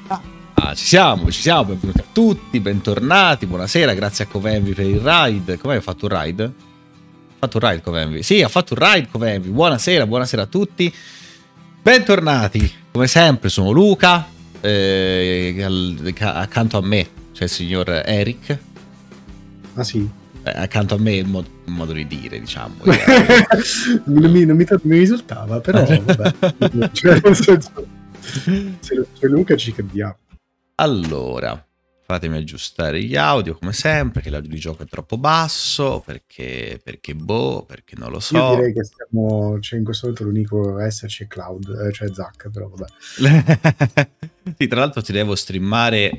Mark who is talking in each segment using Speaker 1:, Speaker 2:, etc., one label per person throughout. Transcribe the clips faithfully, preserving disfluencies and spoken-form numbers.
Speaker 1: Ah, ci siamo, ci siamo, benvenuti a tutti, bentornati, buonasera, grazie a Covenvi per il ride. Come hai fatto un ride? Ha fatto un ride Covenvi? Sì, ha fatto un ride Covenvi, buonasera, buonasera a tutti. Bentornati, come sempre sono Luca, eh, al, accanto a me c'è il signor Eric.
Speaker 2: Ah sì?
Speaker 1: Eh, accanto a me il modo, il modo di dire, diciamo.
Speaker 2: non, mi, non, mi, non mi risultava, però vabbè. Cioè, nel senso, se c'è Luca ci crediamo.
Speaker 1: Allora, fatemi aggiustare gli audio come sempre, che l'audio di gioco è troppo basso, perché, perché boh, perché non lo so.
Speaker 2: Io direi che stiamo, cioè in questo momento l'unico a esserci è Cloud, eh, cioè Zac, però vabbè.
Speaker 1: Sì, tra l'altro ti devo streamare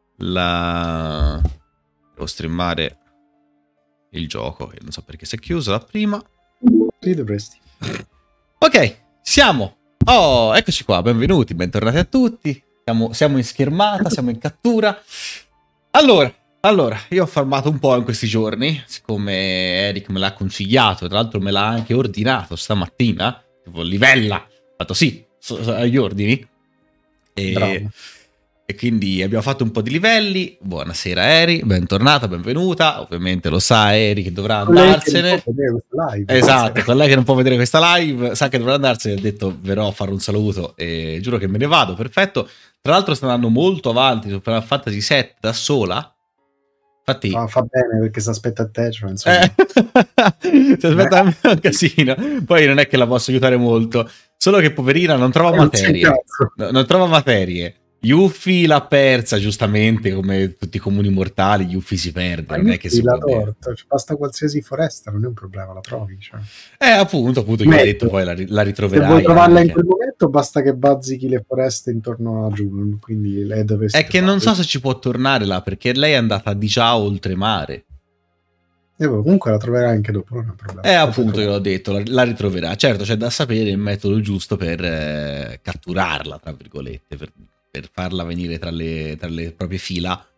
Speaker 1: la... devo streamare il gioco, che non so perché si è chiuso la prima.
Speaker 2: Sì, dovresti.
Speaker 1: Ok, siamo. Oh, eccoci qua, benvenuti, bentornati a tutti. Siamo, siamo in schermata, siamo in cattura. Allora, allora, io ho farmato un po' in questi giorni, siccome Eric me l'ha consigliato, tra l'altro me l'ha anche ordinato stamattina, tipo livella, ho fatto sì, so, so, agli ordini. E, e quindi abbiamo fatto un po' di livelli. Buonasera Eri, bentornata, benvenuta. Ovviamente lo sa Eri che dovrà andarsene.
Speaker 2: Con lei che non può vedere questa live.
Speaker 1: Esatto, con lei che non può vedere questa live, sa che dovrà andarsene, ha detto verrò a fare un saluto e giuro che me ne vado, perfetto. Tra l'altro sta andando molto avanti su Final Fantasy sette da sola. Infatti
Speaker 2: fa, fa bene perché si aspetta a te, cioè, insomma.
Speaker 1: Eh, si aspetta a me un casino. Poi non è che la posso aiutare molto, solo che poverina non trova
Speaker 2: Eh,
Speaker 1: materie. No, non trova materie. Yuffie l'ha persa, giustamente, come tutti i comuni mortali. Yuffie si perde,
Speaker 2: Ma
Speaker 1: non è che si
Speaker 2: la
Speaker 1: può dire.
Speaker 2: torta, cioè, basta qualsiasi foresta, non è un problema, la trovi. Cioè.
Speaker 1: Eh, appunto, appunto, io ho detto poi la, la ritroverai.
Speaker 2: Se vuoi trovarla
Speaker 1: anche.
Speaker 2: in quel momento, basta che bazzichi le foreste intorno a Giù, quindi lei dovresti.
Speaker 1: È che non so se ci può tornare là, perché lei è andata di già oltremare.
Speaker 2: E comunque la troverai anche dopo, non è un problema.
Speaker 1: Eh, appunto, io l'ho detto, la, la ritroverà. Certo, c'è da sapere il metodo giusto per eh, catturarla, tra virgolette, per, per farla venire tra le, tra le proprie fila.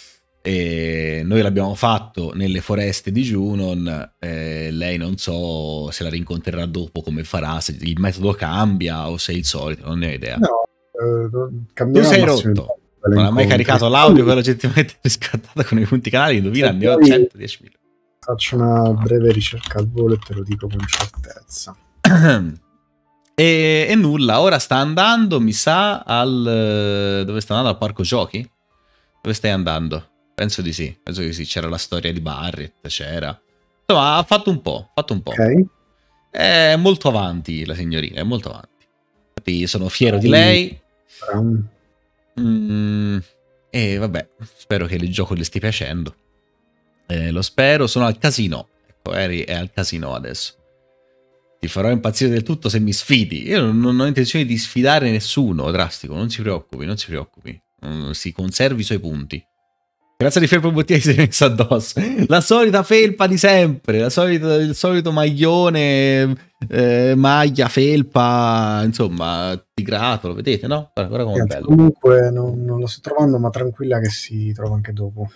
Speaker 1: E noi l'abbiamo fatto nelle foreste di Junon. Eh, lei non so se la rincontrerà dopo, come farà, se il metodo cambia o se è il solito, non ne ho idea.
Speaker 2: No, eh,
Speaker 1: tu sei rotto. Non ha mai caricato l'audio, quello legittimamente riscattato con i punti canali, indovina, ne ho centodiecimila.
Speaker 2: Faccio una breve ricerca al volo e te lo dico con certezza.
Speaker 1: e, e nulla, ora sta andando, mi sa, al... dove sta andando? Al parco giochi? Dove stai andando? Penso di sì, penso di sì, c'era la storia di Barret, c'era. Insomma, ha fatto un po', ha fatto un po'.
Speaker 2: Ok.
Speaker 1: È molto avanti la signorina, è molto avanti. Infatti sono fiero di lei. Mm, e vabbè, spero che il gioco le stia piacendo. Eh, lo spero, sono al casino. Ecco, Eri è al casino adesso. Ti farò impazzire del tutto se mi sfidi. Io non, non ho intenzione di sfidare nessuno, Drastico, non si preoccupi, non si preoccupi. Mm, si conservi i suoi punti. Grazie di felpa bottiglia che si è messa addosso. La solita felpa di sempre, la solita, il solito maglione, eh, maglia, felpa, insomma, tigrato, lo vedete, no? Guarda, guarda com'è bello.
Speaker 2: Comunque non, non lo sto trovando, ma tranquilla che si trova anche dopo.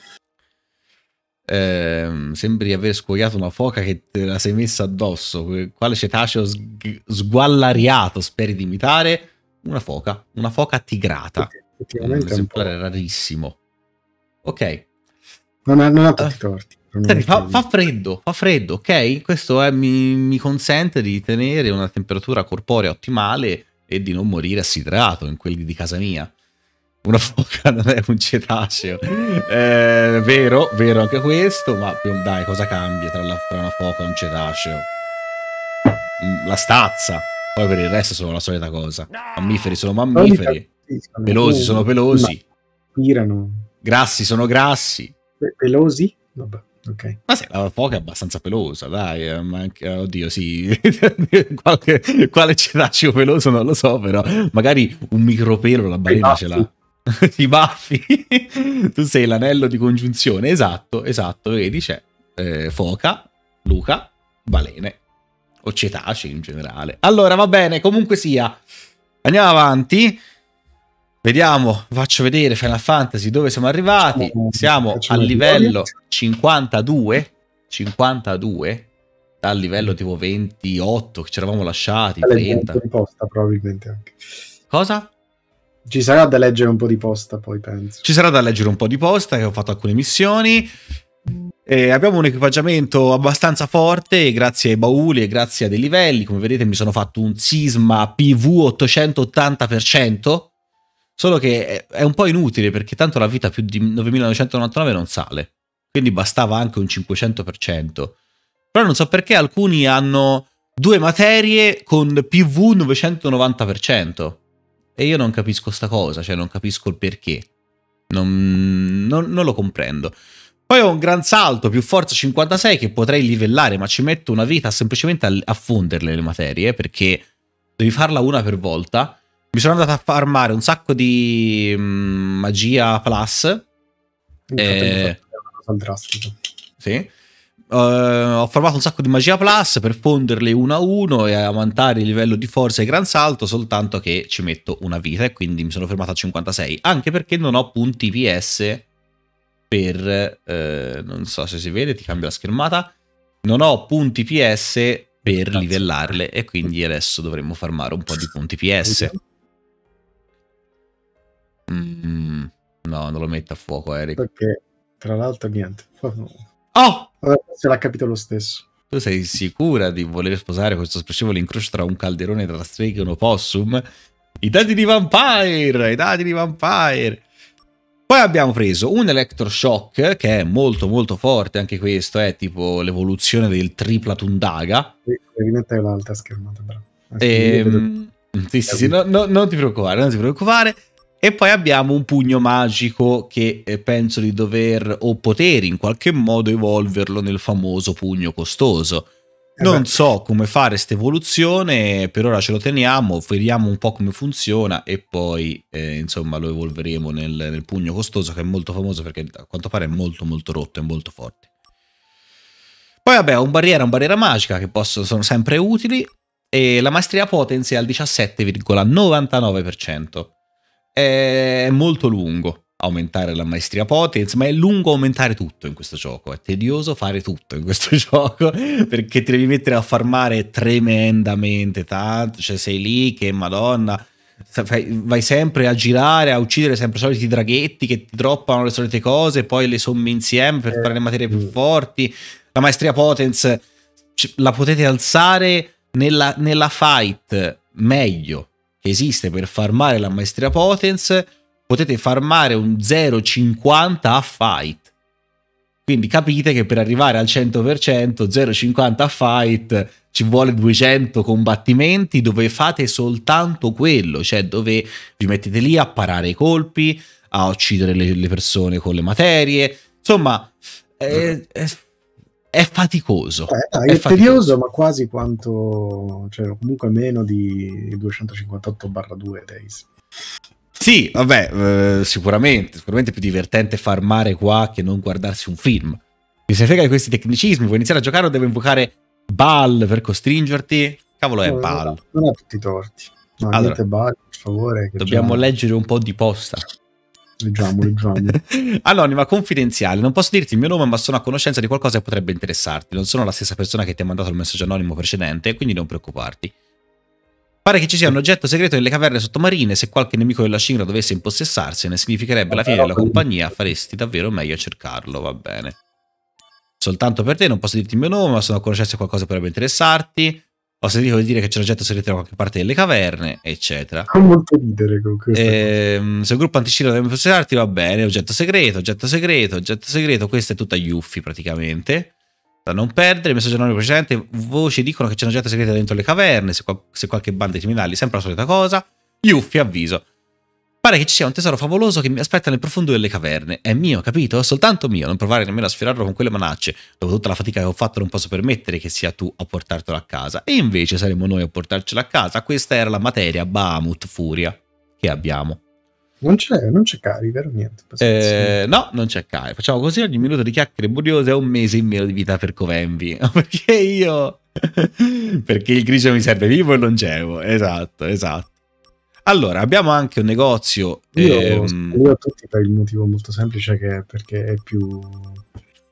Speaker 1: Eh, sembri aver scuoiato una foca che te la sei messa addosso. Quale cetaceo sg- sguallariato speri di imitare? Una foca, una foca tigrata. Un esemplare rarissimo. Ok.
Speaker 2: Non ha, non ha tutti i torti.
Speaker 1: Senti, fa, fa freddo, fa freddo, ok? Questo è, mi, mi consente di tenere una temperatura corporea ottimale e di non morire assidrato in quelli di casa mia. Una foca non è un cetaceo. Eh, vero, vero anche questo, ma dai, cosa cambia tra, la, tra una foca e un cetaceo? La stazza. Poi per il resto sono la solita cosa. Mammiferi sono mammiferi. Pelosi sono pelosi.
Speaker 2: Pirano.
Speaker 1: Grassi sono grassi.
Speaker 2: Pelosi? Vabbè, ok.
Speaker 1: Ma sì, la foca è abbastanza pelosa, dai. Ma anche, oddio, sì. Qualche, quale cetaceo peloso non lo so, però magari un micropelo la balena ce l'ha. I baffi. Tu sei l'anello di congiunzione. Esatto, esatto. Vedi, c'è eh, foca, Luca, balene. O cetacei in generale. Allora, va bene, comunque sia. Andiamo avanti. Vediamo, faccio vedere Final Fantasy dove siamo arrivati. Siamo al livello cinquantadue. cinquantadue. Dal livello tipo ventotto che ci eravamo lasciati. trenta.
Speaker 2: Imposta, probabilmente anche.
Speaker 1: Cosa?
Speaker 2: Ci sarà da leggere un po' di posta, poi penso.
Speaker 1: Ci sarà da leggere un po' di posta, che ho fatto alcune missioni. E abbiamo un equipaggiamento abbastanza forte, grazie ai bauli e grazie a dei livelli. Come vedete mi sono fatto un sisma P V ottocentottanta per cento, solo che è un po' inutile perché tanto la vita più di novemilanovecentonovantanove non sale, quindi bastava anche un cinquecento per cento. Però non so perché alcuni hanno due materie con P V novecentonovanta per cento e io non capisco sta cosa, cioè non capisco il perché, non, non, non lo comprendo. Poi ho un gran salto più forza cinquantasei che potrei livellare, ma ci metto una vita semplicemente a, a fonderle le materie, perché devi farla una per volta. Mi sono andato a farmare un sacco di um, magia plus. Eh,
Speaker 2: una cosa drastica.
Speaker 1: Sì. Uh, ho farmato un sacco di magia plus per fonderle uno a uno e aumentare il livello di forza e gran salto, soltanto che ci metto una vita e quindi mi sono fermato a cinquantasei, anche perché non ho punti P S per, eh, non so se si vede, ti cambio la schermata, non ho punti P S per livellarle e quindi adesso dovremmo farmare un po' di punti P S. Mm, no, non lo metto a fuoco, Eric.
Speaker 2: Perché tra l'altro niente.
Speaker 1: Oh!
Speaker 2: Se l'ha capito lo stesso.
Speaker 1: Tu sei sicura di voler sposare questo spiacevole incrocio tra un calderone tra streghe e un opossum? I dadi di Vampire! I dadi di Vampire! Poi abbiamo preso un Electroshock, che è molto molto forte, anche questo è tipo l'evoluzione del tripla Tundaga.
Speaker 2: Devi mettere l'altra schermata, bravo.
Speaker 1: Ehm, sì, sì, sì, no, no, non ti preoccupare, non ti preoccupare. E poi abbiamo un pugno magico che eh, penso di dover, o poter in qualche modo evolverlo nel famoso pugno costoso. Non so come fare questa evoluzione, per ora ce lo teniamo, vediamo un po' come funziona e poi eh, insomma lo evolveremo nel, nel pugno costoso, che è molto famoso perché a quanto pare è molto molto rotto e molto forte. Poi vabbè, un barriera, un barriera magica che possono, sono sempre utili, e la maestria potenza è al diciassette virgola novantanove per cento. È molto lungo aumentare la maestria potenza, ma è lungo aumentare tutto in questo gioco, è tedioso fare tutto in questo gioco perché ti devi mettere a farmare tremendamente tanto, cioè sei lì che madonna, vai sempre a girare, a uccidere sempre i soliti draghetti che ti droppano le solite cose, poi le sommi insieme per fare le materie più forti. La maestria potenza la potete alzare nella, nella fight meglio che esiste per farmare la maestria potenza. Potete farmare un zero virgola cinquanta a fight. Quindi capite che per arrivare al cento per cento, zero virgola cinquanta a fight, ci vuole duecento combattimenti dove fate soltanto quello, cioè dove vi mettete lì a parare i colpi, a uccidere le, le persone con le materie. Insomma, è, è, è faticoso.
Speaker 2: Eh, dai, è, è tedioso, ma quasi quanto, cioè comunque meno di duecentocinquantotto barra due Days.
Speaker 1: Sì, vabbè, eh, sicuramente, sicuramente è più divertente farmare qua che non guardarsi un film. Mi se frega di questi tecnicismi, vuoi iniziare a giocare o devo invocare Baal per costringerti? Cavolo è no, Baal?
Speaker 2: Non ha tutti i torti. No,
Speaker 1: allora,
Speaker 2: niente Baal, per favore. Che
Speaker 1: dobbiamo
Speaker 2: già...
Speaker 1: leggere un po' di posta.
Speaker 2: Leggiamo, leggiamo.
Speaker 1: Anonima, confidenziale, non posso dirti il mio nome ma sono a conoscenza di qualcosa che potrebbe interessarti. Non sono la stessa persona che ti ha mandato il messaggio anonimo precedente, quindi non preoccuparti. Pare che ci sia un oggetto segreto nelle caverne sottomarine. Se qualche nemico della Shinra dovesse impossessarsene, significherebbe la fine della compagnia. Faresti davvero meglio a cercarlo, va bene. Soltanto per te, non posso dirti il mio nome, ma sono a conoscenza di qualcosa che potrebbe interessarti. Ho sentito dire che c'è un oggetto segreto da qualche parte delle caverne, eccetera.
Speaker 2: Fa molto ridere con questo.
Speaker 1: Ehm, se il gruppo antiscira deve impossessarti, va bene. Oggetto segreto, oggetto segreto, oggetto segreto. Questa è tutta Yuffie praticamente. Da non perdere, il messaggio anonimo precedente, voci dicono che c'è un oggetto segreto dentro le caverne, se, qual se qualche banda di criminali, sempre la solita cosa. Yuffie, avviso. Pare che ci sia un tesoro favoloso che mi aspetta nel profondo delle caverne. È mio, capito? Soltanto mio, non provare nemmeno a sfiorarlo con quelle manacce. Dopo tutta la fatica che ho fatto non posso permettere che sia tu a portartelo a casa. E invece saremo noi a portarcelo a casa. Questa era la materia Bahamut Furia che abbiamo.
Speaker 2: Non c'è, non c'è cari, vero? Niente.
Speaker 1: Eh, no, non c'è cari. Facciamo così, ogni minuto di chiacchiere buriose è un mese in meno di vita per Covenvi. Perché io... Perché il grigio mi serve vivo e longevo. Esatto, esatto. Allora, abbiamo anche un negozio...
Speaker 2: Io
Speaker 1: ehm...
Speaker 2: io a tutti per il motivo molto semplice che è perché è più...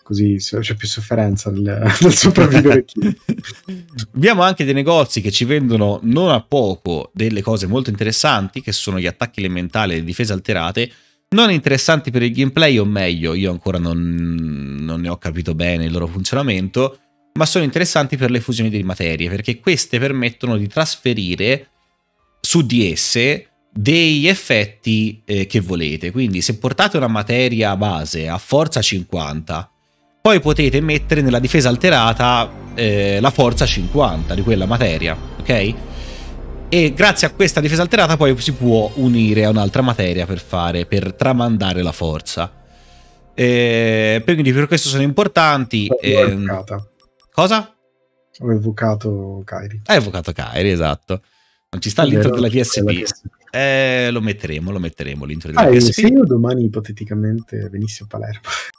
Speaker 2: così c'è più sofferenza nel, nel sopravvivere.
Speaker 1: Abbiamo anche dei negozi che ci vendono non a poco delle cose molto interessanti, che sono gli attacchi elementali e le difese alterate, non interessanti per il gameplay, o meglio, io ancora non, non ne ho capito bene il loro funzionamento, ma sono interessanti per le fusioni di materie, perché queste permettono di trasferire su di esse degli effetti eh, che volete. Quindi se portate una materia base a forza cinquanta, poi potete mettere nella difesa alterata eh, la forza cinquanta di quella materia, ok? E grazie a questa difesa alterata poi si può unire a un'altra materia per fare, per tramandare la forza. E quindi per questo sono importanti. Eh, cosa?
Speaker 2: Ho evocato Kairi.
Speaker 1: Hai evocato Kairi, esatto. Non ci sta l'intro della P S P. Eh, lo metteremo, lo metteremo l'intro della
Speaker 2: ah,
Speaker 1: P S P.
Speaker 2: Se io domani ipoteticamente venissi a Palermo,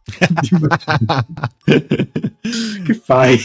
Speaker 2: che fai?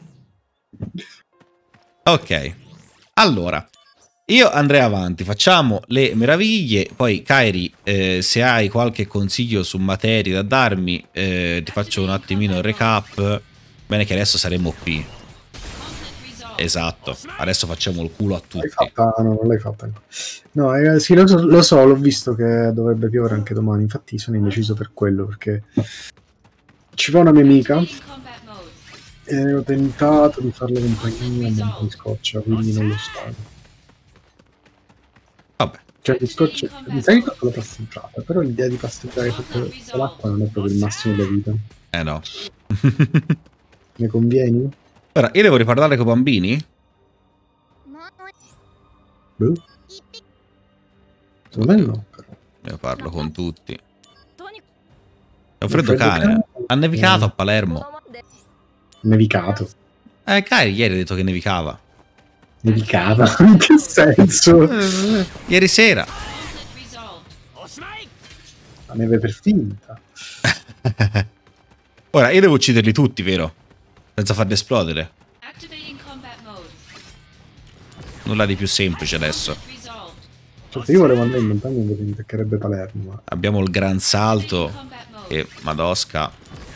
Speaker 1: Ok, allora io andrei avanti, facciamo le meraviglie. Poi Kairi, eh, se hai qualche consiglio su materie da darmi, eh, ti faccio un attimino il recap. Bene che adesso saremo qui. Esatto, adesso facciamo il culo a tutti.
Speaker 2: L'hai fatta? No, non l'hai fatta. No, eh, sì, lo so, lo so, l'ho visto che dovrebbe piovere anche domani. Infatti sono indeciso per quello, perché ci va una mia amica e ho tentato di farle compagnia, ma non mi scoccia, quindi non lo sto.
Speaker 1: Vabbè.
Speaker 2: Cioè, mi scoccia, mi sa che ho fatto la passeggiata, però l'idea di passeggiare sotto l'acqua non è proprio il massimo della vita.
Speaker 1: Eh no.
Speaker 2: Ne convieni?
Speaker 1: Ora, io devo riparlare con i bambini?
Speaker 2: Boh. Secondo me no.
Speaker 1: Io parlo con tutti. È un
Speaker 2: freddo
Speaker 1: freddo cane.
Speaker 2: cane.
Speaker 1: Ha nevicato a Palermo.
Speaker 2: Nevicato.
Speaker 1: Eh, Kairi ieri ha detto che nevicava.
Speaker 2: Nevicava? In che senso?
Speaker 1: Eh, ieri sera.
Speaker 2: La neve per finta.
Speaker 1: Ora, io devo ucciderli tutti, vero? Senza farli esplodere. Nulla di più semplice adesso.
Speaker 2: Cioè, io volevo andare in montagna dove mi toccherebbe Palermo. Ma...
Speaker 1: abbiamo il gran salto. E Madosca.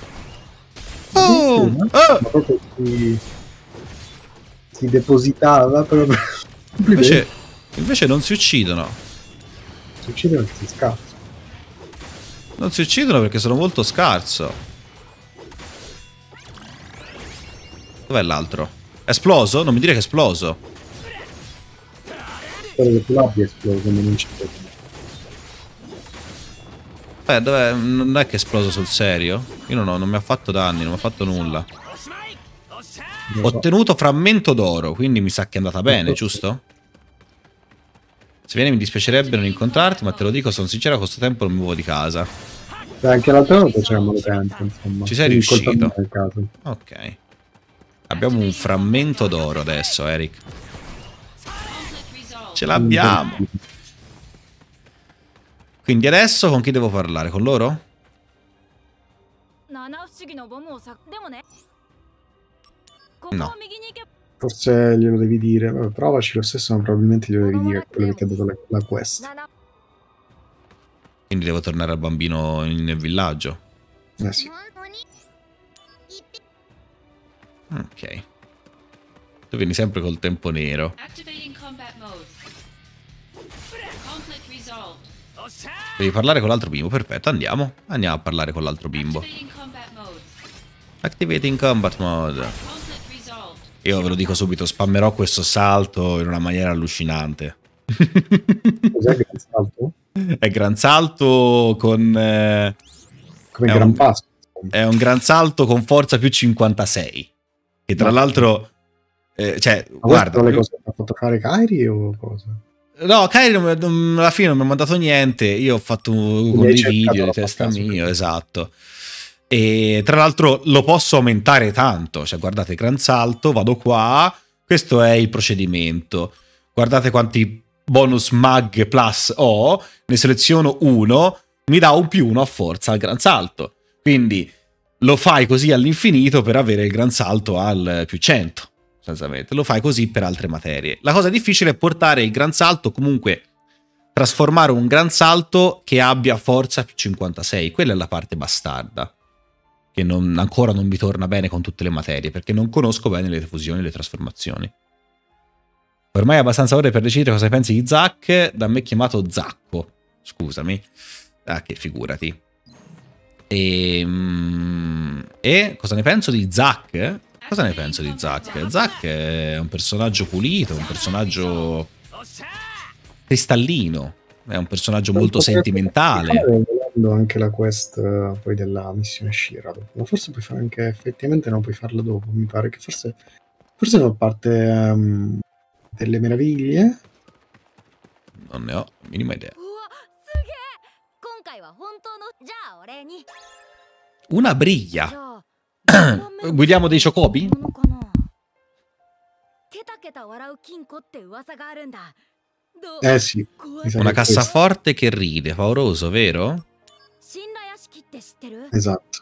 Speaker 1: Oh!
Speaker 2: Ma
Speaker 1: Oh!
Speaker 2: proprio si... si depositava proprio.
Speaker 1: Invece, invece non si uccidono.
Speaker 2: Si uccidono perché si scazzo.
Speaker 1: Non si uccidono perché sono molto scarso. Dov'è l'altro? È esploso? Non mi dire che è esploso.
Speaker 2: Spero che tu l'abbia esploso, ma non ci credo.
Speaker 1: Beh, dov'è? Non è che è esploso sul serio? Io non, ho, non mi ha fatto danni, non mi ha fatto nulla. Ho ottenuto frammento d'oro, quindi mi sa che è andata bene, giusto? Se viene mi dispiacerebbe non incontrarti, ma te lo dico, sono sincero, a questo tempo non mi muovo di casa.
Speaker 2: Beh, anche l'altra volta c'eravamo le tempo, insomma.
Speaker 1: Ci sei riuscito?
Speaker 2: Caso.
Speaker 1: Ok. Abbiamo un frammento d'oro adesso, Eric. Ce l'abbiamo. Quindi adesso con chi devo parlare? Con loro? No.
Speaker 2: Forse glielo devi dire. Vabbè, provaci lo stesso, ma probabilmente glielo devi dire quello che ti ha dato la, la quest.
Speaker 1: Quindi devo tornare al bambino nel villaggio.
Speaker 2: Eh sì.
Speaker 1: Ok. Tu vieni sempre col tempo nero. Devi parlare con l'altro bimbo, perfetto, andiamo. Andiamo a parlare con l'altro bimbo. Activating combat mode. Io ve lo dico subito, spammerò questo salto in una maniera allucinante.
Speaker 2: Cos'è che è salto?
Speaker 1: È gran salto con... Eh,
Speaker 2: Come gran
Speaker 1: un,
Speaker 2: passo.
Speaker 1: È un gran salto con forza più cinquantasei. Che tra no. l'altro... Eh, cioè, ma guarda...
Speaker 2: le cose che ha fatto fare Kairi o cosa?
Speaker 1: No, Kairi non, non, alla fine non mi ha mandato niente. Io ho fatto un, con dei video di testa mio, esatto. E tra l'altro lo posso aumentare tanto. Cioè, guardate, gran salto, vado qua. Questo è il procedimento. Guardate quanti bonus mag plus ho. Ne seleziono uno, mi dà un più uno a forza al gran salto. Quindi lo fai così all'infinito per avere il gran salto al più cento. Lo fai così per altre materie. La cosa difficile è portare il gran salto, comunque trasformare un gran salto che abbia forza più cinquantasei. Quella è la parte bastarda. che non, ancora non mi torna bene con tutte le materie, perché non conosco bene le fusioni e le trasformazioni. Ormai è abbastanza ore per decidere cosa pensi di Zack, da me chiamato Zacco. Scusami. Ah, che figurati. E, e cosa ne penso di Zack? Cosa ne penso di Zack? Zack è un personaggio pulito, un personaggio cristallino, è un personaggio molto sentimentale.
Speaker 2: Volendo anche la quest uh, poi della missione Shira dopo. Ma forse puoi fare anche, effettivamente non puoi farlo dopo, mi pare che forse forse non parte um, delle meraviglie.
Speaker 1: Non ne ho minima idea. Una briglia. Guidiamo dei ciocobi?
Speaker 2: Eh sì.
Speaker 1: Una cassaforte che ride, pauroso, vero?
Speaker 2: Esatto.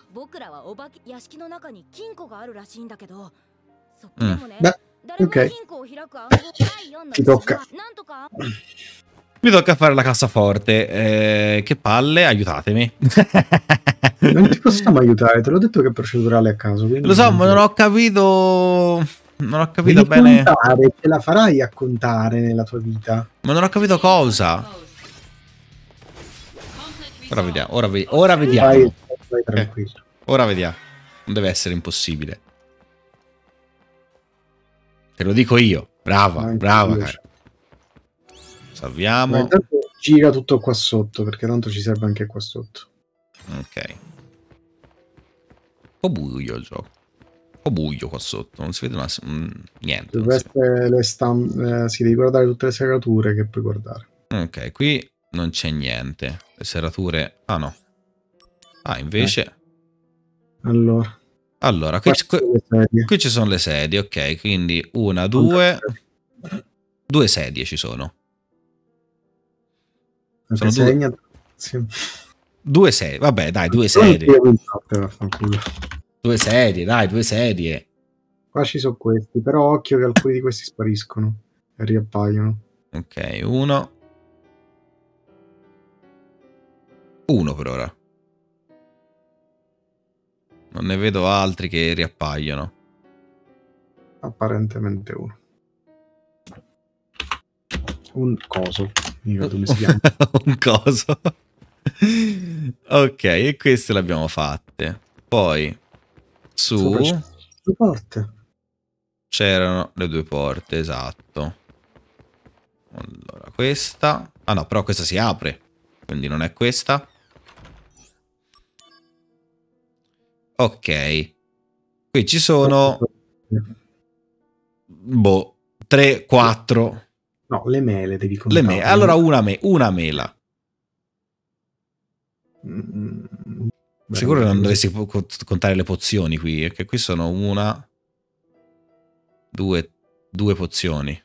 Speaker 1: Mm.
Speaker 2: Beh, ok. Ti tocca.
Speaker 1: Mi tocca fare la cassaforte. Eh, che palle, aiutatemi.
Speaker 2: Non ti possiamo aiutare, te l'ho detto che è procedurale a caso.
Speaker 1: Lo so, ma non ho capito. Non ho capito
Speaker 2: Devi
Speaker 1: bene.
Speaker 2: Contare, ce la farai a contare nella tua vita.
Speaker 1: Ma non ho capito cosa. Ora vediamo. Ora, ve ora vediamo.
Speaker 2: Vai, vai tranquillo.
Speaker 1: Okay. Ora vediamo. Non deve essere impossibile. Te lo dico io. Brava,
Speaker 2: Vai,
Speaker 1: brava. Cara. Salviamo.
Speaker 2: Ma intanto gira tutto qua sotto, perché tanto ci serve anche qua sotto.
Speaker 1: Ok. Un po' buio il gioco. Un po' buio qua sotto. Non si vede una... Mm, niente.
Speaker 2: Dovrebbe le stam eh, si devi guardare tutte le serrature che puoi guardare.
Speaker 1: Ok, qui non c'è niente. Le serrature... Ah no. Ah, invece...
Speaker 2: Eh. Allora.
Speaker 1: Allora, qui, qui, qui ci sono le sedie, ok. Quindi una, due... Due sedie ci sono. Sono
Speaker 2: segna...
Speaker 1: due...
Speaker 2: Sì.
Speaker 1: Due sedie, vabbè dai, due sedie. Due sedie, dai, due sedie.
Speaker 2: Qua ci sono questi, però occhio che alcuni di questi spariscono e riappaiono.
Speaker 1: Ok, uno. Uno per ora. Non ne vedo altri che riappaiono.
Speaker 2: Apparentemente uno. Un coso. Io come si chiama?
Speaker 1: Un coso. Ok, e queste le abbiamo fatte. Poi su
Speaker 2: due porte.
Speaker 1: C'erano le due porte, esatto. Allora, questa. Ah no, però questa si apre. Quindi non è questa. Ok. Qui ci sono... Boh, tre, quattro.
Speaker 2: No, le mele devi contare.
Speaker 1: Le mele. Allora una, me una mela.
Speaker 2: Mm,
Speaker 1: Sicuro che non dovessi contare le pozioni qui, perché qui sono una, due, due pozioni.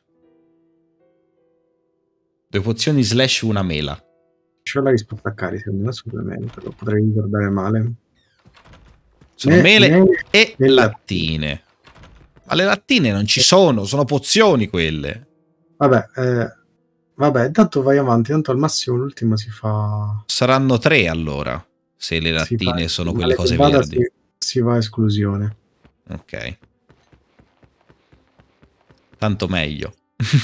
Speaker 1: Due pozioni slash una mela.
Speaker 2: C'ho la risposta a cari, secondo me sulle mele, però potrei ricordare male.
Speaker 1: Sono
Speaker 2: Me
Speaker 1: mele,
Speaker 2: mele
Speaker 1: e lattine. Ma le lattine non ci sono, sono pozioni quelle.
Speaker 2: Vabbè, eh, vabbè, intanto vai avanti, tanto al massimo l'ultima si fa...
Speaker 1: Saranno tre allora, se le lattine
Speaker 2: fa,
Speaker 1: sono quelle cose verdi.
Speaker 2: Si, si va a esclusione.
Speaker 1: Ok. Tanto meglio.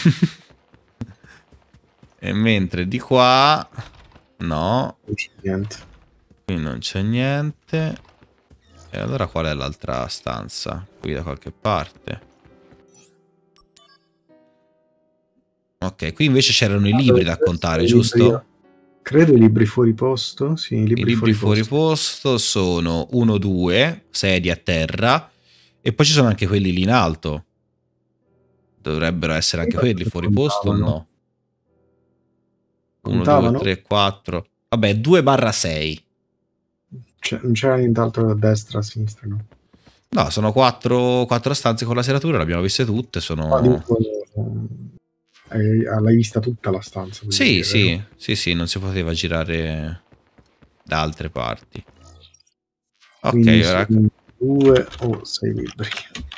Speaker 1: E mentre di qua... No.
Speaker 2: Non c'è niente.
Speaker 1: Qui non c'è niente. E allora qual è l'altra stanza? Qui da qualche parte. Ok, qui invece c'erano i libri da contare, giusto?
Speaker 2: Credo i libri fuori posto. Sì, i libri,
Speaker 1: I libri fuori,
Speaker 2: fuori
Speaker 1: posto. posto sono uno, due, sedie a terra. E poi ci sono anche quelli lì in alto. Dovrebbero essere anche quelli fuori posto o no? uno, due, tre, quattro. Vabbè, due barra sei.
Speaker 2: Non c'era nient'altro a destra, a sinistra, no?
Speaker 1: No, sono quattro, quattro stanze con la serratura, le abbiamo viste tutte. Sono...
Speaker 2: L'hai vista tutta la stanza?
Speaker 1: Sì,
Speaker 2: dire,
Speaker 1: sì,
Speaker 2: vero?
Speaker 1: sì, sì, non si poteva girare da altre parti. Ok,
Speaker 2: quindi
Speaker 1: ora...
Speaker 2: due o sei libri.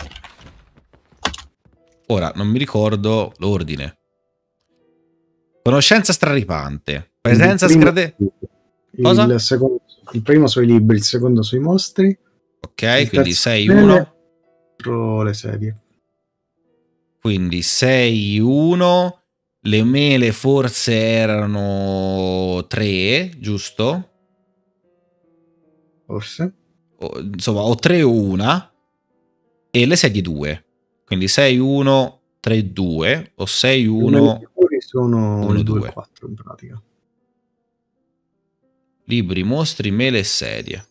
Speaker 1: Ora, non mi ricordo l'ordine. Conoscenza straripante. Presenza
Speaker 2: il primo,
Speaker 1: scrade... Cosa?
Speaker 2: Il, secondo, il primo sui libri, il secondo sui mostri.
Speaker 1: Ok, il quindi sei uno.
Speaker 2: Le sedie.
Speaker 1: Quindi sei uno. Le mele forse erano tre, giusto?
Speaker 2: Forse.
Speaker 1: O, insomma, o tre o una. E le sedie due. Quindi sei uno, tre due. O sei uno,
Speaker 2: sono
Speaker 1: uno
Speaker 2: due
Speaker 1: due.
Speaker 2: quattro in pratica.
Speaker 1: Libri, mostri, mele e sedie.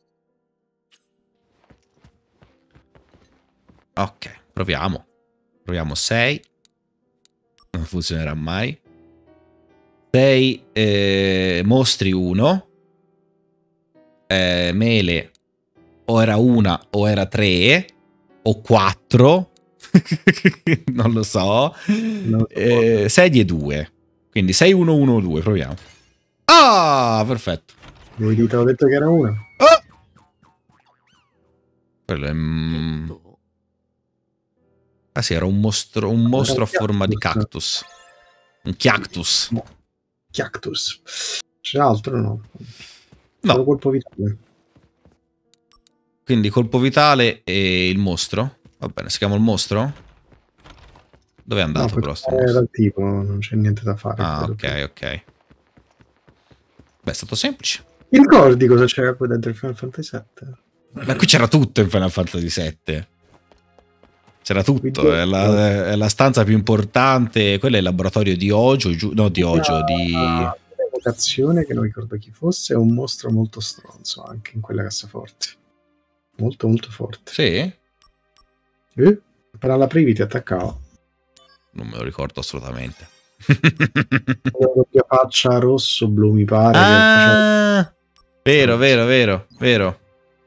Speaker 1: Ok, proviamo. Proviamo sei. Non funzionerà mai. sei eh, mostri uno. Eh, mele o era una o era tre o quattro. Non lo so.
Speaker 2: Non lo so.
Speaker 1: Eh, sedie due. Quindi sei uno uno due, proviamo. Ah, perfetto.
Speaker 2: Voi dite, ho detto che era una.
Speaker 1: Oh! Quello è... Mm... Ah sì, era un mostro, un mostro a forma di cactus. Un cactus.
Speaker 2: Cactus. C'è altro o no?
Speaker 1: No.
Speaker 2: Solo colpo vitale.
Speaker 1: Quindi colpo vitale e il mostro. Va bene, si chiama il mostro? Dove è andato
Speaker 2: no,
Speaker 1: però sto
Speaker 2: mostro?
Speaker 1: Dal
Speaker 2: tipo, non c'è niente da fare.
Speaker 1: Ah, ok, più. ok. Beh, è stato semplice.
Speaker 2: Ti ricordi cosa c'era qui dentro il Final Fantasy sette?
Speaker 1: Ma qui c'era tutto in Final Fantasy sette. C'era tutto, è la, è la stanza più importante. Quello è il laboratorio di Ojo, giu, no di Ojo, di...
Speaker 2: L'evocazione, che non ricordo chi fosse, è un mostro molto stronzo anche in quella cassaforte. Molto molto forte.
Speaker 1: Sì?
Speaker 2: Eh? Per alla privi ti attaccava.
Speaker 1: Non me lo ricordo assolutamente.
Speaker 2: Una doppia faccia rosso blu mi pare.
Speaker 1: Ah, vero, vero, vero, vero.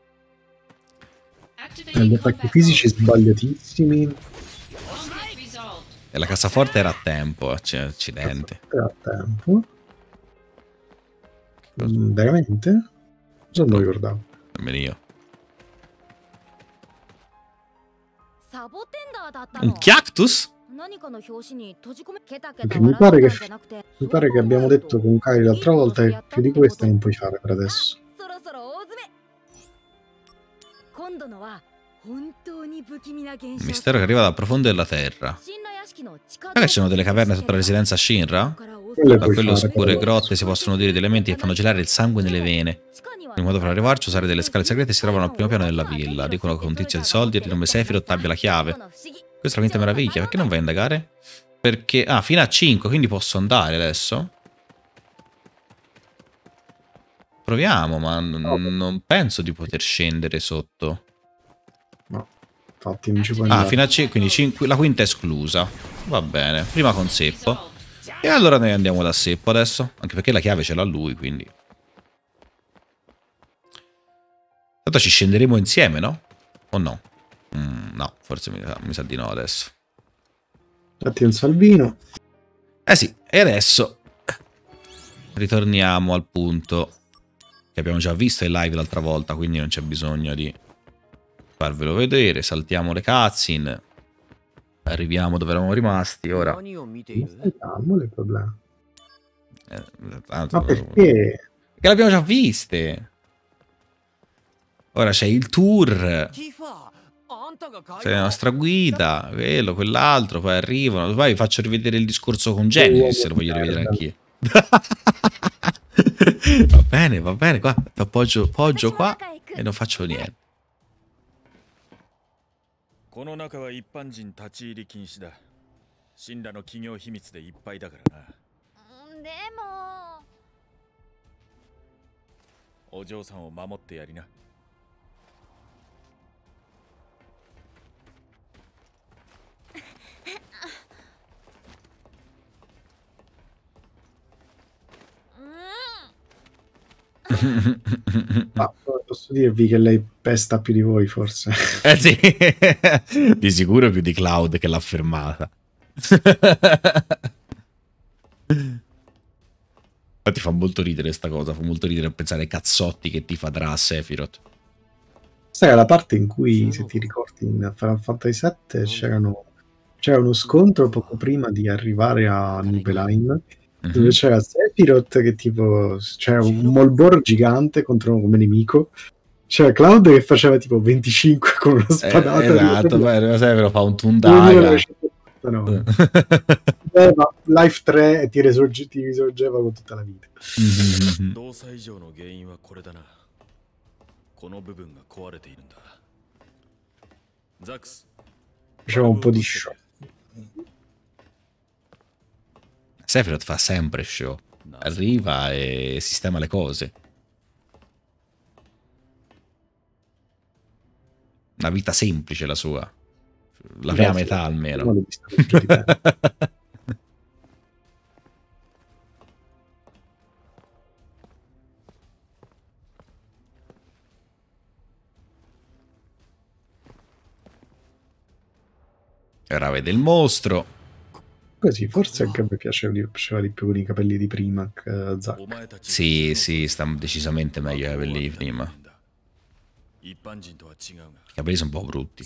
Speaker 2: Gli attacchi fisici sbagliatissimi.
Speaker 1: E la cassaforte era a tempo, accidenti.
Speaker 2: Era a tempo. Mm, veramente? Cosa non lo ricordavo?
Speaker 1: Nemmeno io. Un cactus?
Speaker 2: Perché mi pare che mi pare che abbiamo detto con Kai l'altra volta che più di questo non puoi fare per adesso.
Speaker 1: Un mistero che arriva dal profondo della terra. Ma che ci sono delle caverne sotto la residenza Shinra? Da quelle oscure grotte si possono udire degli elementi che fanno gelare il sangue nelle vene. Il modo per arrivarci è usare delle scale segrete che si trovano al primo piano della villa. Dicono che un tizio di soldi di nome Sephiroth abbia la chiave. Questa è la quinta meraviglia. Perché non vai a indagare? Perché... Ah, fino a cinque, quindi posso andare adesso? Proviamo, ma non penso di poter scendere sotto.
Speaker 2: No, infatti non ci puoi andare.
Speaker 1: Ah, fino a cinque, quindi cinque, la quinta è esclusa. Va bene, prima con Seppo. E allora noi andiamo da Seppo adesso. Anche perché la chiave ce l'ha lui, quindi... Tanto ci scenderemo insieme, no? O no? Mm, no, forse mi, mi sa di no adesso.
Speaker 2: Infatti un salvino.
Speaker 1: Eh sì, e adesso ritorniamo al punto che abbiamo già visto in live l'altra volta, quindi non c'è bisogno di farvelo vedere. Saltiamo le cutscene. Arriviamo dove eravamo rimasti. Ora...
Speaker 2: Aspettiamo il problema.
Speaker 1: Eh, tanto...
Speaker 2: Ma perché?
Speaker 1: Che l'abbiamo già viste. Ora c'è il tour. C'è la nostra guida, quello, quell'altro, poi arrivano. Poi vi faccio rivedere il discorso con Genesis, se lo voglio rivedere anch'io. Va bene, va bene, qua ti appoggio, appoggio qua e non faccio niente.
Speaker 2: Ma posso dirvi che lei pesta più di voi, forse.
Speaker 1: Eh sì, di sicuro più di Cloud che l'ha fermata. Infatti fa molto ridere sta cosa, fa molto ridere pensare ai cazzotti che ti fa tra Sephiroth.
Speaker 2: Sai, la parte in cui, se ti ricordi, in Final Fantasy sette c'erano c'era uno scontro poco prima di arrivare a Nibelheim, mm-hmm. dove c'era Sephiroth che tipo c'era un Molbor gigante contro come nemico C'era Cloud che faceva tipo venticinque con una spadata.
Speaker 1: Eh, esatto, poi Sephiroth fa un Tundaga.
Speaker 2: No. Eh, ma Life tre e ti, risorge, ti risorgeva con tutta la vita.
Speaker 1: Mm-hmm.
Speaker 2: Faceva un po' di show.
Speaker 1: Sephiroth fa sempre show. Arriva e sistema le cose. Una vita semplice la sua. La prima
Speaker 2: Beh,
Speaker 1: metà
Speaker 2: sì,
Speaker 1: almeno. Ora vede il mostro.
Speaker 2: Così, forse anche a me piaceva di, piaceva di più con i capelli di prima. Uh, Zack.
Speaker 1: Sì, sì, sta decisamente meglio i capelli di prima. I capelli sono un po' brutti.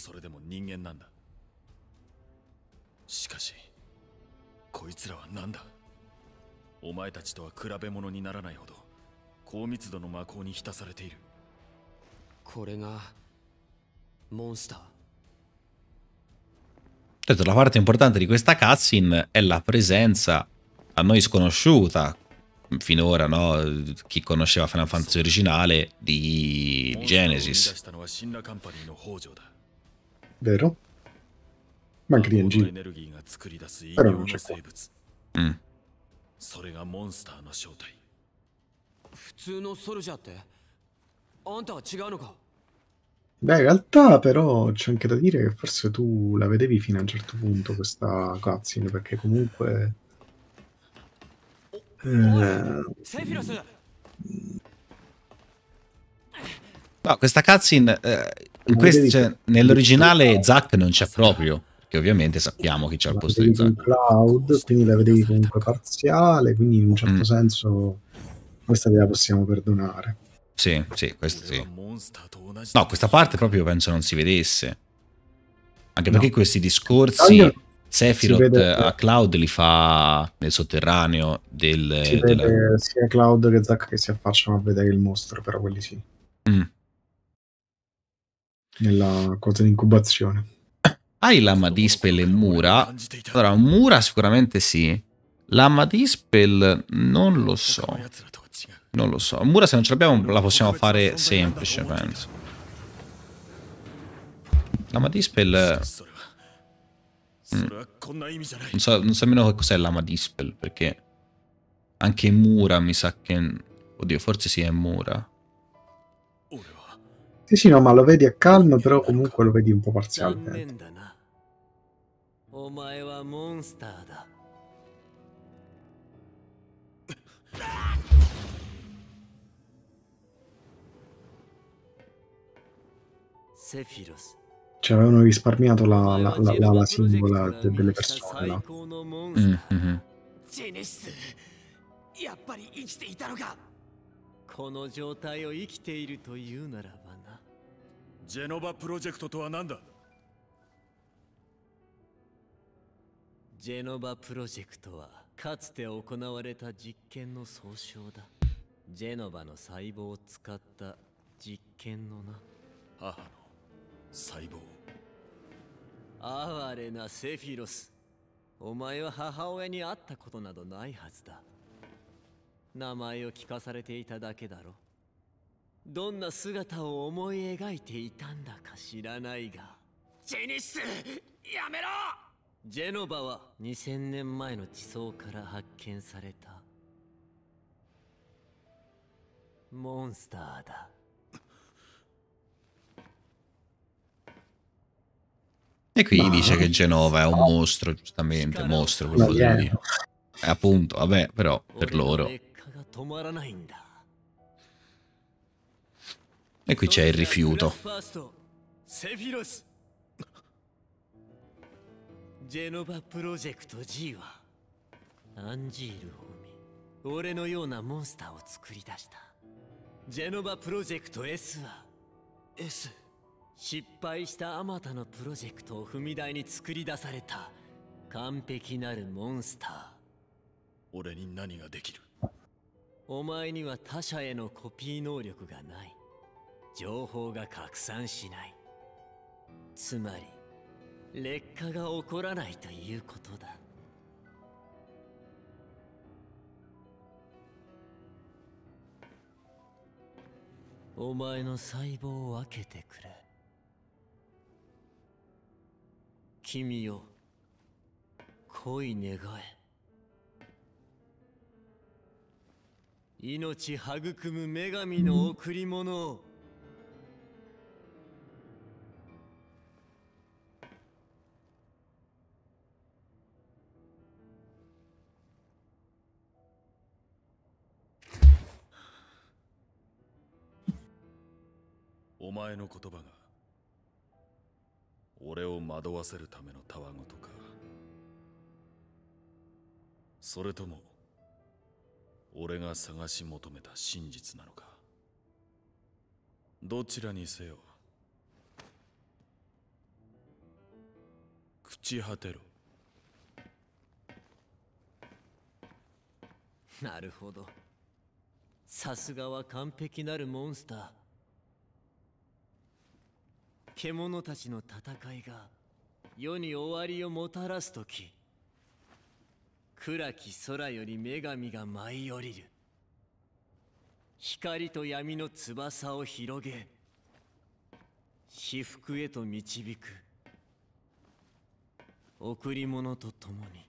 Speaker 1: Certo, la parte importante di questa cutscene è la presenza a noi sconosciuta finora, no? Chi conosceva Final Fantasy originale di, di Genesis.
Speaker 2: Vero? Ma anche di N G. Però non c'è qua. Mm. Beh, in realtà però c'è anche da dire che forse tu la vedevi fino a un certo punto questa cutscene, perché comunque eh,
Speaker 1: no, questa cutscene eh, in quest- cioè, nell'originale Zack non c'è proprio, perché ovviamente sappiamo chi c'è al posto di Zack.
Speaker 2: Cloud, quindi la vedevi comunque parziale, quindi in un certo mm. senso questa te la possiamo perdonare.
Speaker 1: Sì, sì, questo sì. No, questa parte proprio penso non si vedesse. Anche perché no. questi discorsi Taglio, Sephiroth vede, a Cloud li fa nel sotterraneo del...
Speaker 2: Si
Speaker 1: della...
Speaker 2: vede sia Cloud che Zack che si affacciano a vedere il mostro, però quelli sì. Mm. Nella cosa di incubazione.
Speaker 1: Hai Lama Dispel e Mura. Allora, Mura sicuramente sì. Lama Dispel non lo so. Non lo so. Mura se non ce l'abbiamo la possiamo fare semplice, penso. Lama Dispel... Mm. Non so, non so nemmeno cos'è Lama Dispel, perché anche Mura mi sa che... Oddio, forse sì è Mura.
Speaker 2: Sì, sì, no, ma lo vedi a calma, però comunque lo vedi un po' parzialmente. Ci avevano risparmiato la, la, la, la, la singola de, delle persone là.
Speaker 1: Mm-hmm.
Speaker 3: この状態を生きているというならばな。ジェノバプロジェクトとは何だ？ジェノバプロジェクトはかつて行われた実験の総称だ。ジェノバの細胞を使った実験のな。母の細胞。哀れなセフィロス。お前は母親に会ったことなどないはずだ。 名前を聞かされていただけだろ。どんな姿を思い描いていたんだか知らないが。ジェニス、やめろ！ジェノバはにせんねんまえの地層から発見されたモンスターだ。
Speaker 1: E qui dice che Genova è un mostro, giustamente, mostro, quello vuol dire. E appunto, vabbè, però per loro. E qui c'è il rifiuto.
Speaker 3: Genova Project G はアンジールを生み、俺のようなモンスターを作り出した。ジェノバプロジェクト S は S 失敗したあまたのプロジェクトを踏み台に作り出された完璧なるモンスター。俺に何ができる？お前には他者へのコピー能力がない。 情報が拡散しない。つまり劣化が起こらないということだ。お前の細胞を分けてくれ。君よ、恋願え。命育む女神の贈り物を。
Speaker 4: お前の言葉が俺を惑わせるためのたわごとか、それとも俺が探し求めた真実なのか。どちらにせよ朽ち果てろ。
Speaker 3: なるほど。さすがは完璧なるモンスター。獣たちの戦いが世に終わりをもたらすとき、暗き空より女神が舞い降りる。光と闇の翼を広げ、至福へと導く。贈り物とともに。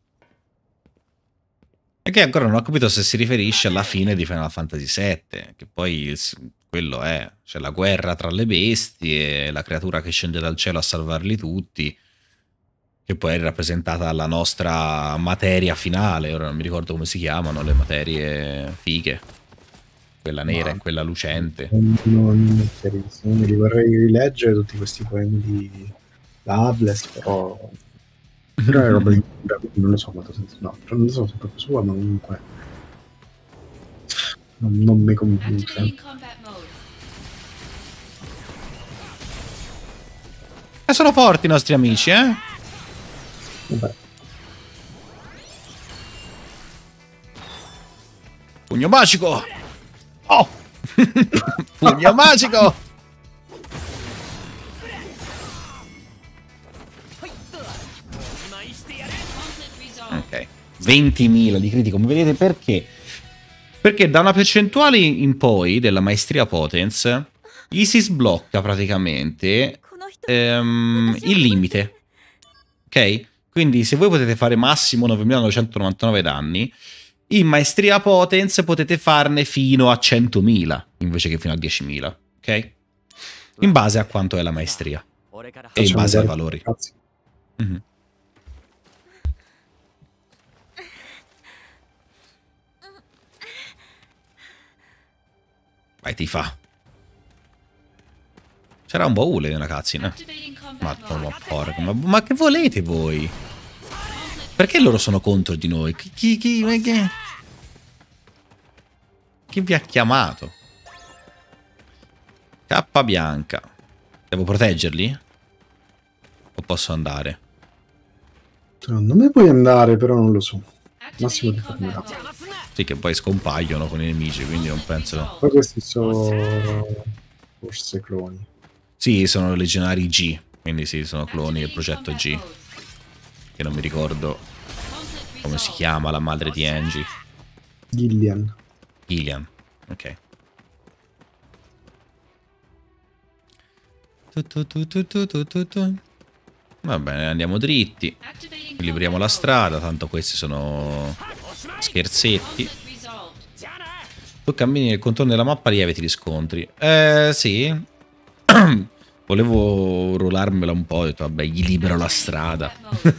Speaker 1: E che ancora non ho capito se si riferisce alla fine di Final Fantasy sette, che poi quello è, c'è la guerra tra le bestie, la creatura che scende dal cielo a salvarli tutti, che poi è rappresentata dalla nostra materia finale. Ora non mi ricordo come si chiamano le materie fighe, quella nera e quella lucente.
Speaker 2: Non, non mi interessa, non mi li vorrei rileggere tutti questi poemi di Loveless, però però è roba di non lo so quanto senso, no, non lo so se è proprio sua, ma comunque non, non mi convince.
Speaker 1: E sono forti i nostri amici, eh?
Speaker 2: Vabbè.
Speaker 1: Pugno magico! Oh! Pugno magico! Ok, ventimila di critico, come vedete. Perché? Perché da una percentuale in poi della maestria Potence gli si sblocca praticamente ehm, il limite. Ok? Quindi se voi potete fare massimo novemilanovecentonovantanove danni, in maestria Potence potete farne fino a centomila invece che fino a diecimila. Ok? In base a quanto è la maestria e in base ai valori. Mm-hmm. Vai, ti fa. C'era un baule nella cutscene. Ma, ma, porca, ma, ma che volete voi? Perché loro sono contro di noi? Chi, chi, chi, chi, chi vi ha chiamato? Cappa bianca. Devo proteggerli? O posso andare?
Speaker 2: Secondo me puoi andare, però non lo so. Massimo ti fermerà.
Speaker 1: Sì, che poi scompaiono con i nemici, quindi non penso...
Speaker 2: Poi questi sono forse cloni.
Speaker 1: Sì, sono legionari G, quindi sì, sono cloni del progetto G. Che non mi ricordo come si chiama la madre di Angie.
Speaker 2: Gillian.
Speaker 1: Gillian, ok. Tu, tu, tu, tu, tu, tu, tu, tu. Va bene, andiamo dritti. Equilibriamo la strada, tanto questi sono scherzetti. Tu cammini nel contorno della mappa, lieviti gli scontri. Eh, sì. Volevo rularmela un po', ho detto, vabbè, gli libero la strada.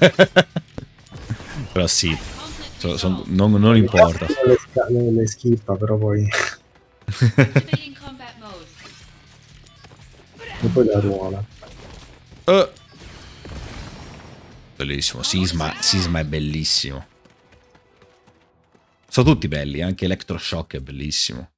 Speaker 1: Però sì, so, so, non, non importa.
Speaker 2: Le, le, le schippa, però poi... e poi la ruola.
Speaker 1: Uh. Bellissimo, Sisma, Sisma è bellissimo. Sono tutti belli, anche Electroshock è bellissimo.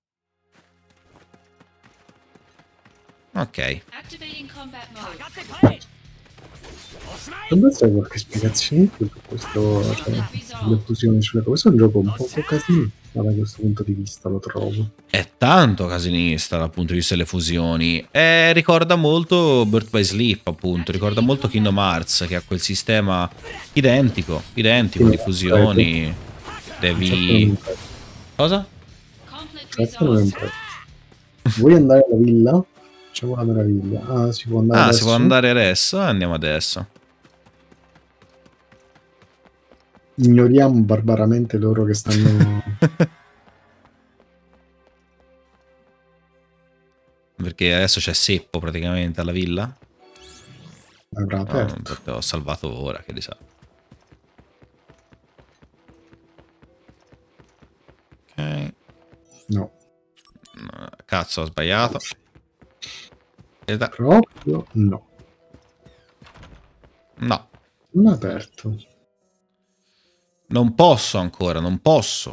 Speaker 1: Ok.
Speaker 2: Non sai qualche spiegazione in più su questo, cioè, le fusioni sulle cose. Questo è un gioco un po' casinista da questo punto di vista, lo trovo.
Speaker 1: È tanto casinista dal punto di vista delle fusioni. E ricorda molto Birth by Sleep, appunto. Ricorda molto Kingdom Hearts, che ha quel sistema identico, identico
Speaker 2: Sì,
Speaker 1: di fusioni. Devi... Cosa?
Speaker 2: Certo, non è un prezzo. Vuoi andare alla villa? C'è una meraviglia. Ah, si può andare
Speaker 1: Ah,
Speaker 2: adesso?
Speaker 1: si può andare adesso? Andiamo adesso.
Speaker 2: Ignoriamo barbaramente loro che stanno...
Speaker 1: Perché adesso c'è Seppo praticamente alla villa.
Speaker 2: Avrà
Speaker 1: No,
Speaker 2: aperto.
Speaker 1: perché ho salvato ora, che li sa. Ok.
Speaker 2: No.
Speaker 1: No, cazzo, ho sbagliato. Da...
Speaker 2: Proprio no.
Speaker 1: No.
Speaker 2: Non è aperto.
Speaker 1: Non posso ancora, non posso.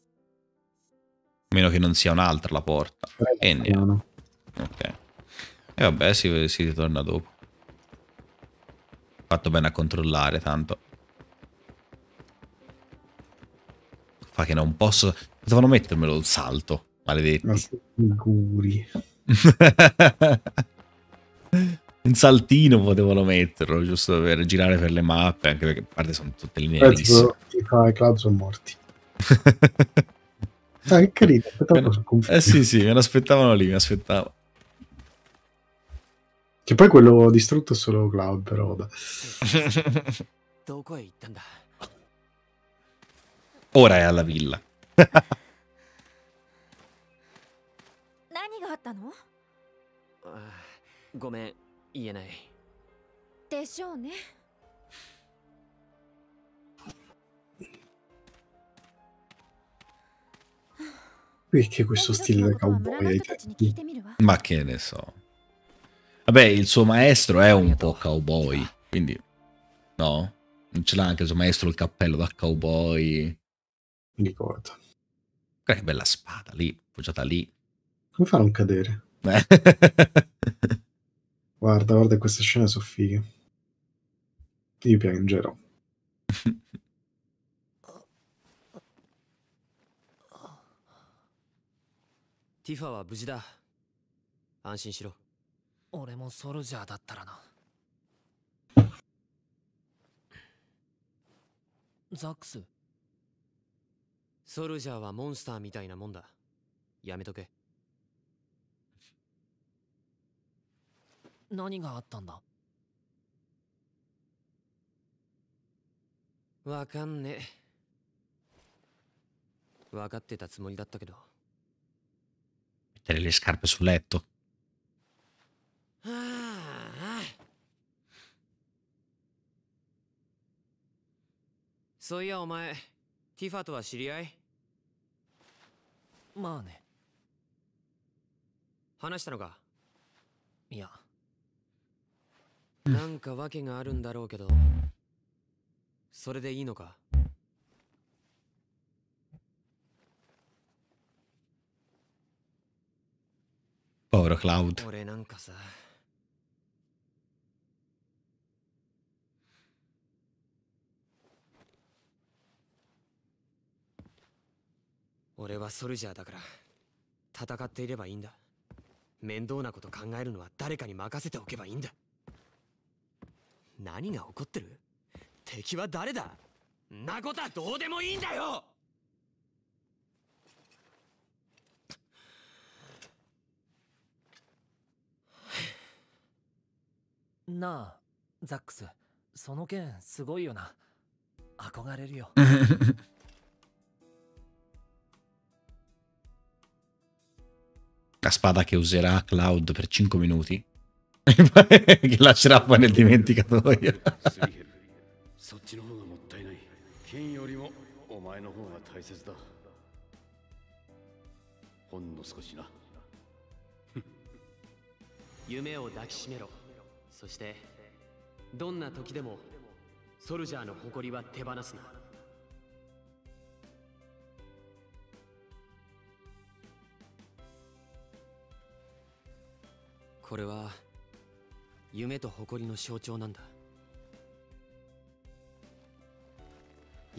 Speaker 1: A meno che non sia un'altra la porta. E andiamo. Ok. E vabbè, si, si ritorna dopo. Fatto bene a controllare, tanto. Fa che non posso... Potevano mettermelo il salto, maledetti.
Speaker 2: Ma sicuri.
Speaker 1: Un saltino potevano metterlo, giusto per girare per le mappe, anche perché a parte sono tutte linearissime.
Speaker 2: Ti fa i cloud sono morti. Ah, che carino.
Speaker 1: Eh sì, sì, me l'aspettavano lì, mi aspettavo.
Speaker 2: Che poi quello distrutto è solo Cloud, però vabbè.
Speaker 1: Ora è alla villa.
Speaker 2: Perché questo stile da cowboy ai tempi?
Speaker 1: Ma che ne so. Vabbè, il suo maestro è un po' cowboy, quindi... No? Non ce l'ha anche il suo maestro il cappello da cowboy?
Speaker 2: Mi ricordo.
Speaker 1: Che bella spada lì, appoggiata lì.
Speaker 2: Come fa a non cadere?
Speaker 1: Eh.
Speaker 2: Guarda, guarda, queste scene sono fighe. Io piangerò.
Speaker 3: Tifa wa buji da. Anshin shiro. Ore mo soldier dattara na. Zax. Soldier wa monster mitai na mon da. Yametoke. Nani ga attan da? Wakanne. Wakatte ta tsumori datta kedo.
Speaker 1: Mettere le scarpe sul letto.
Speaker 3: So iya omae, Tifa to wa shiriai? Ma ne. Hanashita no ka? Iya. Nanka wake ga aru n darou kedo. Sore de ii no ka?
Speaker 1: Povero Cloud.
Speaker 3: Ore nanka sa. Ore wa soldier da kara. Tatakatte ireba ii in da. Mendou na koto kangaeru no wa dareka ni makasete okeba ii in da. Nani ga okotteru? Teki wa dare da? Na koto wa dou demo ii in da yo! Naあ、ザックス、その剣すごいよな。憧れるよ。
Speaker 1: La spada che userà Cloud per cinque minuti. Che lascerà poi nel dimenticatoio.
Speaker 3: Yume o dakishimero. そしてどんな時でもソルジャーの誇りは手放すな。これは夢と誇りの象徴なんだ。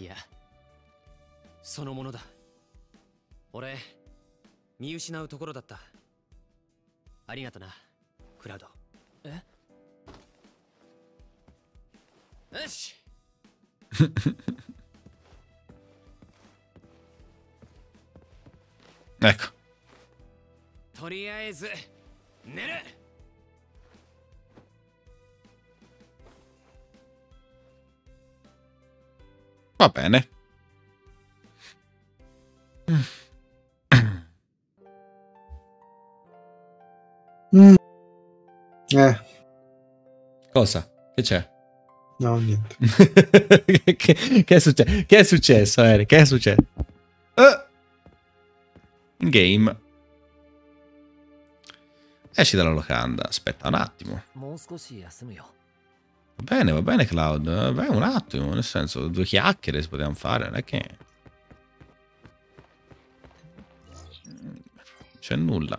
Speaker 5: ディアそのものだ。俺見失うところだった。ありがとなクラウド。えよし
Speaker 1: Ecco.
Speaker 5: とりあえず寝る。
Speaker 1: Va bene.
Speaker 2: Mm. Eh,
Speaker 1: Cosa? Che c'è?
Speaker 2: no, niente.
Speaker 1: che, che è successo? Che è successo, Eric? Che è successo? Uh! Game. Esci dalla locanda. Aspetta un attimo.
Speaker 5: もう少し休むよ。
Speaker 1: Va bene, va bene, Cloud. Beh, un attimo, nel senso, due chiacchiere si potevano fare, non è che... Non c'è nulla.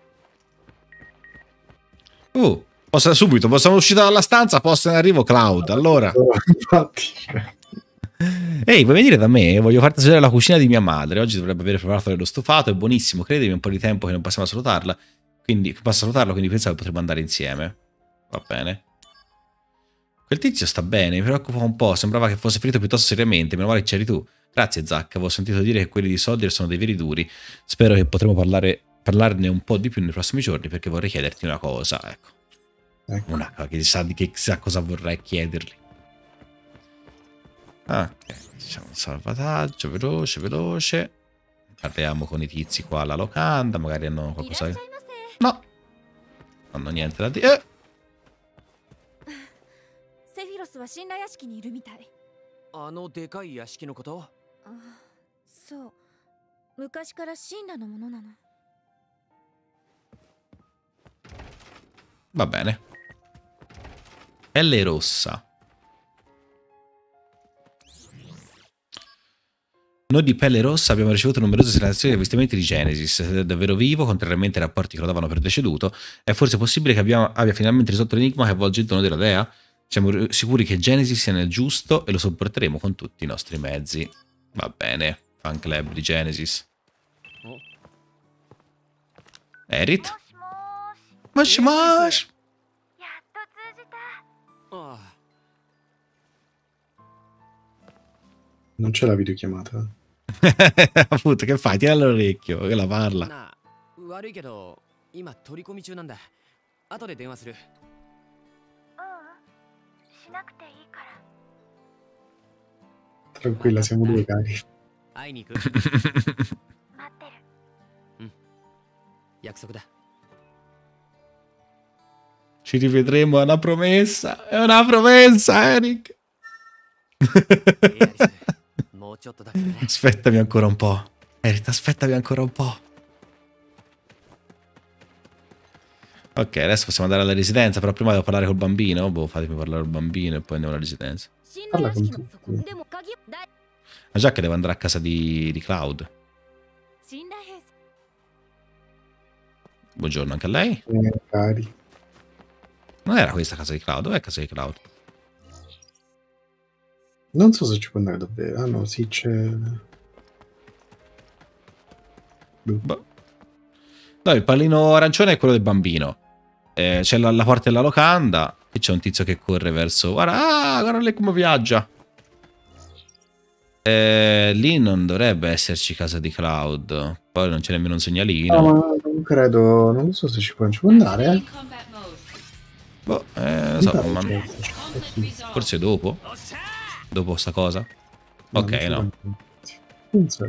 Speaker 1: Uh, posso subito, possiamo uscire dalla stanza, posso in arrivo, Cloud, allora.
Speaker 2: Infatti.
Speaker 1: Ehi, vuoi venire da me? Voglio farti assaggiare la cucina di mia madre. Oggi dovrebbe aver preparato dello stufato, è buonissimo, credimi, è un po' di tempo che non passiamo a salutarla. Quindi, posso salutarlo, quindi pensavo che potremmo andare insieme. Va bene. Quel tizio sta bene, mi preoccupa un po', sembrava che fosse ferito piuttosto seriamente, meno male che c'eri tu. Grazie Zack, avevo sentito dire che quelli di Soldier sono dei veri duri. Spero che potremo parlare, parlarne un po' di più nei prossimi giorni, perché vorrei chiederti una cosa, ecco.
Speaker 2: Ecco.
Speaker 1: Una cosa che sa, che sa cosa vorrei chiedergli. Ok, facciamo un salvataggio, veloce, veloce. Parliamo con i tizi qua alla locanda, magari hanno qualcosa... No! Non hanno niente da dire. Eh!
Speaker 6: セフィロスは神羅屋敷にいるみたい。
Speaker 5: あのでかい屋敷のこと？
Speaker 6: あ、そう。昔から神羅のものなの。
Speaker 1: Va bene. Pelle rossa. Noi di Pelle Rossa abbiamo ricevuto numerose segnalazioni dei vestimenti di Genesis. È davvero vivo, contrariamente ai rapporti che lo davano per deceduto. È forse possibile che abbiamo, abbia finalmente risolto l'enigma che avvolge il dono della dea? Siamo sicuri che Genesis sia nel giusto e lo sopporteremo con tutti i nostri mezzi. Va bene, fan club di Genesis. Erit? Mosh mosh!
Speaker 6: やっと通じた。
Speaker 5: ああ
Speaker 2: Non c'è la videochiamata.
Speaker 1: Appunto, che fai? Tieni all'orecchio, che la parla.
Speaker 5: なあ悪いけど今取り込み中なんだ。後で電話する。
Speaker 6: ううん、しなくていいから。
Speaker 2: Tranquilla, siamo due cari.
Speaker 5: 会いに行く。
Speaker 6: 待ってる。
Speaker 5: 約束だ。
Speaker 1: Ci rivedremo, è una promessa. È una promessa, Eric.
Speaker 5: エアリスもうちょっとだけね。
Speaker 1: Aspettami ancora un po'. Eric, aspettami ancora un po'. Ok, adesso possiamo andare alla residenza, però prima devo parlare col bambino. Boh, fatemi parlare col bambino e poi andiamo alla residenza.
Speaker 6: 神羅屋敷のそこでも鍵をだい。
Speaker 1: Ma già che devo andare a casa di, di Cloud.
Speaker 6: 神羅兵
Speaker 1: Buongiorno anche a lei.
Speaker 2: Eh, cari.
Speaker 1: Non era questa casa di Cloud? Dov'è casa di Cloud?
Speaker 2: Non so se ci può andare davvero. Ah no, sì, c'è...
Speaker 1: Boh. No, il pallino arancione è quello del bambino. Eh, c'è la, la porta della locanda. E c'è un tizio che corre verso... Guarda, ah, guarda lì come viaggia. Eh, lì non dovrebbe esserci casa di Cloud. Poi non c'è nemmeno un segnalino.
Speaker 2: No, ma non credo... Non so se ci può, ci può andare, eh.
Speaker 1: Boh, eh, non so, ma...
Speaker 2: C'è-
Speaker 1: Forse dopo? Dopo sta cosa? Ok, no.
Speaker 2: Non so.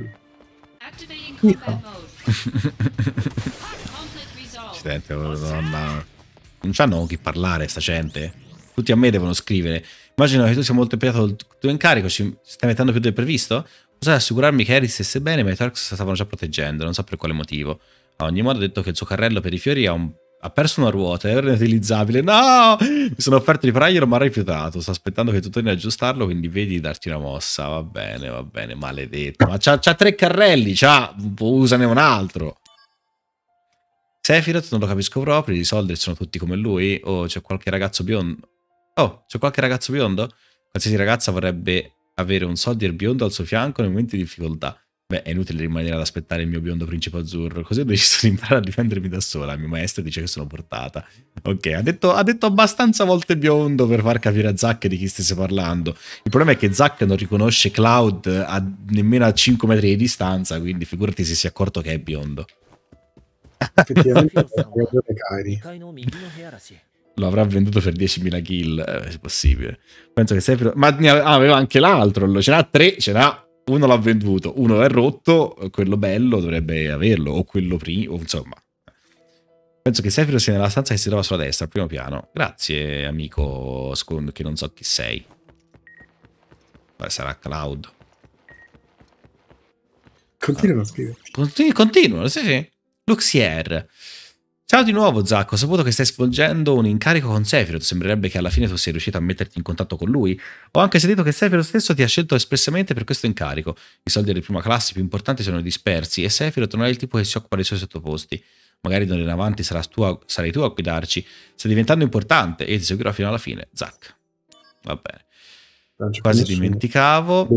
Speaker 1: Accidente, madonna. Non c'hanno con chi parlare sta gente. Tutti a me devono scrivere. Immagino che tu sia molto impegnato il tuo incarico. Ci stai mettendo più del previsto? Osai assicurarmi che Harry stesse bene, ma i Turks stavano già proteggendo. Non so per quale motivo. A ogni modo ha detto che il suo carrello per i fiori ha, un... ha perso una ruota. È inutilizzabile. No! Mi sono offerto di ripararglielo, ma ha rifiutato. Sto aspettando che tu torni a aggiustarlo, quindi vedi di darti una mossa. Va bene, va bene, maledetto. Ma c'ha, c'ha tre carrelli, c'ha... usane un altro. Sephiroth non lo capisco proprio, i Soldier sono tutti come lui, o c'è qualche ragazzo biondo? Oh, c'è qualche ragazzo biondo? Qualsiasi ragazza vorrebbe avere un soldier biondo al suo fianco nei momenti di difficoltà. Beh, è inutile rimanere ad aspettare il mio biondo principe azzurro, così ho deciso di imparare a difendermi da sola. Il mio maestro dice che sono portata. Ok, ha detto, ha detto abbastanza volte biondo per far capire a Zack di chi stesse parlando. Il problema è che Zack non riconosce Cloud a nemmeno a cinque metri di distanza, quindi figurati se si è accorto che è biondo.
Speaker 2: Effettivamente Kairi.
Speaker 1: Lo avrà venduto per diecimila kill, eh, è possibile. Penso che Sephiroth... Ma ah, aveva anche l'altro, ce n'ha tre, ce n'ha... Uno l'ha venduto, uno è rotto, quello bello dovrebbe averlo, o quello prima, insomma. Penso che Sephiroth sia nella stanza che si trova sulla destra, al primo piano. Grazie, amico, che non so chi sei. Beh, sarà Cloud.
Speaker 2: Continuano a scriverti.
Speaker 1: Continu continuano, sì, sì. Luxier. Ciao di nuovo, Zack. Ho saputo che stai svolgendo un incarico con Sephiroth. Sembrerebbe che alla fine tu sia riuscito a metterti in contatto con lui. Ho anche sentito che Sephiroth stesso ti ha scelto espressamente per questo incarico. I soldi di prima classe più importanti sono dispersi e Sephiroth non è il tipo che si occupa dei suoi sottoposti. Magari da ora in avanti sarà tu, sarai tu a guidarci. Stai diventando importante e ti seguirò fino alla fine, Zack. Va bene. Quasi dimenticavo.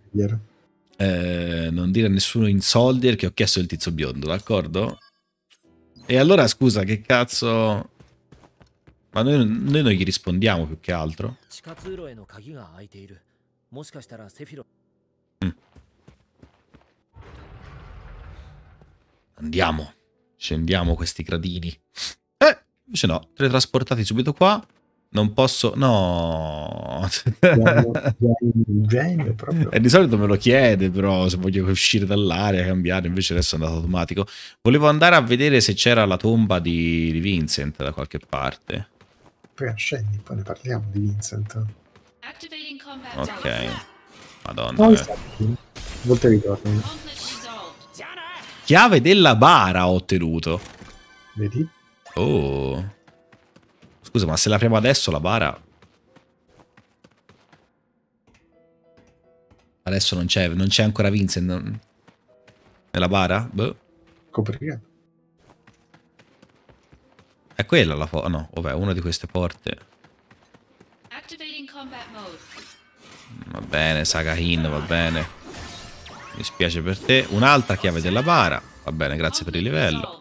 Speaker 1: Eh, non dire a nessuno in Soldier che ho chiesto il tizio biondo, d'accordo? E allora scusa, che cazzo... Ma noi, noi non gli rispondiamo più che altro? Mm. Andiamo. Scendiamo questi gradini. Eh, invece no, teletrasportati subito qua. Non posso... No.
Speaker 2: Genio, proprio.
Speaker 1: E di solito me lo chiede, però, se voglio uscire dall'area, cambiare, invece adesso è andato automatico. Volevo andare a vedere se c'era la tomba di, di Vincent da qualche parte.
Speaker 2: Poi scendi, poi ne parliamo di Vincent.
Speaker 1: Ok. Madonna.
Speaker 2: No, volte ritorni.
Speaker 1: Chiave della bara ho ottenuto.
Speaker 2: Vedi?
Speaker 1: Oh. Scusa, ma se l'apriamo adesso la bara... Adesso non c'è, non c'è ancora Vincent non... nella bara? Boh.
Speaker 2: Copriamo.
Speaker 1: È quella la porta? No, vabbè, una di queste porte. Va bene, Sagahin, va bene. Mi spiace per te. Un'altra chiave della bara. Va bene, grazie per il livello.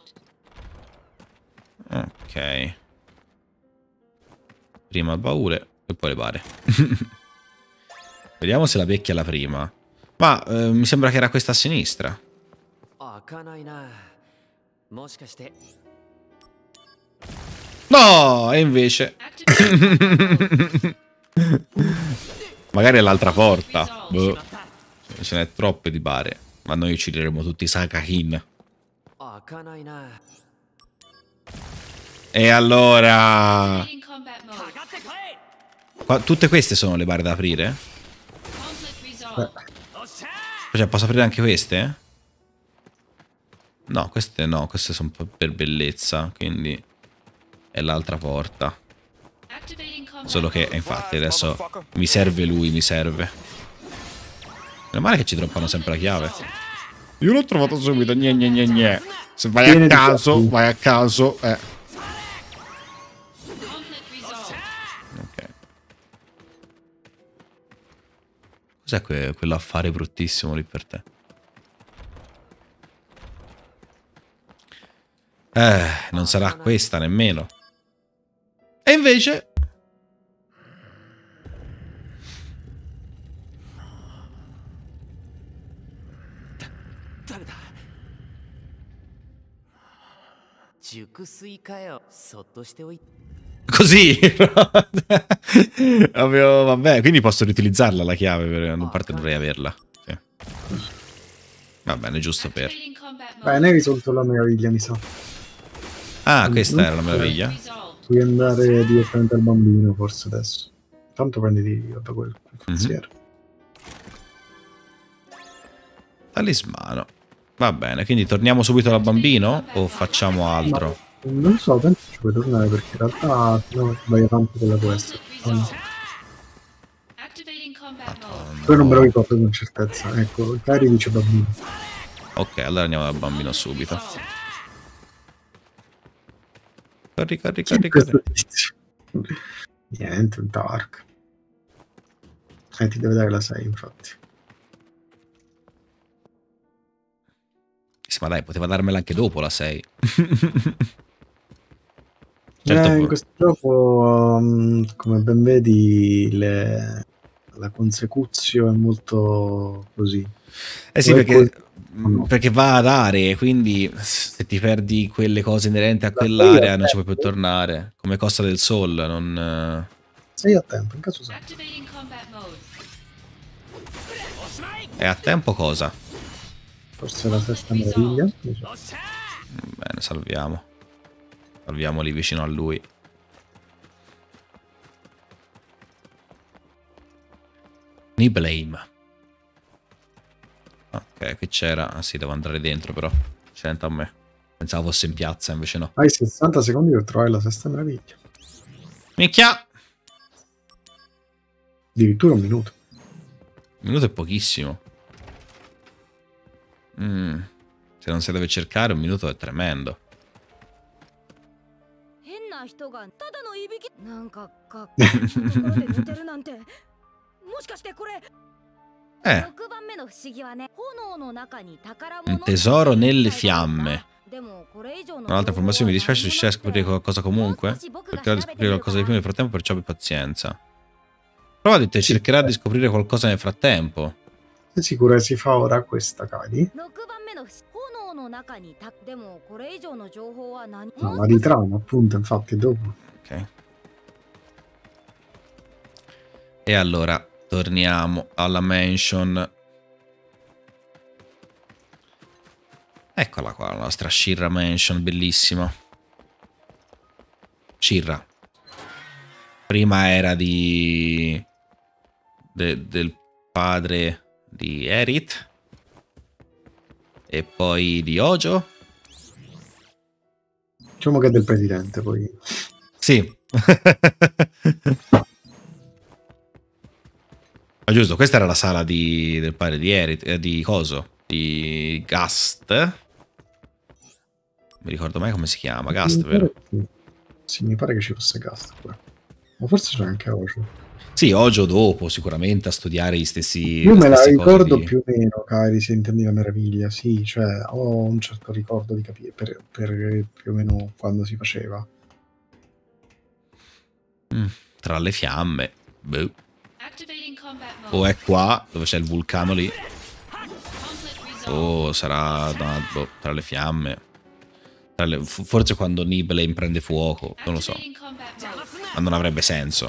Speaker 1: Ok. Prima il baule e poi le bare. Vediamo se la vecchia è la prima. Ma eh, mi sembra che era questa a sinistra. No, e invece... Magari è l'altra porta. Boh. Ce n'è troppe di bare. Ma noi uccideremo tutti i Sagahin. E allora... Qua, tutte queste sono le bare da aprire? Cioè, posso aprire anche queste? No, queste no, queste sono per bellezza, quindi è l'altra porta. Solo che, infatti, adesso mi serve lui, mi serve. Meno male che ci droppano sempre la chiave. Io l'ho trovato subito, gne gne gne gne. Se vai a caso, vai a caso, eh. Cos'è que quell'affare bruttissimo lì per te? Eh, non sarà questa nemmeno. E invece... Così. Avevo, vabbè, quindi posso riutilizzarla la chiave, per una parte dovrei averla. Sì. Va bene, giusto per...
Speaker 2: Bene, hai risolto la meraviglia, mi sa.
Speaker 1: Ah, questa era la meraviglia.
Speaker 2: Puoi andare direttamente al bambino, forse adesso. Tanto prendi da quel pensiero.
Speaker 1: Mm-hmm. Talismano. Va bene, quindi torniamo subito al bambino o facciamo altro?
Speaker 2: Ma, non so, penso ci puoi tornare perché in realtà no, vai avanti con la quest. Poi non me lo ricordo con certezza. Ecco, Kairi dice bambino.
Speaker 1: Ok, allora andiamo dal bambino subito. Corri, corri, corri, corri.
Speaker 2: Niente, un Dark. Eh, ti deve dare la sei, infatti.
Speaker 1: Sì, ma dai, poteva darmela anche dopo la sei.
Speaker 2: Certo, eh, in
Speaker 1: poi...
Speaker 2: questo gioco, um, come ben vedi, le... la consecuzio è molto così.
Speaker 1: Eh sì,
Speaker 2: Dove
Speaker 1: perché,
Speaker 2: no.
Speaker 1: perché va ad aree, quindi se ti perdi quelle cose inerenti a
Speaker 2: La
Speaker 1: quell'area non ci puoi più tornare. Come Costa del Sol, non...
Speaker 2: sei a tempo, in caso sei.
Speaker 1: È a tempo cosa?
Speaker 2: Forse la sesta meraviglia.
Speaker 1: Bene, salviamo. Salviamoli vicino a lui. Nibelheim. Ok, qui c'era. Ah sì, devo andare dentro però. Senta a me. Pensavo fosse in piazza, invece no.
Speaker 2: Hai sessanta secondi per trovare la sesta meraviglia.
Speaker 1: Minchia!
Speaker 2: Addirittura un minuto.
Speaker 1: Un minuto è pochissimo. Mm. Se non si deve cercare, un minuto è tremendo. Eh. Un tesoro nelle fiamme. Un'altra informazione, mi dispiace, riuscire a scoprire qualcosa comunque. Cercherò di scoprire qualcosa di più nel frattempo, perciò abbi pazienza. Prova di te, cercherà di scoprire qualcosa nel frattempo.
Speaker 2: Sei sicura che si fa ora questa, Kali? No, ma di trama, appunto, infatti, dopo.
Speaker 1: Ok. E allora, torniamo alla mansion. Eccola qua, la nostra Shirra Mansion, bellissima. Shirra. Prima era di... De, del padre di Aerith. E poi di Hojo.
Speaker 2: Diciamo che è del presidente, poi.
Speaker 1: Sì. Ma giusto, questa era la sala di, del padre di Aerith, eh, di coso, di Gast. Mi ricordo mai come si chiama, Gast, vero?
Speaker 2: Che... Sì, mi pare che ci fosse Gast pure. Ma forse c'è anche Hojo.
Speaker 1: Sì, Hojo dopo, sicuramente a studiare gli stessi.
Speaker 2: Io me la ricordo
Speaker 1: di...
Speaker 2: più o meno, Kairi, se intendi la meraviglia, sì, cioè ho un certo ricordo di capire per, per più o meno quando si faceva.
Speaker 1: Mm, tra le fiamme. Boh. O è qua, dove c'è il vulcano lì. O sarà da, boh, tra le fiamme. Tra le, forse quando Nibelheim prende fuoco, non lo so. Ma non avrebbe senso.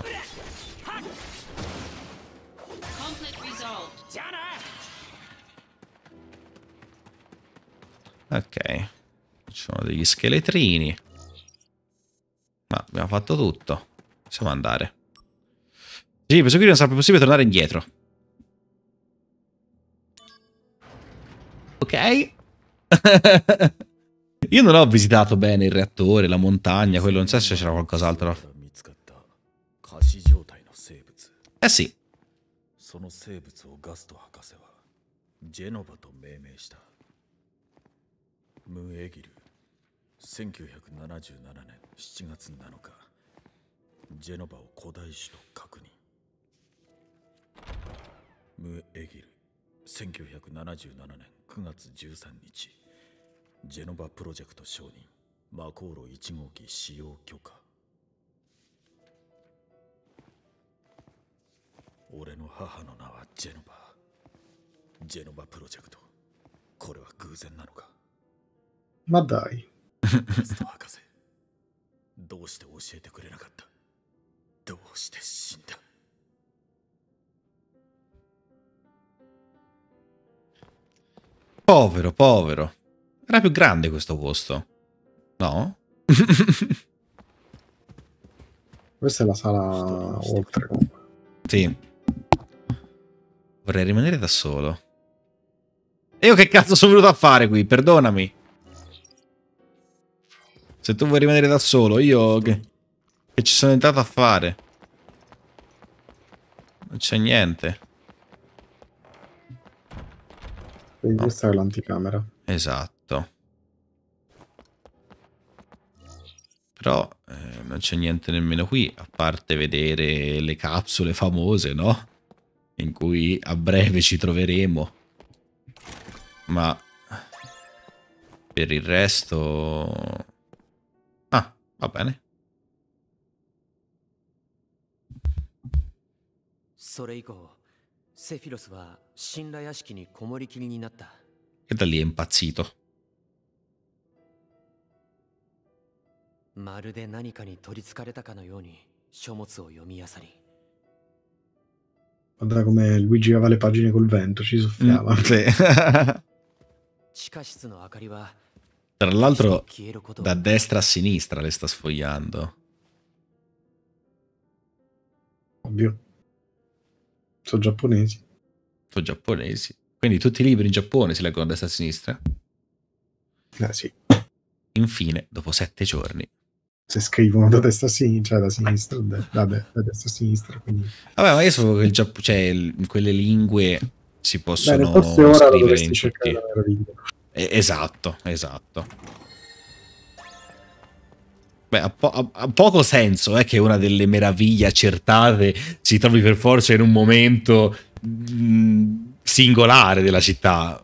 Speaker 1: Ok. Ci sono degli scheletrini. Ma abbiamo fatto tutto. Possiamo andare. Sì, penso che non sarà più possibile tornare indietro. Ok. Io non ho visitato bene il reattore, la montagna, quello, non so se c'era qualcos'altro. Eh sì.
Speaker 4: その生物をガスト博士はジェノバと命名した。ムエギル、せんきゅうひゃくななじゅうななねんしちがつなのか、ジェノバを古代種と確認。ムエギル、せんきゅうひゃくななじゅうななねんくがつじゅうさんにち、ジェノバプロジェクト承認、魔航路いち号機使用許可。俺の母の名はジェノバ。ジェノバプロジェクト。これは偶然なのか。
Speaker 2: Ma dai.
Speaker 4: ガスト博士、どうして教えてくれなかった。どうして死んだ。
Speaker 1: Povero, povero. Era più grande questo posto. No?
Speaker 2: Questa è la sala oltre comunque.
Speaker 1: Sì. Vorrei rimanere da solo. E io che cazzo sono venuto a fare qui? Perdonami. Se tu vuoi rimanere da solo, io che, che ci sono entrato a fare? Non c'è niente.
Speaker 2: Quindi questa è l'anticamera.
Speaker 1: Esatto. Però eh, non c'è niente nemmeno qui, a parte vedere le capsule famose, no? in cui a breve ci troveremo. Ma per il resto... Ah, va bene.
Speaker 5: それ以降、セフィロスは神羅屋敷にこもりきりになった。
Speaker 1: E da lì è impazzito.
Speaker 5: まるで何かに取りつかれたかのように書物を読み漁り。
Speaker 2: Guarda come lui girava le pagine col vento, ci soffiava.
Speaker 1: Mm, sì.
Speaker 5: 地下室の明かりは
Speaker 1: Tra l'altro da destra a sinistra le sta sfogliando.
Speaker 2: Ovvio. Sono giapponesi.
Speaker 1: Sono giapponesi. Quindi tutti i libri in Giappone si leggono da destra a sinistra?
Speaker 2: Eh sì.
Speaker 1: Infine, dopo sette giorni.
Speaker 2: Se scrivono da destra a sinistra, cioè da sinistra, da, da, da destra a sinistra. Quindi...
Speaker 1: Vabbè, ma io so che il Giappone, cioè, in quelle lingue si possono
Speaker 2: Bene, forse ora
Speaker 1: scrivere in tutti.
Speaker 2: La meraviglia.
Speaker 1: Eh, esatto, esatto. Beh, ha, po ha, ha poco senso eh, che una delle meraviglie accertate si trovi per forza in un momento mh, singolare della città.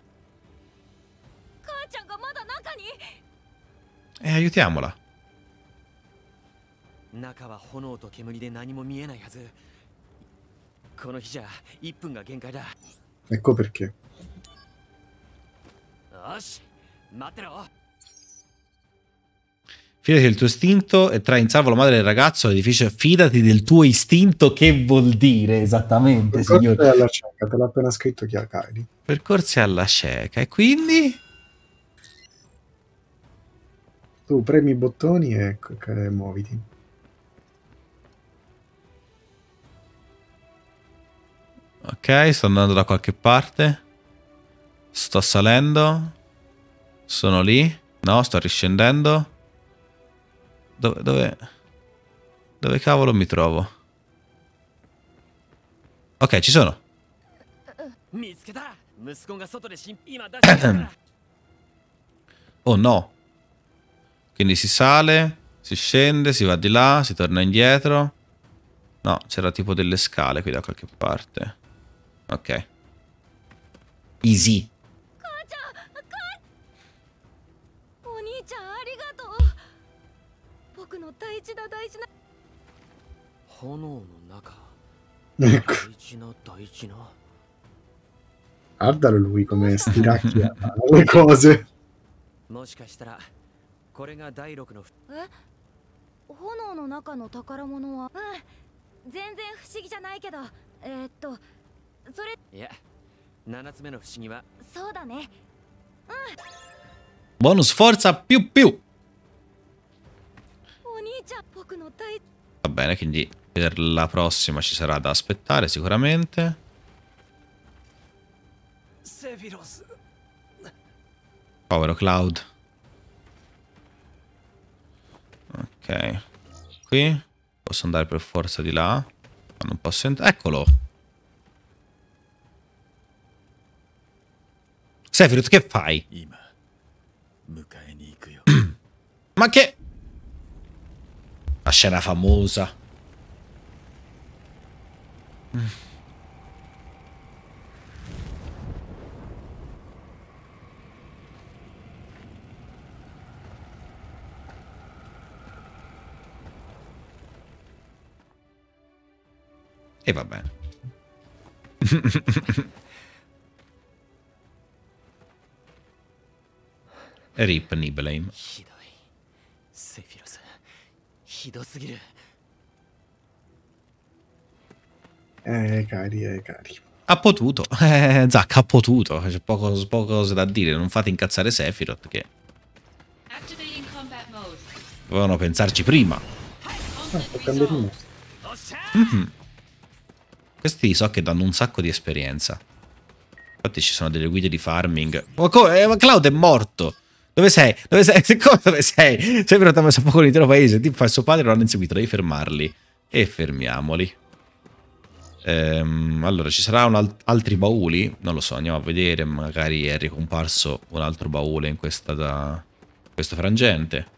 Speaker 1: E eh, aiutiamola.
Speaker 5: 中は炎と煙で何も見えないはず。この日じゃいっぷんが限界だ。
Speaker 2: Ecco perché.
Speaker 5: よし、待ってろ。
Speaker 1: Fidati del tuo istinto e trai in salvo la madre del ragazzo. L'edificio. Fidati del tuo istinto, che vuol dire esattamente, signor?
Speaker 2: Percorsi alla cieca, te l'ha appena scritto chi ha Kairi.
Speaker 1: Percorsi alla cieca. E quindi?
Speaker 2: Tu premi i bottoni e, e muoviti.
Speaker 1: Ok, sto andando da qualche parte. Sto salendo. Sono lì. No, sto riscendendo. Dove, dove, dove cavolo mi trovo? Ok, ci sono. Oh no. Quindi si sale, si scende, si va di là, si torna indietro. No, c'era tipo delle scale qui da qualche parte. Ok. Easy.
Speaker 5: 炎の中。
Speaker 2: Ecco.
Speaker 5: 大事な大事な。
Speaker 2: Guardalo lui come stiracchia le cose.
Speaker 5: もしかしたらこれが第六の。
Speaker 6: え、炎の中の宝物は、うん、全然不思議じゃないけど、えー、っとそれ
Speaker 5: いや、七つ目の不思議は
Speaker 6: そうだね。うん。
Speaker 1: Bonus forza più più.
Speaker 6: お兄ちゃん、僕の大。
Speaker 1: Va bene, quindi per la prossima ci sarà da aspettare sicuramente. Povero Cloud. Ok. Qui posso andare per forza di là. Ma non posso entrare. Eccolo. Sephiroth, che fai? Ma che... La scena famosa. Mm. E va bene. Rip Nibelheim.
Speaker 2: Eh, cari, eh, cari.
Speaker 1: Ha potuto. Eh, Zack ha potuto. C'è poco, poco cose da dire. Non fate incazzare Sephiroth che... Dovevano pensarci prima.
Speaker 2: Ah,
Speaker 1: mm-hmm. Questi so che danno un sacco di esperienza. Infatti ci sono delle guide di farming. Ma come? Ma Cloud è morto. Dove sei? Dove sei? Come dove sei? Sephiroth ha messo a fuoco l'intero paese. Tipo, suo padre lo hanno inseguito. Devi fermarli. E fermiamoli. Ehm, allora, ci saranno al altri bauli? Non lo so, andiamo a vedere. Magari è ricomparso un altro baule in questa da... questo frangente.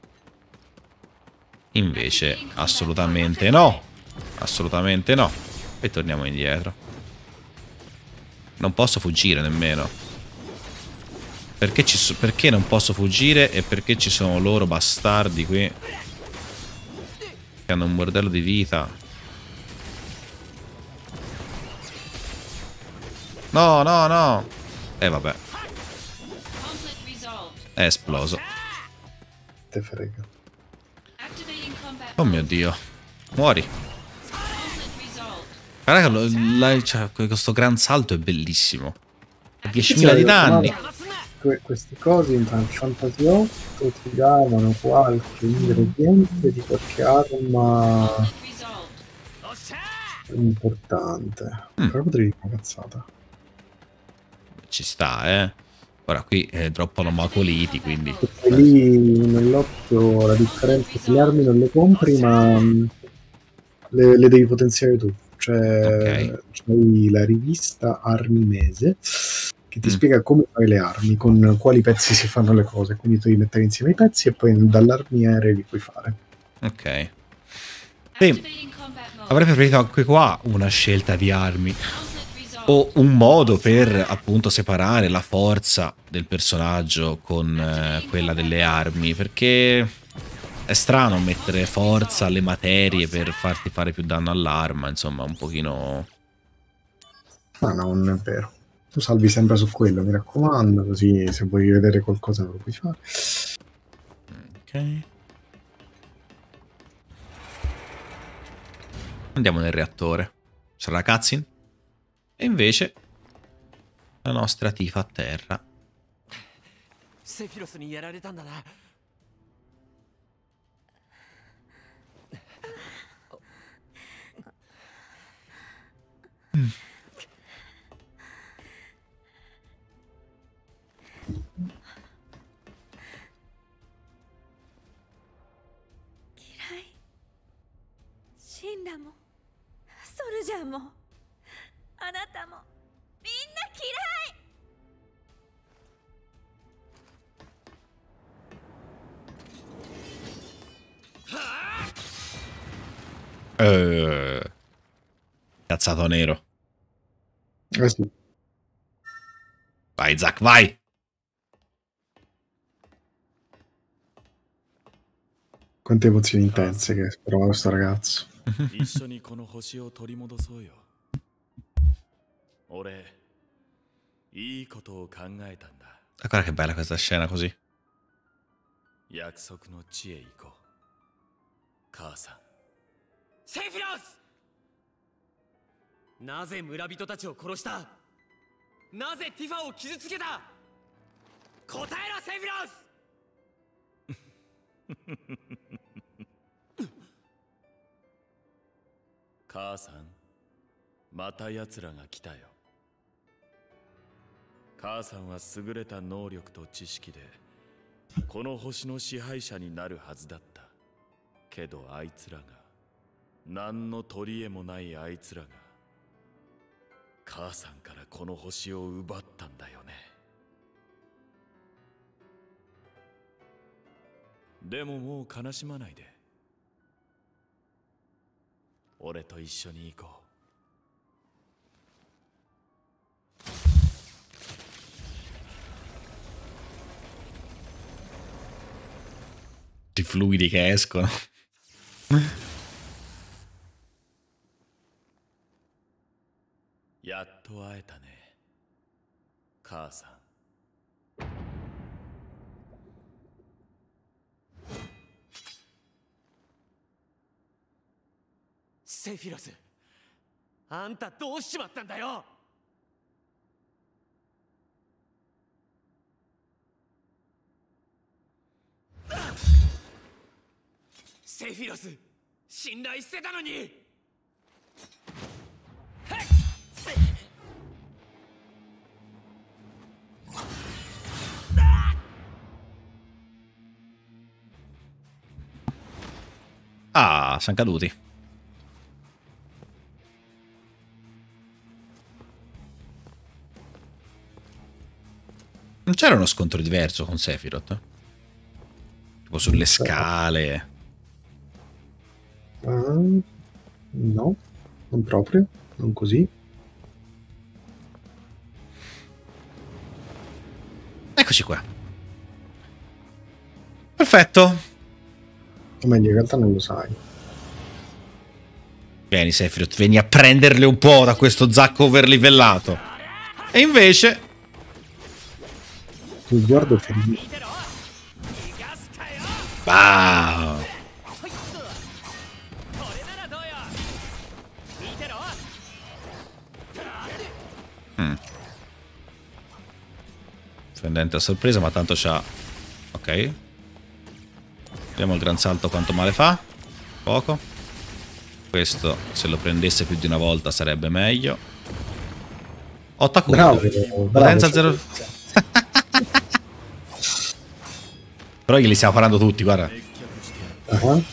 Speaker 1: Invece, assolutamente no. Assolutamente no. E torniamo indietro. Non posso fuggire nemmeno. Perché, ci so perché non posso fuggire e perché ci sono loro bastardi qui che hanno un bordello di vita. No, no, no. E eh, vabbè. È esploso.
Speaker 2: Te frega.
Speaker 1: Oh mio Dio. Muori. Guarda, cioè, questo gran salto è bellissimo. diecimila di danni.
Speaker 2: Que questi cosi in Final Fantasy otto ti davano qualche ingrediente di qualche arma importante.
Speaker 1: Mm.
Speaker 2: Però potrei dire una cazzata.
Speaker 1: Ci sta, eh. Ora qui eh, droppano macoliti, quindi...
Speaker 2: Perché lì nell'otto la differenza è che le armi non le compri, ma le, le devi potenziare tu. Cioè,
Speaker 1: okay.
Speaker 2: C'hai la rivista Armi Mese che ti
Speaker 1: mm.
Speaker 2: spiega come fare le armi, con quali pezzi si fanno le cose. Quindi tu devi mettere insieme i pezzi e poi dall'armiere li puoi fare.
Speaker 1: Ok. Sì. Avrei preferito anche qua una scelta di armi. O un modo per appunto separare la forza del personaggio con eh, quella delle armi, perché è strano mettere forza alle materie per farti fare più danno all'arma, insomma, un pochino...
Speaker 2: Ma no, non è vero. Tu salvi sempre su quello, mi raccomando, così se vuoi vedere qualcosa lo puoi fare.
Speaker 1: Ok. Andiamo nel reattore. C'è la cutscene. E invece la nostra Tifa a terra.
Speaker 5: Sephiroth ni yarareta nda na.
Speaker 1: Mm.
Speaker 6: Kirai. Shinra mo, Soulja mo, anata mo, minna kirai.
Speaker 1: Uh, cazzato nero.
Speaker 2: Eh sì.
Speaker 1: Vai Zack, vai.
Speaker 2: Quante emozioni intense che prova questo ragazzo.
Speaker 1: E guarda che bella questa scena così.
Speaker 5: Sephiroth! なぜ村人たちを殺した？なぜティファを傷つけた？答えろセフィロス！
Speaker 4: 母さん、また奴らが来たよ。母さんは優れた能力と知識でこの星の支配者になるはずだった。けどあいつらが、何の取り柄もないあいつらが母さんからこの星を奪ったんだよね。でももう悲しまないで。俺と一緒に行こう。
Speaker 1: I fluidi che escono.
Speaker 4: やっと会えたね、母さん。
Speaker 5: セフィロス、あんたどうしちまったんだよ。セフィロス、信頼してたのに。
Speaker 1: Ah, siamo caduti. Non c'era uno scontro diverso con Sephiroth? Tipo sulle scale.
Speaker 2: Uh, no, non proprio. non così.
Speaker 1: Eccoci qua. Perfetto.
Speaker 2: O meglio, in realtà non lo sai.
Speaker 1: Vieni Sephiroth, vieni a prenderle un po' da questo zacco overlivellato. E invece...
Speaker 2: Il guardo fermo.
Speaker 1: Wow. Mm. Fendente a sorpresa, ma tanto c'ha... Ok. Vediamo il gran salto quanto male fa. Poco. Questo, se lo prendesse più di una volta, sarebbe meglio. Ottaku.
Speaker 2: Bravo,
Speaker 1: Potenza
Speaker 2: bravo,
Speaker 1: zero. Però glieli stiamo parando tutti, guarda.
Speaker 2: Uh-huh.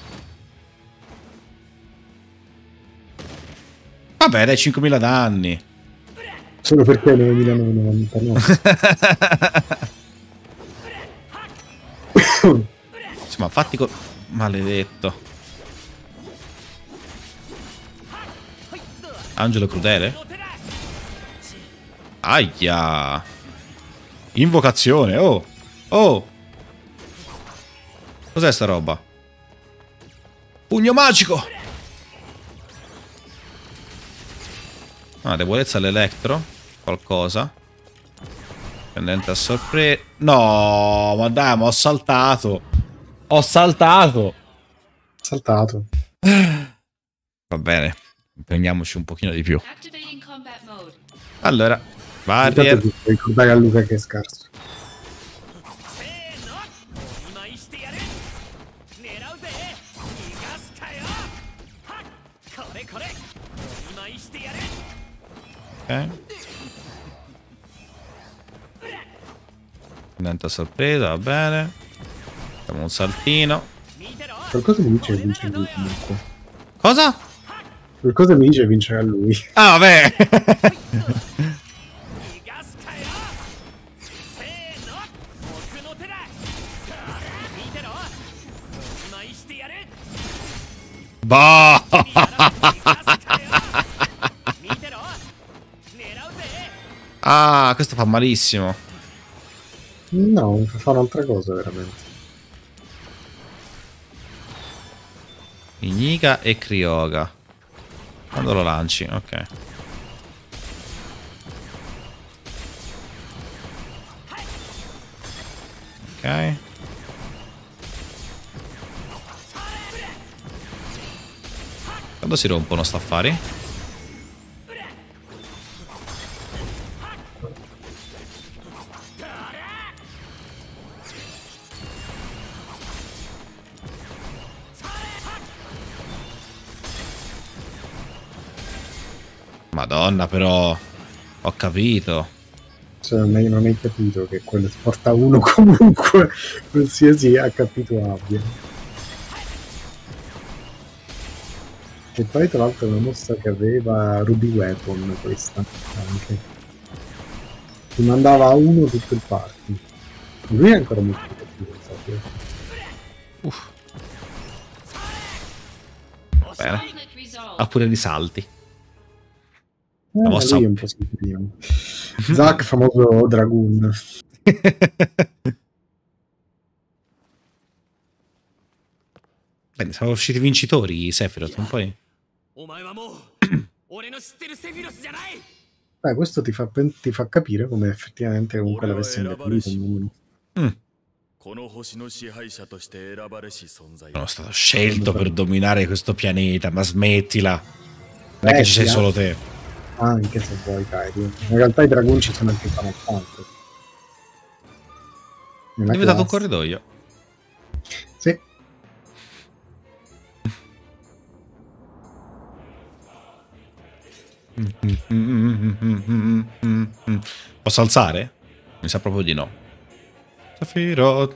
Speaker 1: Vabbè, dai, cinquemila danni.
Speaker 2: Solo perché novemilanovantanove.
Speaker 1: Ma fatti co... Maledetto. Angelo crudele? Aia. Invocazione, oh. Oh. Cos'è sta roba? Pugno magico. Ah, debolezza all'elettro. Qualcosa. Pendente a sorpresa. No, ma dai, ma ho saltato. Ho saltato.
Speaker 2: Saltato.
Speaker 1: Va bene. Impegniamoci un pochino di più. Allora, barrier.
Speaker 2: Ricordare a Luca che è scarso.
Speaker 1: Ok. Pendente a sorpresa, va bene. Facciamo un saltino.
Speaker 2: Qualcosa mi dice che vince lui comunque.
Speaker 1: Cosa?
Speaker 2: Qualcosa mi dice che vincerà lui.
Speaker 1: Ah, vabbè. Bah. Ah, questo fa malissimo.
Speaker 2: No, fa un'altra cosa veramente.
Speaker 1: Iniga e Kryoga. Quando lo lanci, ok. Ok. Quando si rompono sta affari? Madonna, però ho capito.
Speaker 2: Cioè, non hai, non hai capito che quello ti porta uno comunque, qualsiasi H P tu abbia. E poi tra l'altro è una mossa che aveva Ruby Weapon questa anche. Ti mandava a uno tutto il party. Lui è ancora molto cattivo, sapete.
Speaker 1: Uff. Bene. Ha pure di salti.
Speaker 2: Eh,
Speaker 1: mossa...
Speaker 2: lui è un po' simpatico. Zack, famoso Dragoon.
Speaker 1: Bene, siamo usciti vincitori, Sephiroth, un po'.
Speaker 2: Beh, questo ti fa, ti fa capire come effettivamente comunque l'avesse indebolito.
Speaker 1: Mm. Sono stato scelto per dominare questo pianeta, ma smettila. Non è che ci sei solo te.
Speaker 2: Anche se vuoi, Kairi. In realtà i dragoni ci sono anche in Final Fantasy.
Speaker 1: È diventato un corridoio.
Speaker 2: Sì.
Speaker 1: Posso alzare? Mi sa proprio di no. Sephiroth.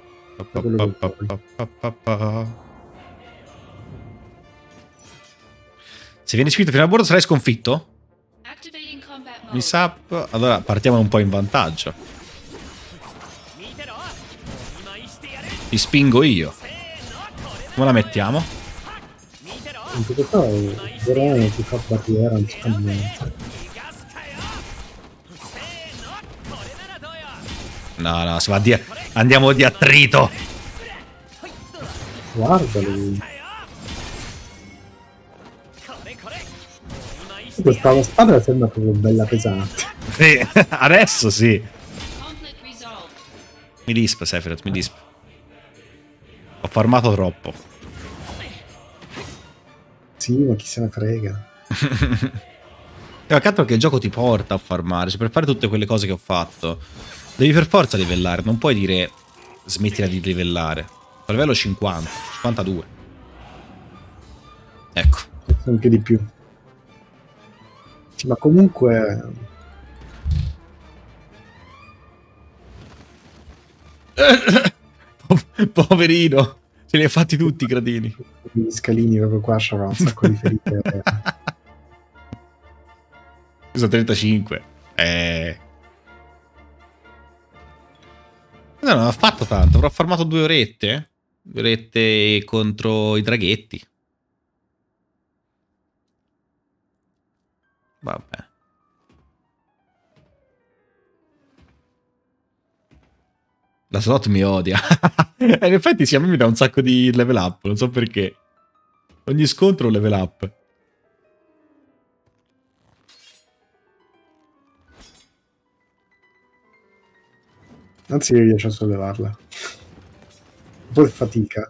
Speaker 1: Se vieni spinto fino a bordo sarai sconfitto? Mi sa... Allora partiamo un po' in vantaggio. Ti spingo io. Come la mettiamo?
Speaker 2: In realtà Verone ti fa barriera, non si fa niente.
Speaker 1: No, no, si va di... andiamo di attrito.
Speaker 2: Guarda lui. Questa spada sembra proprio bella pesante.
Speaker 1: Sì, adesso sì. Mi disp, Sephiroth, mi disp. Ho farmato troppo.
Speaker 2: Sì, ma chi se ne frega.
Speaker 1: E accanto che il gioco ti porta a farmare, cioè per fare tutte quelle cose che ho fatto, devi per forza livellare, non puoi dire smettila di livellare. A livello cinquanta, cinquantadue. Ecco.
Speaker 2: Anche di più. Sì, ma comunque...
Speaker 1: Poverino, ce li hai fatti tutti i gradini.
Speaker 2: Gli scalini proprio qua c'erano un sacco di ferite.
Speaker 1: Sono trentacinque. Eh... No, non ho fatto tanto, avrò farmato due orette. Due orette contro i draghetti. Vabbè. La slot mi odia. E in effetti sì, a me mi dà un sacco di level up, non so perché. Ogni scontro level up.
Speaker 2: Anzi, io riesco a sollevarla. Un po' di fatica.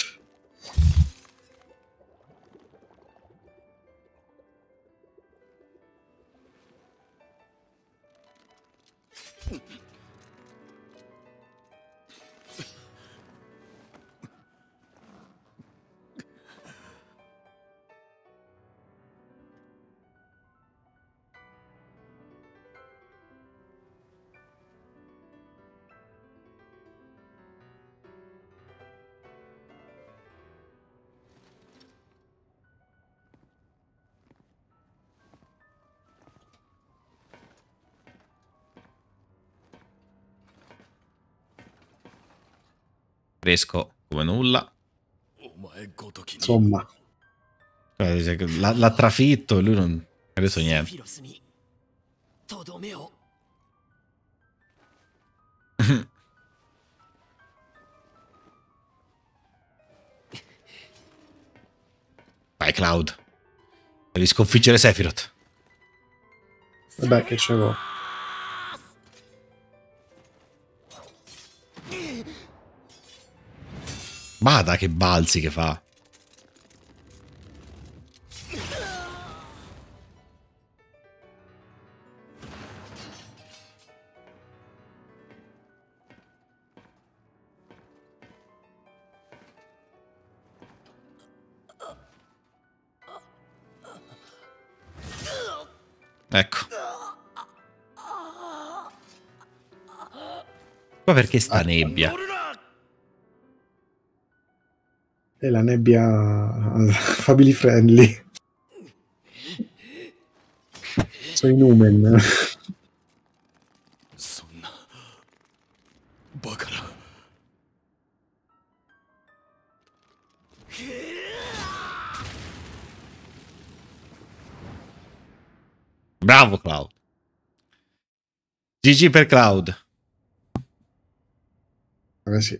Speaker 1: Cresco come nulla.
Speaker 2: Insomma.
Speaker 1: L'ha trafitto e lui non ha detto niente. Vai Cloud. Devi sconfiggere Sephiroth.
Speaker 2: Vabbè che c'avevo.
Speaker 1: Bada che balzi che fa. Ecco. Ma perché sta nebbia?
Speaker 2: È la nebbia family friendly. Sono i Numen.
Speaker 1: Bravo Cloud. G G per Cloud.
Speaker 2: Eh sì.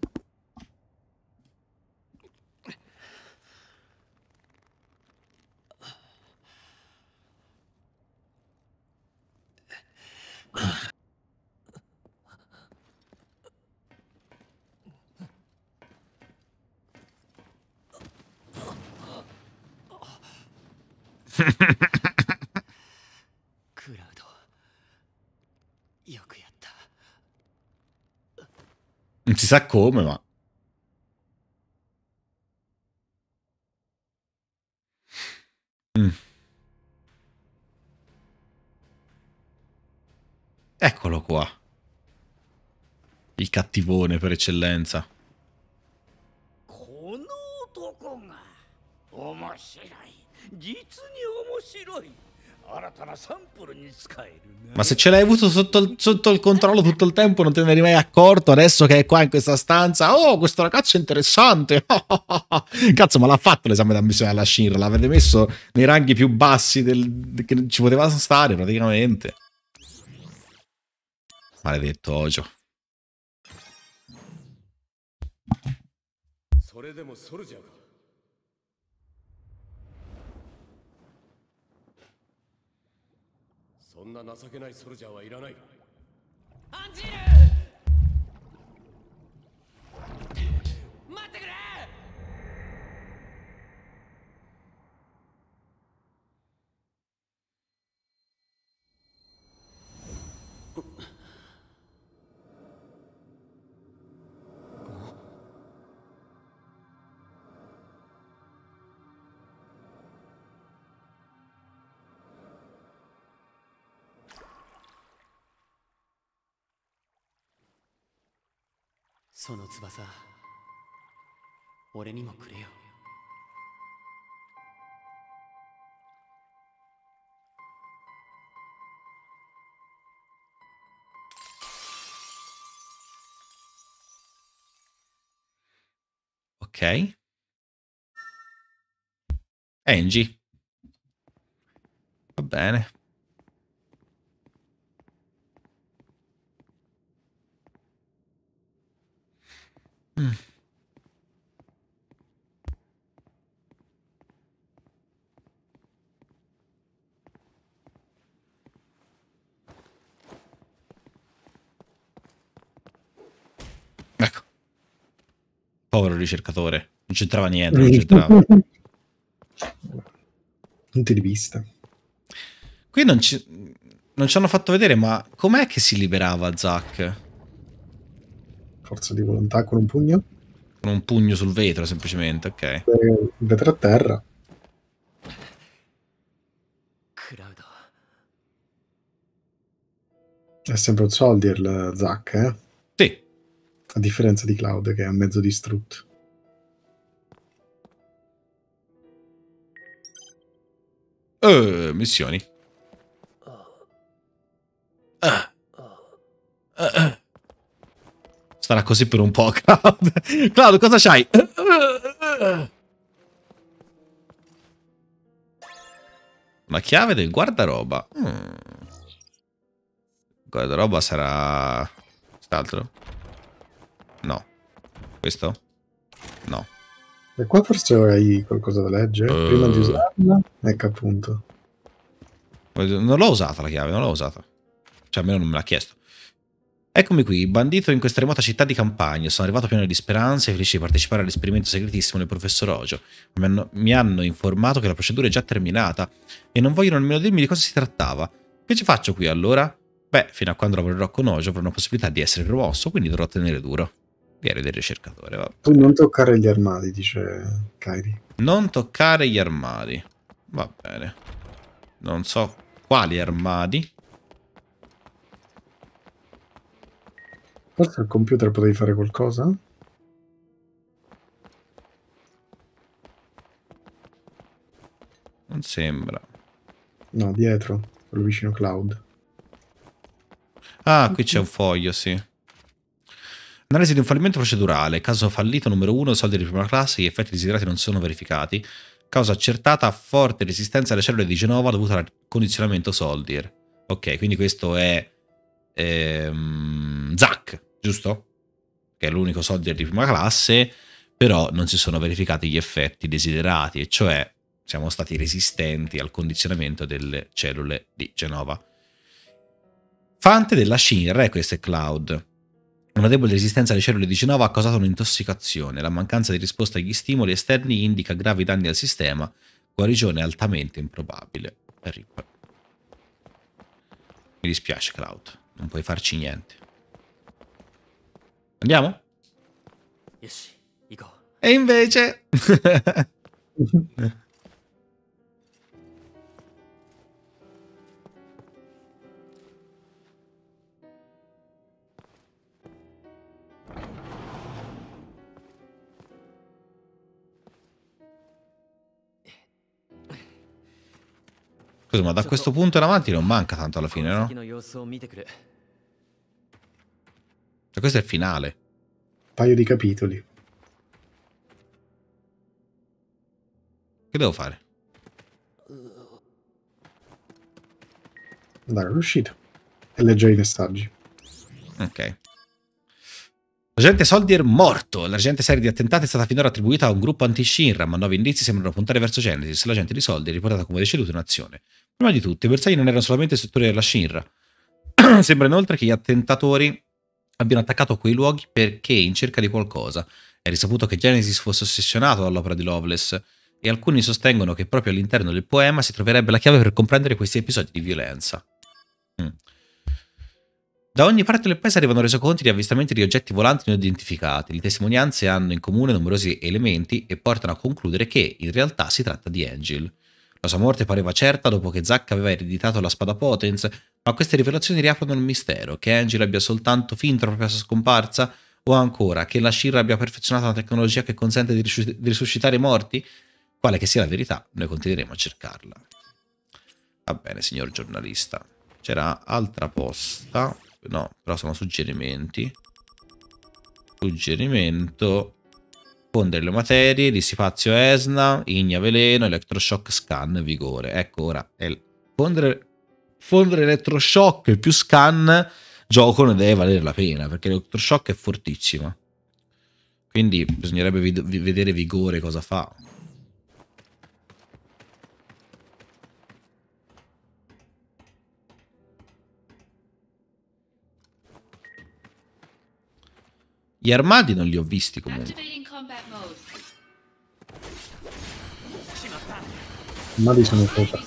Speaker 1: Non si sa come, ma... Mm. Eccolo qua. Il cattivone per eccellenza. Ma se ce l'hai avuto sotto il, sotto il controllo tutto il tempo non te ne eri mai accorto, adesso che è qua in questa stanza, oh questo ragazzo è interessante, cazzo ma l'ha fatto l'esame d'ammissione alla Shinra, l'avete messo nei ranghi più bassi del, che ci poteva stare praticamente. Maledetto Hojo.
Speaker 7: それでもソルジャーか。そんな情けないソルジャーはいらない。
Speaker 5: アンジール待ってくれ。その翼俺にもくれよ。
Speaker 1: Ok. Angie. Va bene. Mm. Ecco. Povero ricercatore. Non c'entrava niente, non c'entrava.
Speaker 2: Punti di vista.
Speaker 1: Qui non ci, non ci hanno fatto vedere, ma com'è che si liberava Zack?
Speaker 2: Forza di volontà con un pugno?
Speaker 1: Con un pugno sul vetro, semplicemente, ok.
Speaker 2: Eh, il vetro a terra.
Speaker 5: Cloud.
Speaker 2: È sempre un soldier il Zack, eh?
Speaker 1: Sì.
Speaker 2: A differenza di Cloud che è mezzo distrutto.
Speaker 1: Uh, missioni. Uh. Uh, uh. Starà così per un po', Cloud. Cloud, cosa c'hai? Uh, uh, uh. La chiave del guardaroba. Mm. Guardaroba sarà... quest'altro? No. Questo? No.
Speaker 2: E qua forse hai qualcosa da leggere?
Speaker 1: Uh.
Speaker 2: Prima di usarla? Ecco appunto.
Speaker 1: Non l'ho usata la chiave, non l'ho usata. Cioè almeno non me l'ha chiesto. Eccomi qui, bandito in questa remota città di campagna. Sono arrivato pieno di speranze e felice di partecipare all'esperimento segretissimo del professor Hojo. Mi hanno, mi hanno informato che la procedura è già terminata e non vogliono nemmeno dirmi di cosa si trattava. Che ci faccio qui allora? Beh, fino a quando lavorerò con Hojo avrò una possibilità di essere promosso, quindi dovrò tenere duro. Diario del ricercatore, vabbè.
Speaker 2: Tu non toccare gli armadi, dice Kairi.
Speaker 1: Non toccare gli armadi. Va bene. Non so quali armadi.
Speaker 2: Forse al computer potevi fare qualcosa?
Speaker 1: Non sembra.
Speaker 2: No, dietro, quello vicino Cloud.
Speaker 1: Ah, qui c'è un foglio, sì. Analisi di un fallimento procedurale. Caso fallito numero uno, soldi di prima classe, gli effetti desiderati non sono verificati. Causa accertata, forte resistenza alle cellule di Genova dovuta al condizionamento Soldier. Ok, quindi questo è ehm, Zack, giusto? Che è l'unico Soldier di prima classe, però non si sono verificati gli effetti desiderati, e cioè siamo stati resistenti al condizionamento delle cellule di Genova. Fante della Shinra, e questo è Cloud. Una debole resistenza alle cellule di Genova ha causato un'intossicazione. La mancanza di risposta agli stimoli esterni indica gravi danni al sistema. Guarigione altamente improbabile. Rip. Mi dispiace, Cloud. Non puoi farci niente. Andiamo?
Speaker 5: Yoshi, ico.
Speaker 1: E invece... Scusa, ma da questo punto in avanti non manca tanto alla fine, no?
Speaker 5: Cioè,
Speaker 1: questo è il finale.
Speaker 2: Un paio di capitoli.
Speaker 1: Che devo fare?
Speaker 2: Andare all'uscita e leggere i messaggi.
Speaker 1: Ok. L'agente Soldier morto. La recente serie di attentati è stata finora attribuita a un gruppo anti-Shinra, ma nuovi indizi sembrano puntare verso Genesis. L'agente di Soldier è riportata come deceduto in azione. Prima di tutto, i bersagli non erano solamente istruttori della Shinra. Sembra inoltre che gli attentatori abbiano attaccato quei luoghi perché in cerca di qualcosa. È risaputo che Genesis fosse ossessionato dall'opera di Loveless, e alcuni sostengono che proprio all'interno del poema si troverebbe la chiave per comprendere questi episodi di violenza. Mm. Da ogni parte del paese arrivano resoconti di avvistamenti di oggetti volanti non identificati. Le testimonianze hanno in comune numerosi elementi e portano a concludere che, in realtà, si tratta di Angel. La sua morte pareva certa dopo che Zack aveva ereditato la spada Potence, ma queste rivelazioni riaprono il mistero, che Angel abbia soltanto finto la propria scomparsa, o ancora che la Shinra abbia perfezionato una tecnologia che consente di, risus- di risuscitare i morti. Quale che sia la verità, noi continueremo a cercarla. Va bene, signor giornalista. C'era altra posta. No, però sono suggerimenti. Suggerimento. Fondere le materie, dissipazio Esna, Igna Veleno, elettroshock scan, vigore. Ecco, ora è il... fondere, fondere elettroshock più scan, gioco ne deve valere la pena, perché l'elettroshock è fortissima. Quindi bisognerebbe vid- vedere vigore cosa fa. Gli armadi non li ho visti comunque.
Speaker 2: Ma di sono sopra.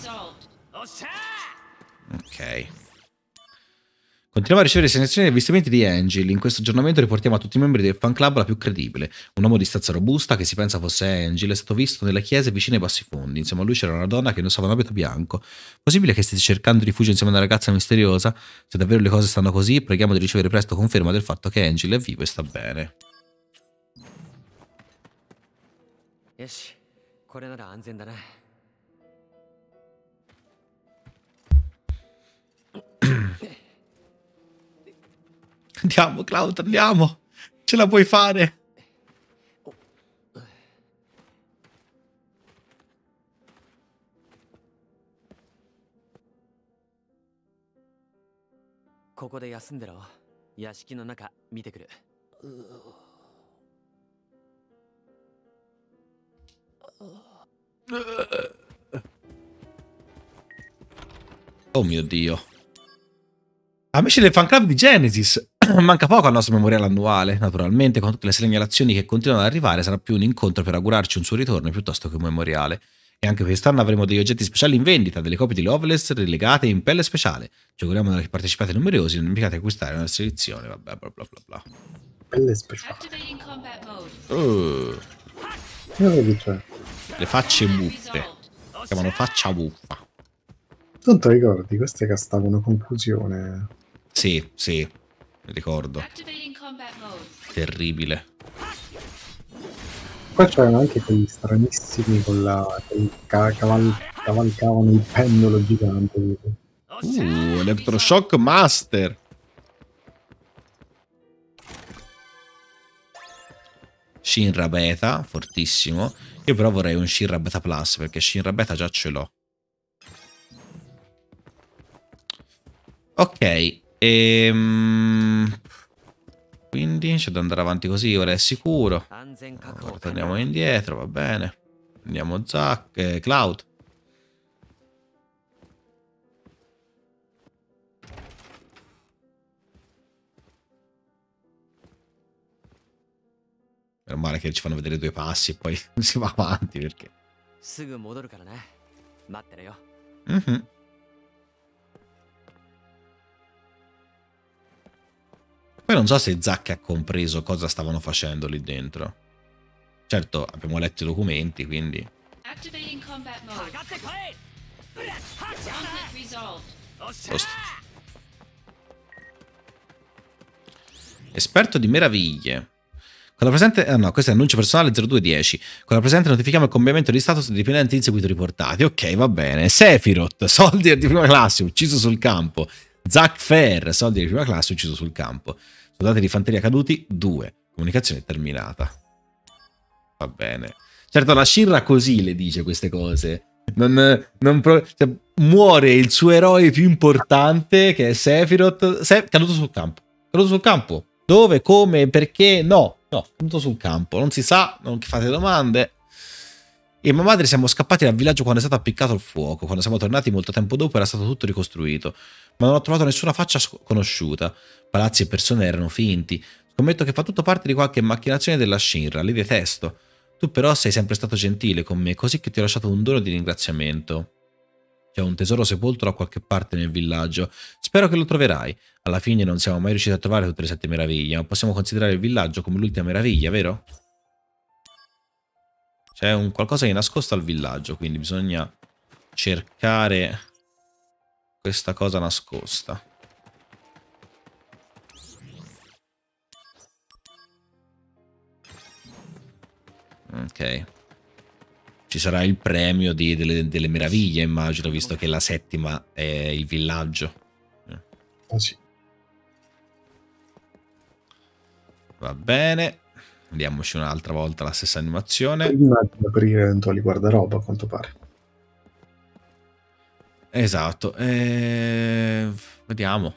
Speaker 1: Ok. Continuiamo a ricevere segnalazioni e avvistamenti di Angel. In questo aggiornamento riportiamo a tutti i membri del fan club la più credibile. Un uomo di stazza robusta che si pensa fosse Angel è stato visto nelle chiese vicine ai bassi fondi. Insieme a lui c'era una donna che indossava un abito bianco. Possibile che stessi cercando rifugio insieme a una ragazza misteriosa? Se davvero le cose stanno così, preghiamo di ricevere presto conferma del fatto che Angel è vivo e sta bene.
Speaker 5: Yoshi, これなら安全だな。
Speaker 1: Andiamo, Cloud, andiamo. Ce la puoi fare.
Speaker 5: Qui de yasundero. Yashiki no naka mite kuru.
Speaker 1: Oh mio Dio. Amici del fan club di Genesis, manca poco al nostro memoriale annuale. Naturalmente, con tutte le segnalazioni che continuano ad arrivare, sarà più un incontro per augurarci un suo ritorno piuttosto che un memoriale. E anche quest'anno avremo degli oggetti speciali in vendita, delle copie di Loveless rilegate in pelle speciale. Ci auguriamo che partecipate numerosi, non dimenticate di acquistare una selezione, vabbè, bla bla bla bla.
Speaker 2: Pelle speciale.
Speaker 1: Uh,
Speaker 2: Non vedi c'è.
Speaker 1: le facce buffe. Si chiamano faccia buffa.
Speaker 2: Non ti ricordi? Queste castavano confusione.
Speaker 1: Sì, sì, mi ricordo. Terribile.
Speaker 2: Qua c'erano anche quelli stranissimi con la che ca- caval- cavalcavano il pendolo gigante.
Speaker 1: Uh, Electroshock Master. Shinra Beta, fortissimo. Io però vorrei un Shinra Beta Plus, perché Shinra Beta già ce l'ho. Ok, ehm... quindi c'è da andare avanti così, ora è sicuro. Allora, torniamo indietro, va bene. Andiamo Zack, eh, Cloud. Meno male che ci fanno vedere due passi e poi si va avanti perché... Mm-hmm. Poi non so se Zack ha compreso cosa stavano facendo lì dentro. Certo, abbiamo letto i documenti, quindi... Posto. Esperto di meraviglie. Con la presente, eh no, questo è annuncio personale zero due dieci. Con la presente notifichiamo il cambiamento di status dei dipendenti in seguito riportati. Ok, va bene. Sephiroth, soldier di prima classe, ucciso sul campo. Zack Fair, soldier di prima classe, ucciso sul campo. Soldati di fanteria caduti, due. Comunicazione terminata. Va bene. Certo, la Shinra così le dice queste cose. Non, non pro... cioè, muore il suo eroe più importante, che è Sephiroth, Se... caduto sul campo. Caduto sul campo. Dove, come, perché? No, no, caduto sul campo. Non si sa, non fate domande. E mia madre siamo scappati dal villaggio quando è stato appiccato il fuoco. Quando siamo tornati molto tempo dopo era stato tutto ricostruito. Ma non ho trovato nessuna faccia conosciuta. Palazzi e persone erano finti. Scommetto che fa tutto parte di qualche macchinazione della Shinra, li detesto. Tu però sei sempre stato gentile con me, così che ti ho lasciato un dono di ringraziamento. C'è un tesoro sepolto da qualche parte nel villaggio. Spero che lo troverai. Alla fine non siamo mai riusciti a trovare tutte le sette meraviglie, ma possiamo considerare il villaggio come l'ultima meraviglia, vero? C'è un qualcosa di nascosto al villaggio, quindi bisogna cercare questa cosa nascosta. Ok. Ci sarà il premio di, delle, delle meraviglie, immagino, visto che la settima è il villaggio.
Speaker 2: Ah sì.
Speaker 1: Va bene. Vediamoci un'altra volta la stessa animazione.
Speaker 2: Prima di aprire eventuali guardaroba, a quanto pare.
Speaker 1: Esatto. E... Vediamo.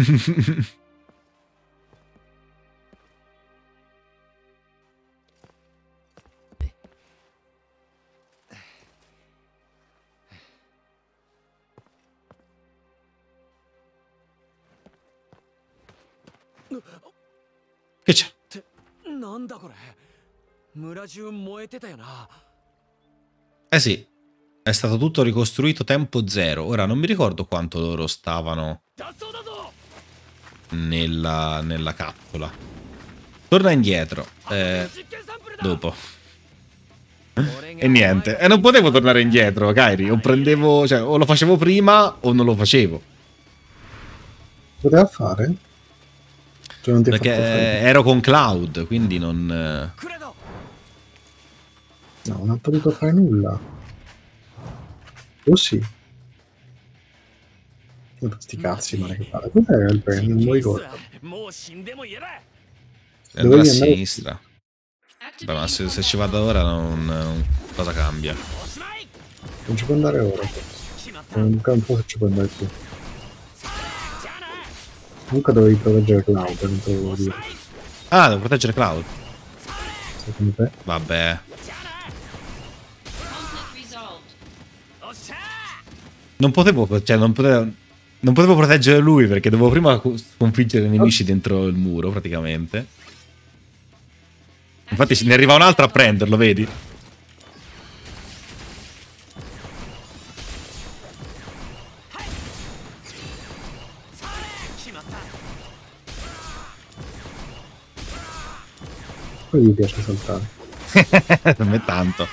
Speaker 1: Che c'è? Eh sì, è stato tutto ricostruito tempo zero. Ora non mi ricordo quanto loro stavano nella, nella capsula. Torna indietro. Eh, dopo. E niente. E non potevo tornare indietro, Kairi. O prendevo, cioè, o lo facevo prima o non lo facevo.
Speaker 2: Poteva fare? Cioè non ti
Speaker 1: Perché ero con Cloud, quindi non...
Speaker 2: No, non ha potuto fare nulla. Oh sì. Sti cazzi, ma che fare? Cos'era il premio? Non mi ricordo.
Speaker 1: Andrà a sinistra. Beh, ma se, se ci vado ora non, non... cosa cambia?
Speaker 2: Non ci può andare ora. Non so se ci può andare più. Comunque dovevi proteggere Cloud, non te lo devo dire.
Speaker 1: Ah, devo proteggere Cloud.
Speaker 2: Secondo te?
Speaker 1: Vabbè. Non potevo, cioè non potevo, non potevo proteggere lui perché dovevo prima sconfiggere i nemici dentro il muro, praticamente. Infatti ne arriva un altro a prenderlo, vedi?
Speaker 2: Poi gli piace saltare.
Speaker 1: A me tanto.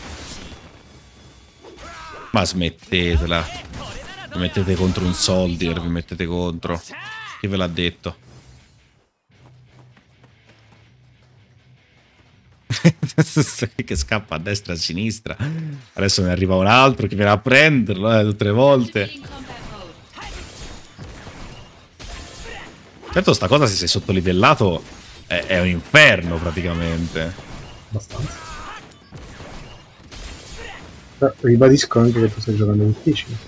Speaker 1: Ma smettetela. Vi mettete contro un soldier, vi mettete contro. Chi ve l'ha detto? Che scappa a destra e a sinistra. Adesso ne arriva un altro che viene a prenderlo eh, tutte le volte. Certo, sta cosa se sei sottolivellato è, è un inferno praticamente.
Speaker 2: Abbastanza. Però ribadisco anche che tu stai giocando difficile.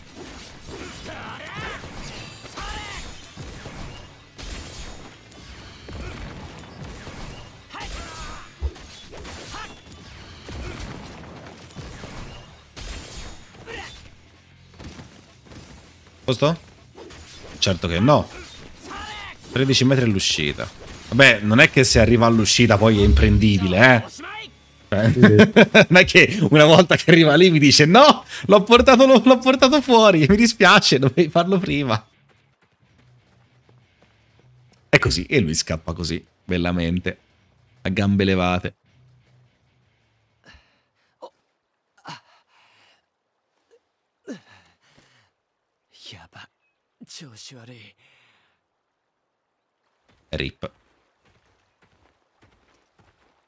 Speaker 1: Posto? Certo che no. tredici metri all'uscita. Vabbè, non è che se arriva all'uscita poi è imprendibile, eh? Cioè, non è che una volta che arriva lì mi dice no, l'ho portato, l'ho portato fuori, mi dispiace, dovevi farlo prima. È così, e lui scappa così, bellamente, a gambe levate. Rip.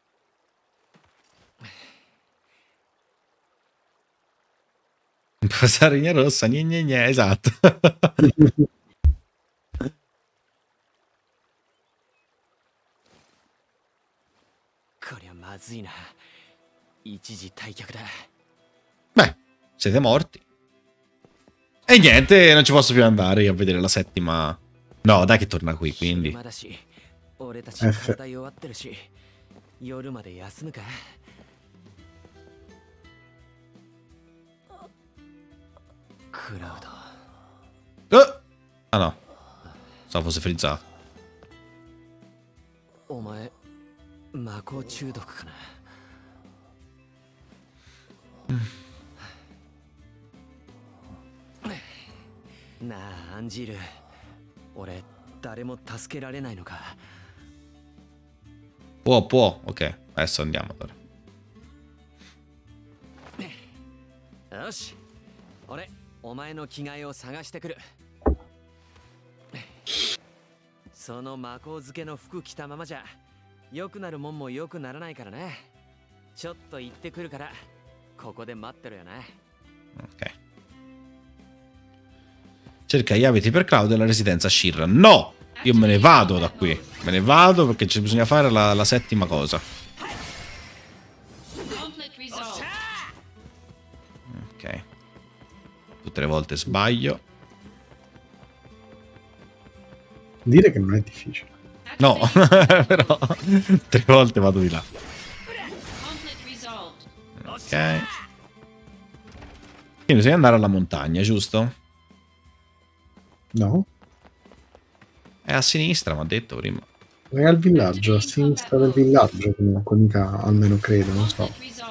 Speaker 1: Cosa regna rossa? Gne gne gne, esatto.
Speaker 5: こりゃまずいな。一時退却だ。
Speaker 1: Beh, siete morti. E niente, non ci posso più andare io a vedere la settima. No, dai che torna qui, quindi.
Speaker 5: まだし、俺たち体弱ってるし、夜まで休むか。クラウド。
Speaker 1: Oh! Ah no, stavo fosse frizzato.
Speaker 5: お前、魔法中毒かな。なあ、アンジール。俺、誰も助けられないのか。
Speaker 1: Può, può. Ok, adesso andiamo allora.
Speaker 5: よし。俺、お前の着替えを探してくる。その魔法漬けの服着たままじゃ、良くなるもんも良くならないからね。ちょっと行ってくるから、ここで待ってるよな。
Speaker 1: Ok. Cerca gli abiti per Cloud e la residenza Shirra. No! Io me ne vado da qui. Me ne vado perché ci bisogna fare la, la settima cosa. Ok. Tutte le volte sbaglio.
Speaker 2: Dire che non è difficile.
Speaker 1: No, però tre volte vado di là. Ok. Quindi bisogna andare alla montagna, giusto?
Speaker 2: No?
Speaker 1: È a sinistra, mi ha detto prima.
Speaker 2: È al villaggio, a sinistra del villaggio, comunque mica, almeno credo, non so.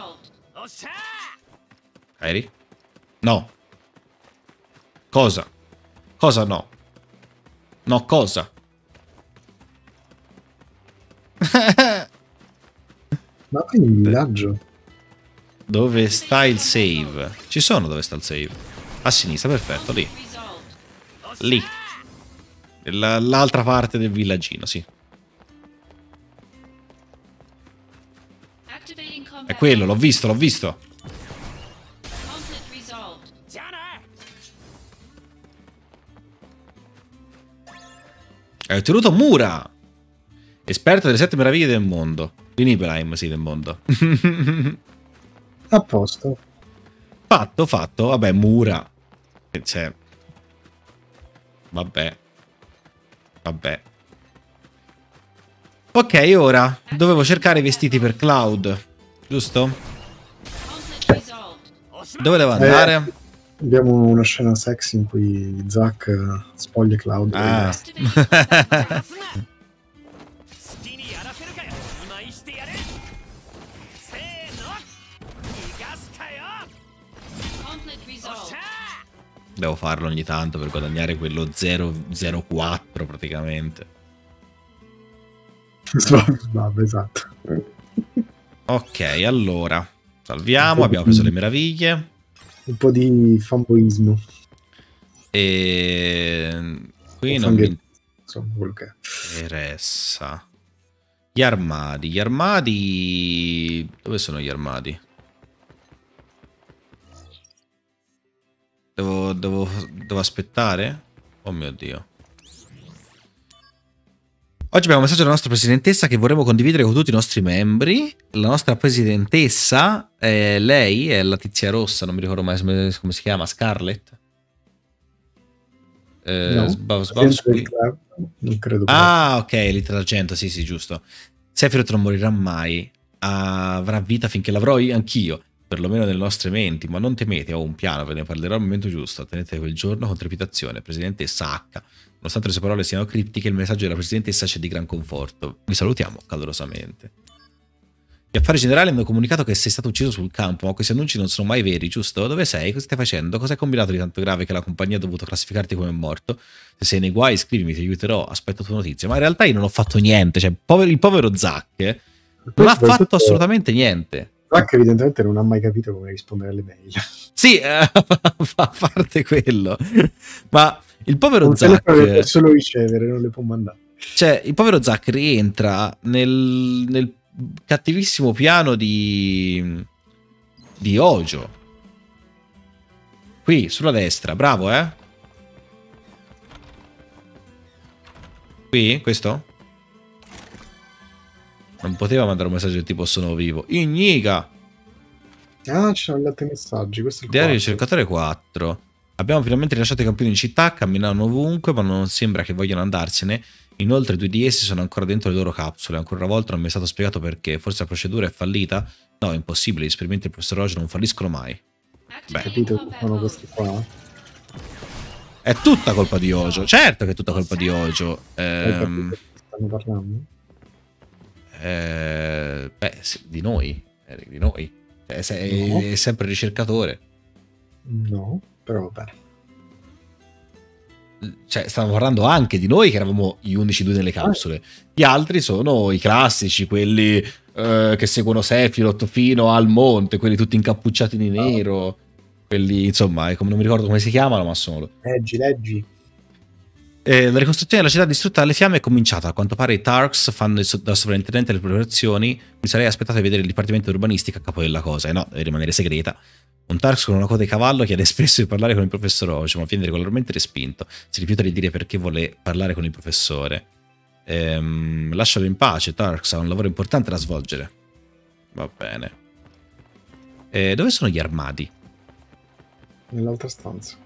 Speaker 1: Eri? No. Cosa? Cosa no? No, cosa?
Speaker 2: Ma quindi il villaggio?
Speaker 1: Dove sta il save? Ci sono dove sta il save? A sinistra, perfetto, lì. Lì. La- L'altra parte del villaggino, sì. È quello, l'ho visto, l'ho visto. Hai ottenuto Mura, esperto delle sette meraviglie del mondo. Di Nibelheim, sì, del mondo.
Speaker 2: A posto.
Speaker 1: Fatto, fatto. Vabbè, Mura. Cioè... Vabbè. Vabbè. Ok, ora dovevo cercare i vestiti per Cloud, giusto? Dove devo andare?
Speaker 2: Eh, abbiamo una scena sexy in cui Zack spoglia Cloud.
Speaker 1: Ah. Devo farlo ogni tanto per guadagnare quello zero zero quattro praticamente.
Speaker 2: Vabbè, esatto.
Speaker 1: Ok, allora salviamo, abbiamo preso le meraviglie.
Speaker 2: Un po' di fanboismo.
Speaker 1: E qui
Speaker 2: O
Speaker 1: non mi
Speaker 2: insomma, quello che è.
Speaker 1: interessa. Gli armadi, gli armadi... Dove sono gli armadi? Devo, devo, devo aspettare? Oh mio Dio. Oggi abbiamo un messaggio della nostra presidentessa che vorremmo condividere con tutti i nostri membri. La nostra presidentessa, è lei, è la tizia rossa, non mi ricordo mai come si chiama, Scarlett? Eh,
Speaker 2: No,
Speaker 1: sbav- sbav-
Speaker 2: non credo.
Speaker 1: Ah, ok, Elite d'argento, sì, sì, giusto. Sephiroth non morirà mai, avrà vita finché l'avrò io, anch'io, perlomeno nelle nostre menti, ma non temete, ho un piano, ve ne parlerò al momento giusto, tenete quel giorno con trepidazione, presidentessa H. Nonostante le sue parole siano criptiche, il messaggio della presidentessa c'è di gran conforto. Vi salutiamo calorosamente. Gli affari generali hanno comunicato che sei stato ucciso sul campo, ma questi annunci non sono mai veri, giusto? Dove sei? Cosa stai facendo? Cosa hai combinato di tanto grave che la compagnia ha dovuto classificarti come morto? Se sei nei guai, scrivimi, ti aiuterò, aspetto tue notizie. Ma in realtà io non ho fatto niente, cioè povero, il povero Zack eh, non ha fatto assolutamente niente.
Speaker 2: Zack evidentemente non ha mai capito come rispondere alle mail.
Speaker 1: Sì, eh, a parte quello. Ma il povero
Speaker 2: non
Speaker 1: Zack...
Speaker 2: Non può solo ricevere, non le può mandare.
Speaker 1: Cioè, il povero Zack rientra nel... nel cattivissimo piano di di Hojo, Qui, sulla destra, bravo, eh. Qui, questo? Non poteva mandare un messaggio del tipo sono vivo. Igniga!
Speaker 2: Ah, ci sono gli altri messaggi. Questo è il
Speaker 1: Diario
Speaker 2: quarto.
Speaker 1: ricercatore quattro. Abbiamo finalmente rilasciato i campioni in città, camminano ovunque, ma non sembra che vogliano andarsene. Inoltre due di essi sono ancora dentro le loro capsule. Ancora una volta non mi è stato spiegato perché. Forse la procedura è fallita? No, è impossibile. Gli esperimenti del professor Roger non falliscono mai. Beh,
Speaker 2: Capito che sono questi qua?
Speaker 1: è tutta colpa di Ojo. Certo che è tutta colpa di Ojo.
Speaker 2: Hai
Speaker 1: Ehm,
Speaker 2: capito che stanno parlando?
Speaker 1: eh, beh, sì, di noi. Eric, Di noi. Cioè, sei,
Speaker 2: No.
Speaker 1: è sempre ricercatore.
Speaker 2: No, però vabbè.
Speaker 1: Cioè, stavamo parlando anche di noi che eravamo gli unici due nelle capsule. Gli altri sono i classici, quelli eh, che seguono Sephiroth fino al monte, quelli tutti incappucciati di nero. Quelli, insomma, eh, come non mi ricordo come si chiamano, ma sono.
Speaker 2: Leggi, leggi.
Speaker 1: Eh, la ricostruzione della città distrutta dalle fiamme è cominciata. A quanto pare i Tarks fanno il so- da sovrintendente le preparazioni. Mi sarei aspettato di vedere il dipartimento di urbanistica a capo della cosa. E no, deve rimanere segreta. Un Tarks con una coda di cavallo chiede spesso di parlare con il professor Ojo, ma viene regolarmente respinto. Si rifiuta di dire perché vuole parlare con il professore. Ehm, lascialo in pace, Tarks ha un lavoro importante da svolgere. Va bene. Eh, dove sono gli armadi?
Speaker 2: Nell'altra stanza.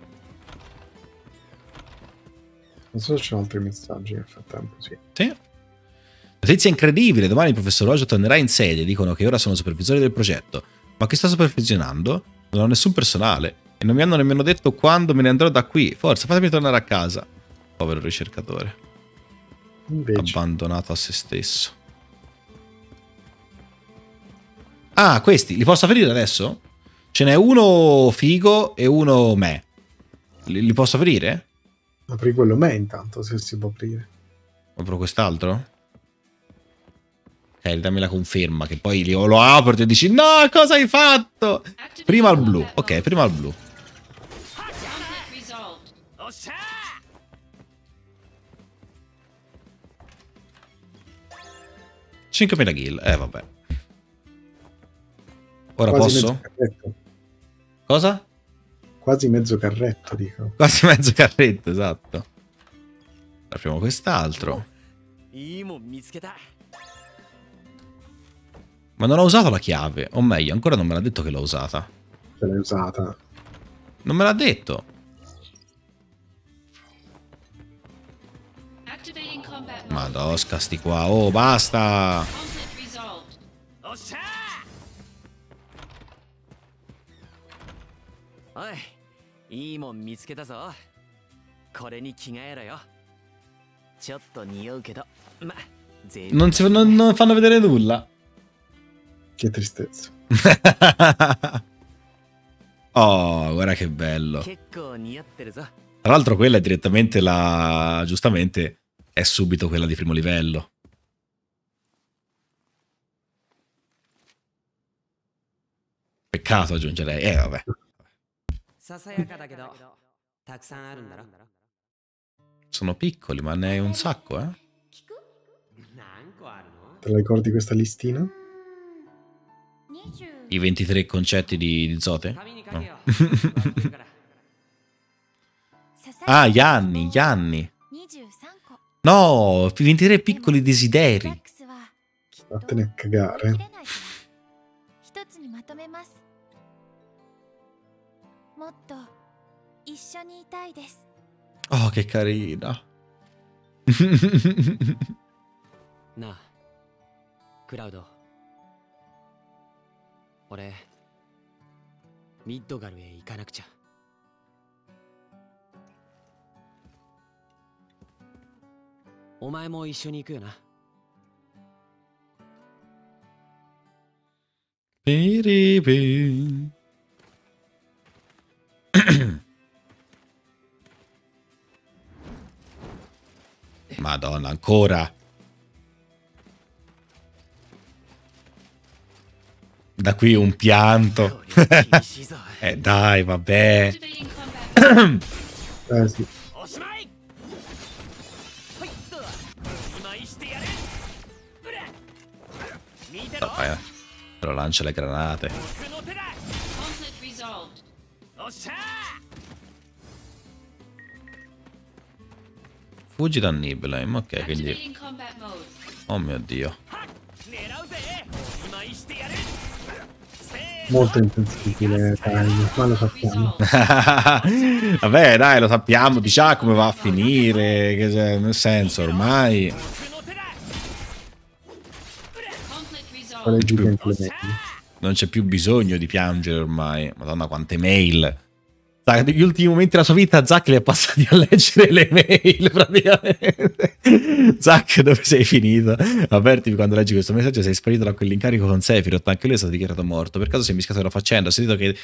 Speaker 2: Non so se c'è altri messaggi nel frattempo, sì.
Speaker 1: Sì. Notizia incredibile, domani il professor Ojo tornerà in sede. Dicono che ora sono supervisori del progetto. Ma chi sta supervisionando? Non ho nessun personale. E non mi hanno nemmeno detto quando me ne andrò da qui. Forza, fatemi tornare a casa. Povero ricercatore.
Speaker 2: Invece,
Speaker 1: Abbandonato a se stesso. Ah, questi. Li posso aprire adesso? Ce n'è uno figo e uno me. Li, li posso aprire?
Speaker 2: apri quello me intanto, se si può aprire.
Speaker 1: Apro quest'altro? Ok, dammi la conferma che poi li- lo apro e dici no, cosa hai fatto? Prima il blu. Ok, prima il blu. cinquemila kill. Eh, vabbè. Ora
Speaker 2: Quasi
Speaker 1: posso?
Speaker 2: mezzo carretto.
Speaker 1: Cosa?
Speaker 2: Quasi mezzo carretto, dico.
Speaker 1: Quasi mezzo carretto, esatto. Apriamo quest'altro.
Speaker 5: いいもん見つけた
Speaker 1: Ma non ho usato la chiave. O meglio, ancora non me l'ha detto che l'ho usata.
Speaker 2: Ce l'hai usata.
Speaker 1: Non me l'ha detto. Madosca, sti qua. Oh, basta.
Speaker 5: おっしゃーおいいいもん見つけたぞこれに着替えろよちょっと匂うけどま全
Speaker 1: Non, si, non, non fanno vedere nulla.
Speaker 2: Che tristezza.
Speaker 1: Oh, guarda che bello.
Speaker 5: 結構似合ってるぞ
Speaker 1: Tra l'altro quella è direttamente la... Giustamente è subito quella di primo livello. Peccato aggiungerei. Eh, vabbè.
Speaker 5: ささやかだけどたくさんあるんだろ
Speaker 1: Sono piccoli, ma ne hai un sacco, eh?
Speaker 5: 何個あるの
Speaker 2: Te la ricordi questa listina?
Speaker 1: I ventitré concetti di, di Zote?
Speaker 5: 紙に書
Speaker 1: No.
Speaker 5: けよ待ってるから
Speaker 1: Ah, gli anni, gli anni.
Speaker 6: にじゅうさんこ
Speaker 1: No, ventitré piccoli desideri.
Speaker 6: きっと
Speaker 2: Vattene a cagare.
Speaker 6: 切れないから一つにまとめますもっと一緒にいたいです
Speaker 1: Oh, che carina.
Speaker 5: なあクラウド俺ミッドガルへ行かなくちゃお前も一緒に行くよな
Speaker 1: Piripi. Madonna, ancora. Da qui un pianto.
Speaker 5: これ厳しいぞ
Speaker 1: Eh dai, vabbè.
Speaker 2: Eh sì.
Speaker 5: おしまいはいどうだ今井してやれうら見てろ
Speaker 1: No, vai, però lancia le granate.
Speaker 5: 僕の手だおっしゃー
Speaker 1: Fuggi da Nibelheim, ok, quindi... Oh mio Dio.
Speaker 2: Molto intensibile, dai, ma lo sappiamo.
Speaker 1: Vabbè, dai, lo sappiamo, diciamo come va a finire, che c'è, nel senso, ormai... Non c'è più bisogno di piangere ormai. Madonna, quante mail. Negli ultimi momenti della sua vita Zack li è passati a leggere le mail praticamente. Zack, dove sei finito? Avvertimi quando leggi questo messaggio, sei sparito da quell'incarico con Sephiroth, anche lui è stato dichiarato morto. Per caso si è mischiato la faccenda? Ho sentito che...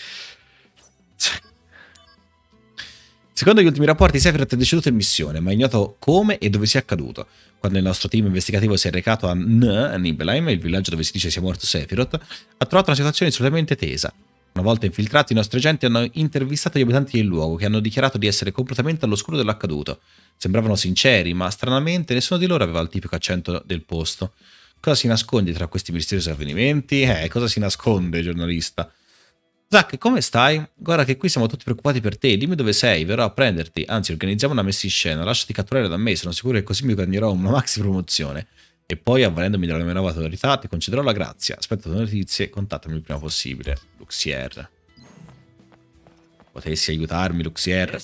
Speaker 1: Secondo gli ultimi rapporti Sephiroth è deceduto in missione, ma è ignoto come e dove sia accaduto. Quando il nostro team investigativo si è recato a Nibelheim, il villaggio dove si dice sia morto Sephiroth, ha trovato una situazione assolutamente tesa. Una volta infiltrati, i nostri agenti hanno intervistato gli abitanti del luogo, che hanno dichiarato di essere completamente all'oscuro dell'accaduto. Sembravano sinceri, ma stranamente nessuno di loro aveva il tipico accento del posto. Cosa si nasconde tra questi misteriosi avvenimenti? Eh, cosa si nasconde, giornalista? Zack, come stai? Guarda che qui siamo tutti preoccupati per te, dimmi dove sei, verrò a prenderti. Anzi, organizziamo una messa in scena, lasciati catturare da me, sono sicuro che così mi guadagnerò una maxi promozione. E poi, avvalendomi della mia nuova autorità, ti concederò la grazia. Aspetta le notizie, contattami il prima possibile. Luxier. Potessi aiutarmi, Luxier?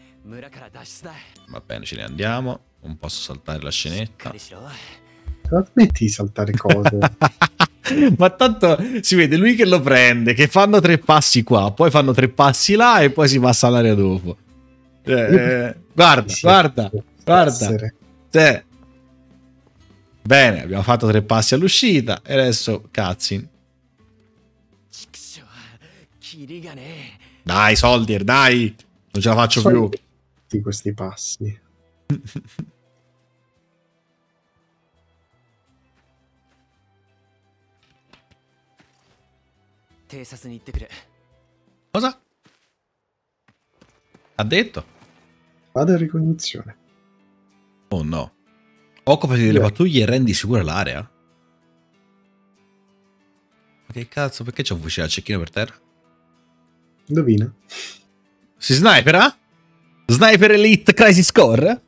Speaker 1: Va bene, ce ne andiamo. Non posso saltare la scenetta.
Speaker 2: Ma smetti di saltare cose.
Speaker 1: Ma tanto si vede lui che lo prende, che fanno tre passi qua, poi fanno tre passi là e poi si passa all'area dopo. Eh, guarda, guarda, guarda. Cioè, bene, abbiamo fatto tre passi all'uscita e adesso cutscene. Dai, Soldier, dai, non ce la faccio più.
Speaker 2: Di questi passi.
Speaker 1: Cosa? Ha detto?
Speaker 2: Vado a ricognizione.
Speaker 1: Oh no. Occupati delle pattuglie e rendi sicura l'area. Ma che cazzo, perché c'è un fucile a cecchino per terra?
Speaker 2: Indovina.
Speaker 1: Si snipera? Sniper Elite Crisis Core?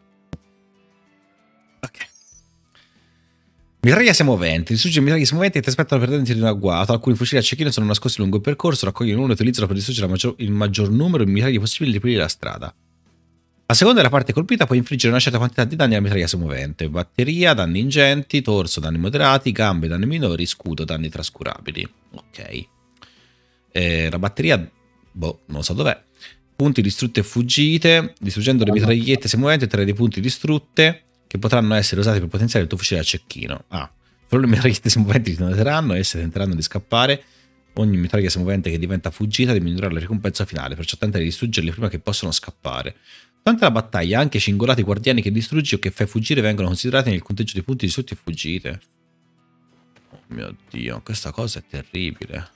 Speaker 1: Ok. Mitraglia sia moventi. Distrugge mitraglie sia moventi e ti aspettano per dentro di un agguato. Alcuni fucili a cecchino sono nascosti lungo il percorso, raccogliono uno e utilizzano per distruggere maggior, il maggior numero di mitraglie possibili di pulire la strada. A seconda della parte colpita può infliggere una certa quantità di danni alla mitraglia sia movente. Batteria, danni ingenti, torso, danni moderati, gambe, danni minori, scudo, danni trascurabili. Ok. Eh, la batteria, boh, non so dov'è. Punti distrutte e fuggite. Distruggendo le mitragliette sia moventi otterrai dei punti distrutte che potranno essere usati per potenziare il tuo fucile a cecchino. Ah, solo le mitragliette sia moventi ti noteranno e esse tenteranno di scappare. Ogni mitraglia sia movente che diventa fuggita diminuirà la ricompensa finale, perciò tenta di distruggerle prima che possano scappare. Durante la battaglia anche i cingolati guardiani che distruggi o che fai fuggire vengono considerati nel conteggio dei punti distrutti e fuggite. Oh mio Dio, questa cosa è terribile.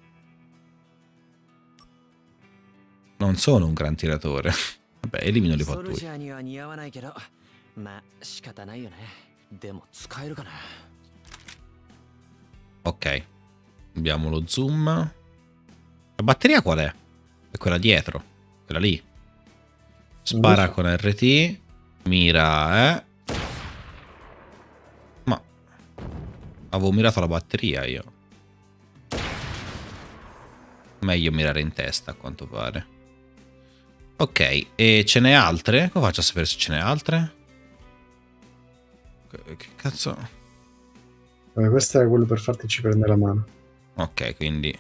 Speaker 1: Non sono un gran tiratore. Vabbè, elimino le pattuglie. Ok. Abbiamo lo zoom. La batteria qual è? È quella dietro. Quella lì. Spara con R T. Mira, eh. Ma avevo mirato la batteria io. Meglio mirare in testa a quanto pare. Ok, e ce n'è altre? Come faccio a sapere se ce n'è altre? Che cazzo?
Speaker 2: Vabbè, questo è quello per farti ci prendere la mano.
Speaker 1: Ok, quindi...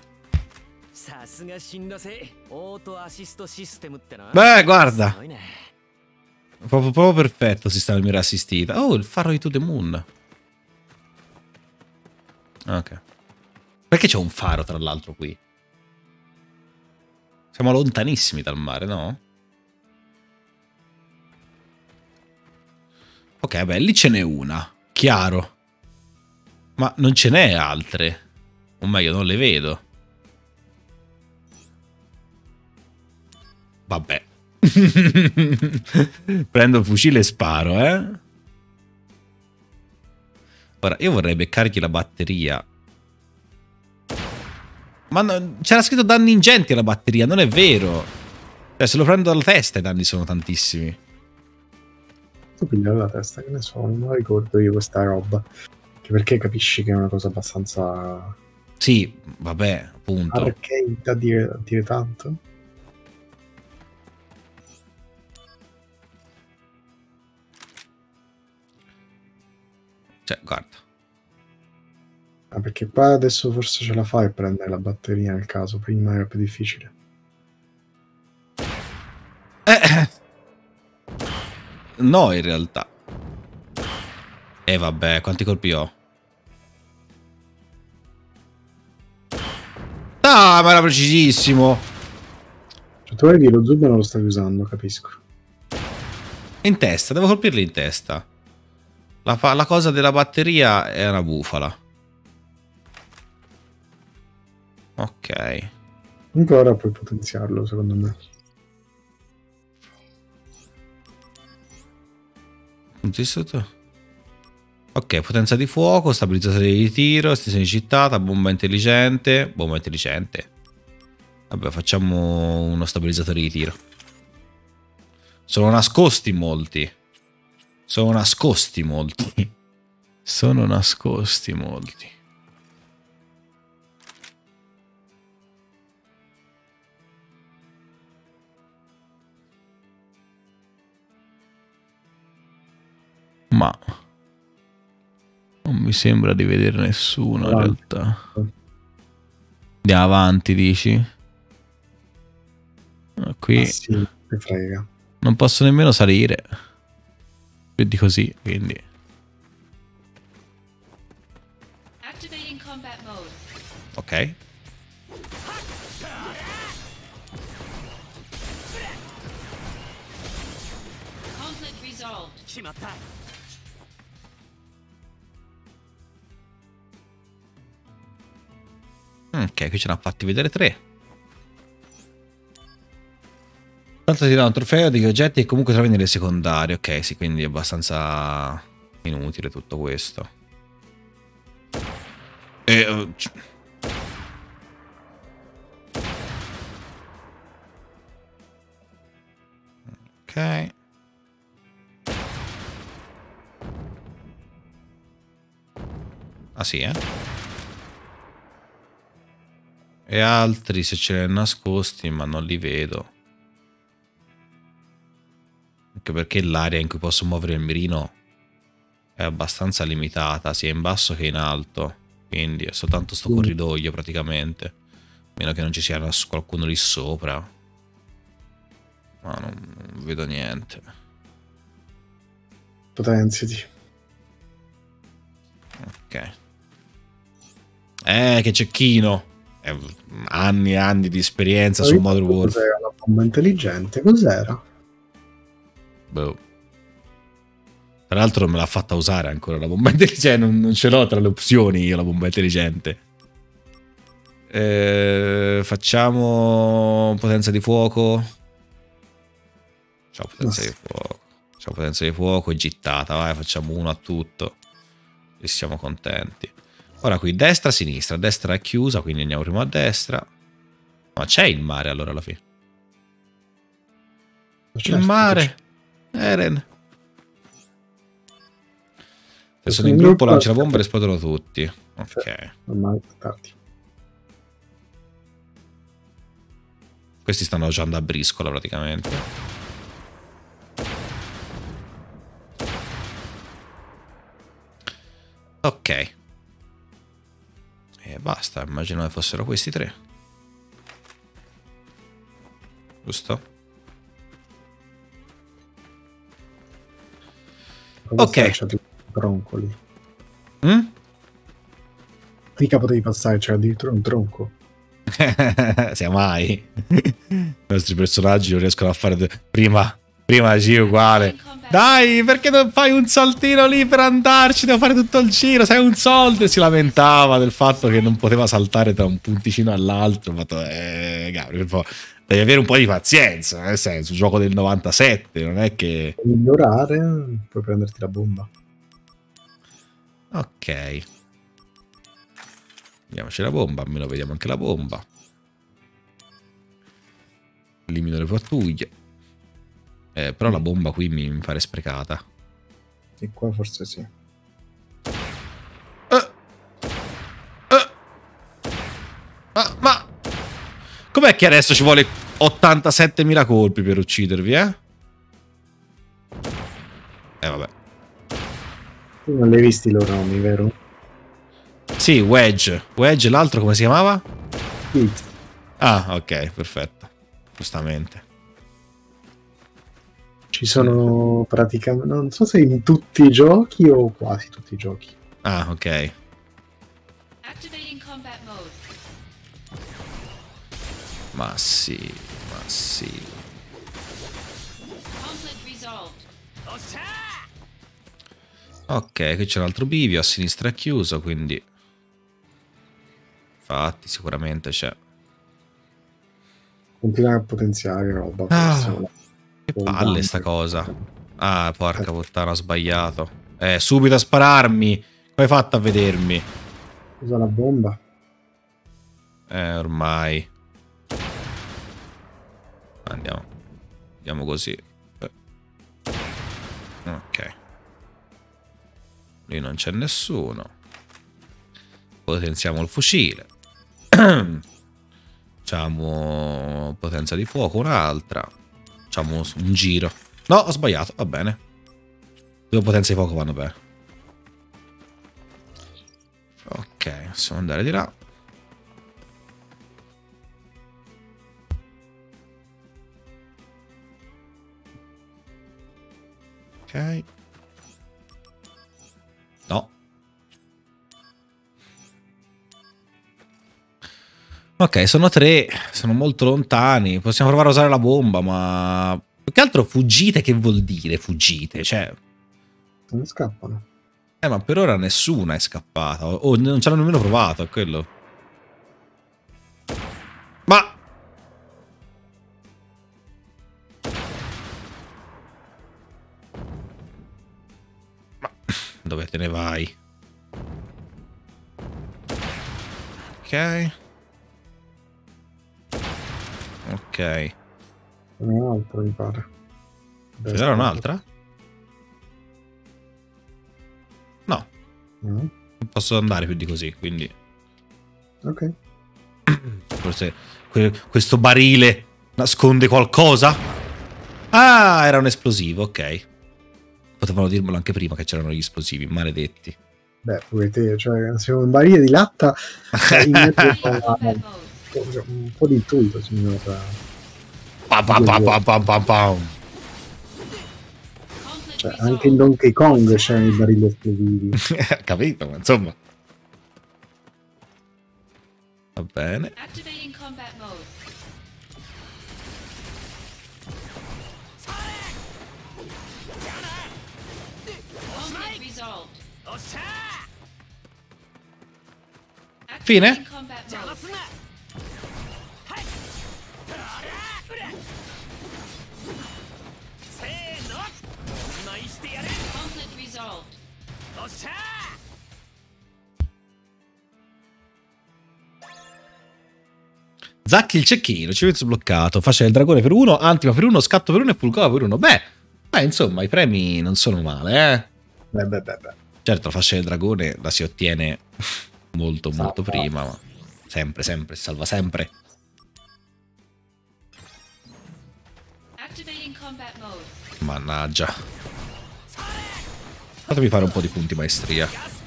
Speaker 1: Beh, guarda! Proprio, proprio perfetto il sistema di mira assistita. Oh, il faro di To The Moon. Ok. Perché c'è un faro, tra l'altro, qui? Siamo lontanissimi dal mare, no? Ok, beh, lì ce n'è una. Chiaro. Ma non ce n'è altre. O meglio, non le vedo. Vabbè. Prendo il fucile e sparo, eh. Ora, io vorrei beccargli la batteria. Ma no, c'era scritto danni ingenti alla batteria, non è vero. Cioè, se lo prendo dalla testa i danni sono tantissimi.
Speaker 2: tu pigliare la testa, che ne so, non me la ricordo io questa roba. Che perché capisci che è una cosa abbastanza...
Speaker 1: Sì, vabbè, appunto.
Speaker 2: Arcade da dire, da dire tanto?
Speaker 1: Cioè, guarda.
Speaker 2: Ah, perché qua adesso forse ce la fai a prendere la batteria nel caso, prima era più difficile.
Speaker 1: Eh. No, in realtà. E eh, vabbè, quanti colpi ho? Ah, ma era precisissimo.
Speaker 2: Cioè, tu vedi, lo zubo non lo stai usando, capisco.
Speaker 1: In testa, devo colpirli in testa. La, la cosa della batteria è una bufala. Ok.
Speaker 2: Comunque ora puoi potenziarlo, secondo me.
Speaker 1: Ok, potenza di fuoco, stabilizzatore di tiro, estensione di città, bomba intelligente. Bomba intelligente. Vabbè, facciamo uno stabilizzatore di tiro. Sono nascosti molti. Sono nascosti molti. Sono nascosti molti. Ma non mi sembra di vedere nessuno in realtà. Andiamo avanti, dici? Qui
Speaker 2: ah, sì, mi frega.
Speaker 1: Non posso nemmeno salire. Più di così, quindi. Ok. Ok, qui ce l'ha fatti vedere tre. Tanto ti dà un trofeo di oggetti e comunque trovi nelle secondarie. Ok, sì, quindi è abbastanza inutile tutto questo. E, uh, ok. Ah sì, eh? E altri se ce li hai nascosti, ma non li vedo. Anche perché l'area in cui posso muovere il mirino è abbastanza limitata, sia in basso che in alto. Quindi è soltanto sto corridoio praticamente. A meno che non ci sia qualcuno lì sopra. Ma non, non vedo niente.
Speaker 2: Potenziati.
Speaker 1: Ok. Eh, che cecchino. Eh, anni e anni di esperienza su Modern Warfare.
Speaker 2: Cos'era la bomba intelligente? Cos'era?
Speaker 1: Boh. Tra l'altro non me l'ha fatta usare ancora la bomba intelligente. Non, non ce l'ho tra le opzioni io la bomba intelligente. Eh, facciamo potenza di fuoco. Ciao potenza di fuoco. Ciao potenza di fuoco e gittata. Vai, facciamo uno a tutto. E siamo contenti. Ora qui destra, sinistra. Destra è chiusa, quindi andiamo prima a destra. Ma c'è il mare allora alla fine. Certo, il mare. Eren. Se sono in gruppo lancia la bomba e esplodono tutti. Ok.
Speaker 2: Ormai tardi.
Speaker 1: Questi stanno giocando a briscola praticamente. Ok. E basta, immagino che fossero questi tre. Giusto? Ok.
Speaker 2: Troncoli.
Speaker 1: Mm?
Speaker 2: Mica potevi passare, c'era addirittura un tronco.
Speaker 1: Sia mai. I nostri personaggi non riescono a fare prima prima G uguale. Dai, perché non fai un saltino lì per andarci? Devo fare tutto il giro, sei un soldo. E si lamentava del fatto che non poteva saltare da un punticino all'altro. Ho fatto, eh, Gabriel, devi avere un po' di pazienza, nel senso, un gioco del novantasette, non è che...
Speaker 2: Per migliorare, puoi prenderti la bomba.
Speaker 1: Ok. Vediamoci la bomba, almeno vediamo anche la bomba. Elimino le pattuglie. Eh, però la bomba qui mi, mi pare sprecata.
Speaker 2: E qua forse sì.
Speaker 1: Uh, uh. Ma, ma com'è che adesso ci vuole ottantasettemila colpi per uccidervi, eh? Eh vabbè.
Speaker 2: Tu non li hai visti i loro nomi, vero?
Speaker 1: Sì, Wedge. Wedge, l'altro come si chiamava?
Speaker 2: Pete.
Speaker 1: Ah, ok, perfetto. Giustamente.
Speaker 2: Ci sono praticamente, non so se in tutti i giochi o quasi tutti i giochi.
Speaker 1: Ah, ok. Ma sì, ma sì. Ok, qui c'è un altro bivio, a sinistra è chiuso, quindi... Infatti, sicuramente c'è.
Speaker 2: Continuare a potenziare roba.
Speaker 1: Ah, che palle sta cosa. Ah, porca puttana, ho sbagliato. Eh, subito a spararmi. Come hai fatto a vedermi?
Speaker 2: Usa la bomba.
Speaker 1: Eh, ormai. Andiamo. Andiamo così. Eh. Ok. Lì non c'è nessuno. Potenziamo il fucile. Facciamo potenza di fuoco, un'altra. Facciamo un giro. No, ho sbagliato, va bene. Due potenze di fuoco vanno bene. Ok, possiamo andare di là. Ok. No. Ok, sono tre, sono molto lontani. Possiamo provare a usare la bomba, ma... Più che altro fuggite, che vuol dire fuggite? Cioè...
Speaker 2: Non scappano.
Speaker 1: Eh, ma per ora nessuna è scappata. O, o non ci hanno nemmeno provato, è quello. Ma... Ma... Dove te ne vai? Ok. Ok.
Speaker 2: Ce n'è un'altra, mi pare.
Speaker 1: Ce n'era un'altra? No.
Speaker 2: No.
Speaker 1: Non posso andare più di così, quindi...
Speaker 2: Ok.
Speaker 1: Forse que questo barile nasconde qualcosa? Ah, era un esplosivo, ok. Potevano dirmelo anche prima che c'erano gli esplosivi, maledetti.
Speaker 2: Beh, pure te, cioè, se un barile di latta in mezzo a un po' di tutto, signora.
Speaker 1: Pam, pam, pam, pam, pam, pam, pam.
Speaker 2: Cioè, anche in Donkey Kong c'erano i barili esplosivi.
Speaker 1: Capito, ma insomma. Va bene. Fine? Zacchi il cecchino, ci avete sbloccato. Faccia il dragone per uno, antima per uno, scatto per uno e fulgora per uno. Beh, beh, insomma, i premi non sono male, eh.
Speaker 2: Beh, beh, beh, beh.
Speaker 1: Certo, la fascia del dragone la si ottiene molto,
Speaker 2: Salva.
Speaker 1: molto prima, ma sempre, sempre, salva sempre. Mannaggia. Fatemi fare un po' di punti maestria.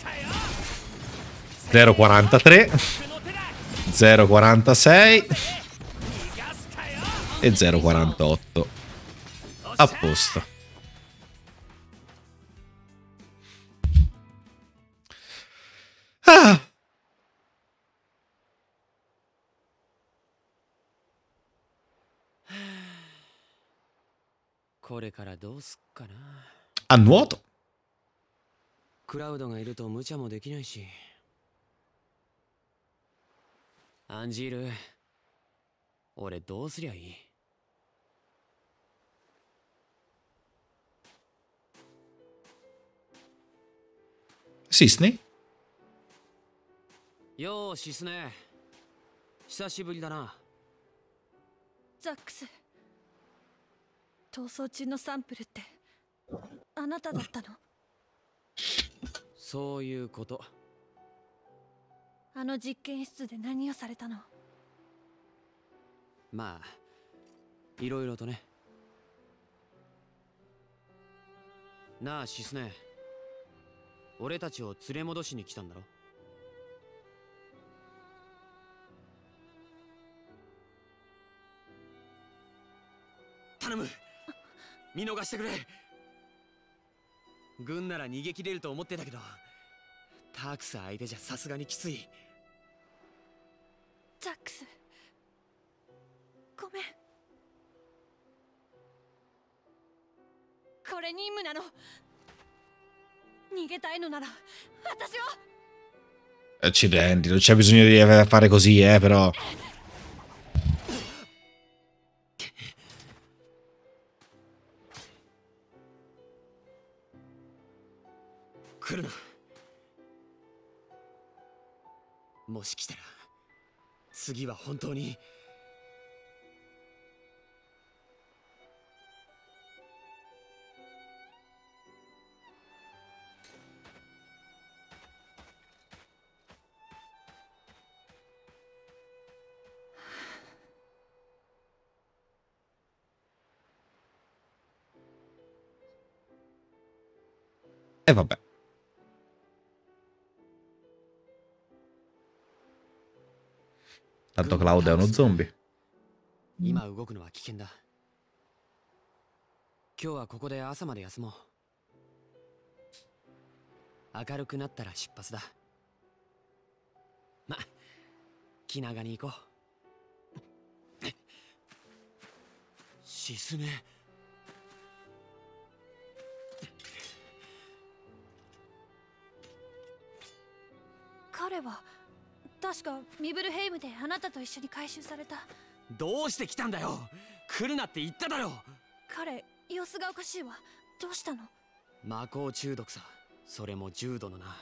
Speaker 1: zero virgola quarantatré, zero virgola quarantasei e zero virgola quarantotto. A posto. Ah. A nuoto.
Speaker 5: クラウドがいると無茶もできないし。アンジール、俺どうすりゃいい？
Speaker 1: シスネ?
Speaker 5: ようシスネ、久しぶりだな。
Speaker 6: ザックス、逃走中のサンプルってあなただったの？
Speaker 5: そういうこと。
Speaker 6: あの実験室で何をされたの？
Speaker 5: まあいろいろとね。なあシスネ、俺たちを連れ戻しに来たんだろ。頼む、見逃してくれ。軍なら逃げ切れると思ってたけど、タークス相手じゃさすがにきつい。
Speaker 6: ザックス、ごめん。これ任務なの。逃げたいのなら私は。
Speaker 1: Accidenti, non c'è bisogno di fare così, eh, però.
Speaker 5: 来るな。もし来たら次は本当に。
Speaker 1: E vabbè. Tanto Cloud è uno zombie.
Speaker 5: 今動くのは危険だ。今日はここで朝まで休もう。明るくなったら出発だ。ま、気長に行こう。沈め。
Speaker 6: 彼は確かミブルヘイムであなたと一緒に回収された。
Speaker 5: どうして来たんだよ。来るなって言っただろう。
Speaker 6: 彼様子がおかしいわ。どうしたの？
Speaker 5: 魔法中毒さ。それも重度のな。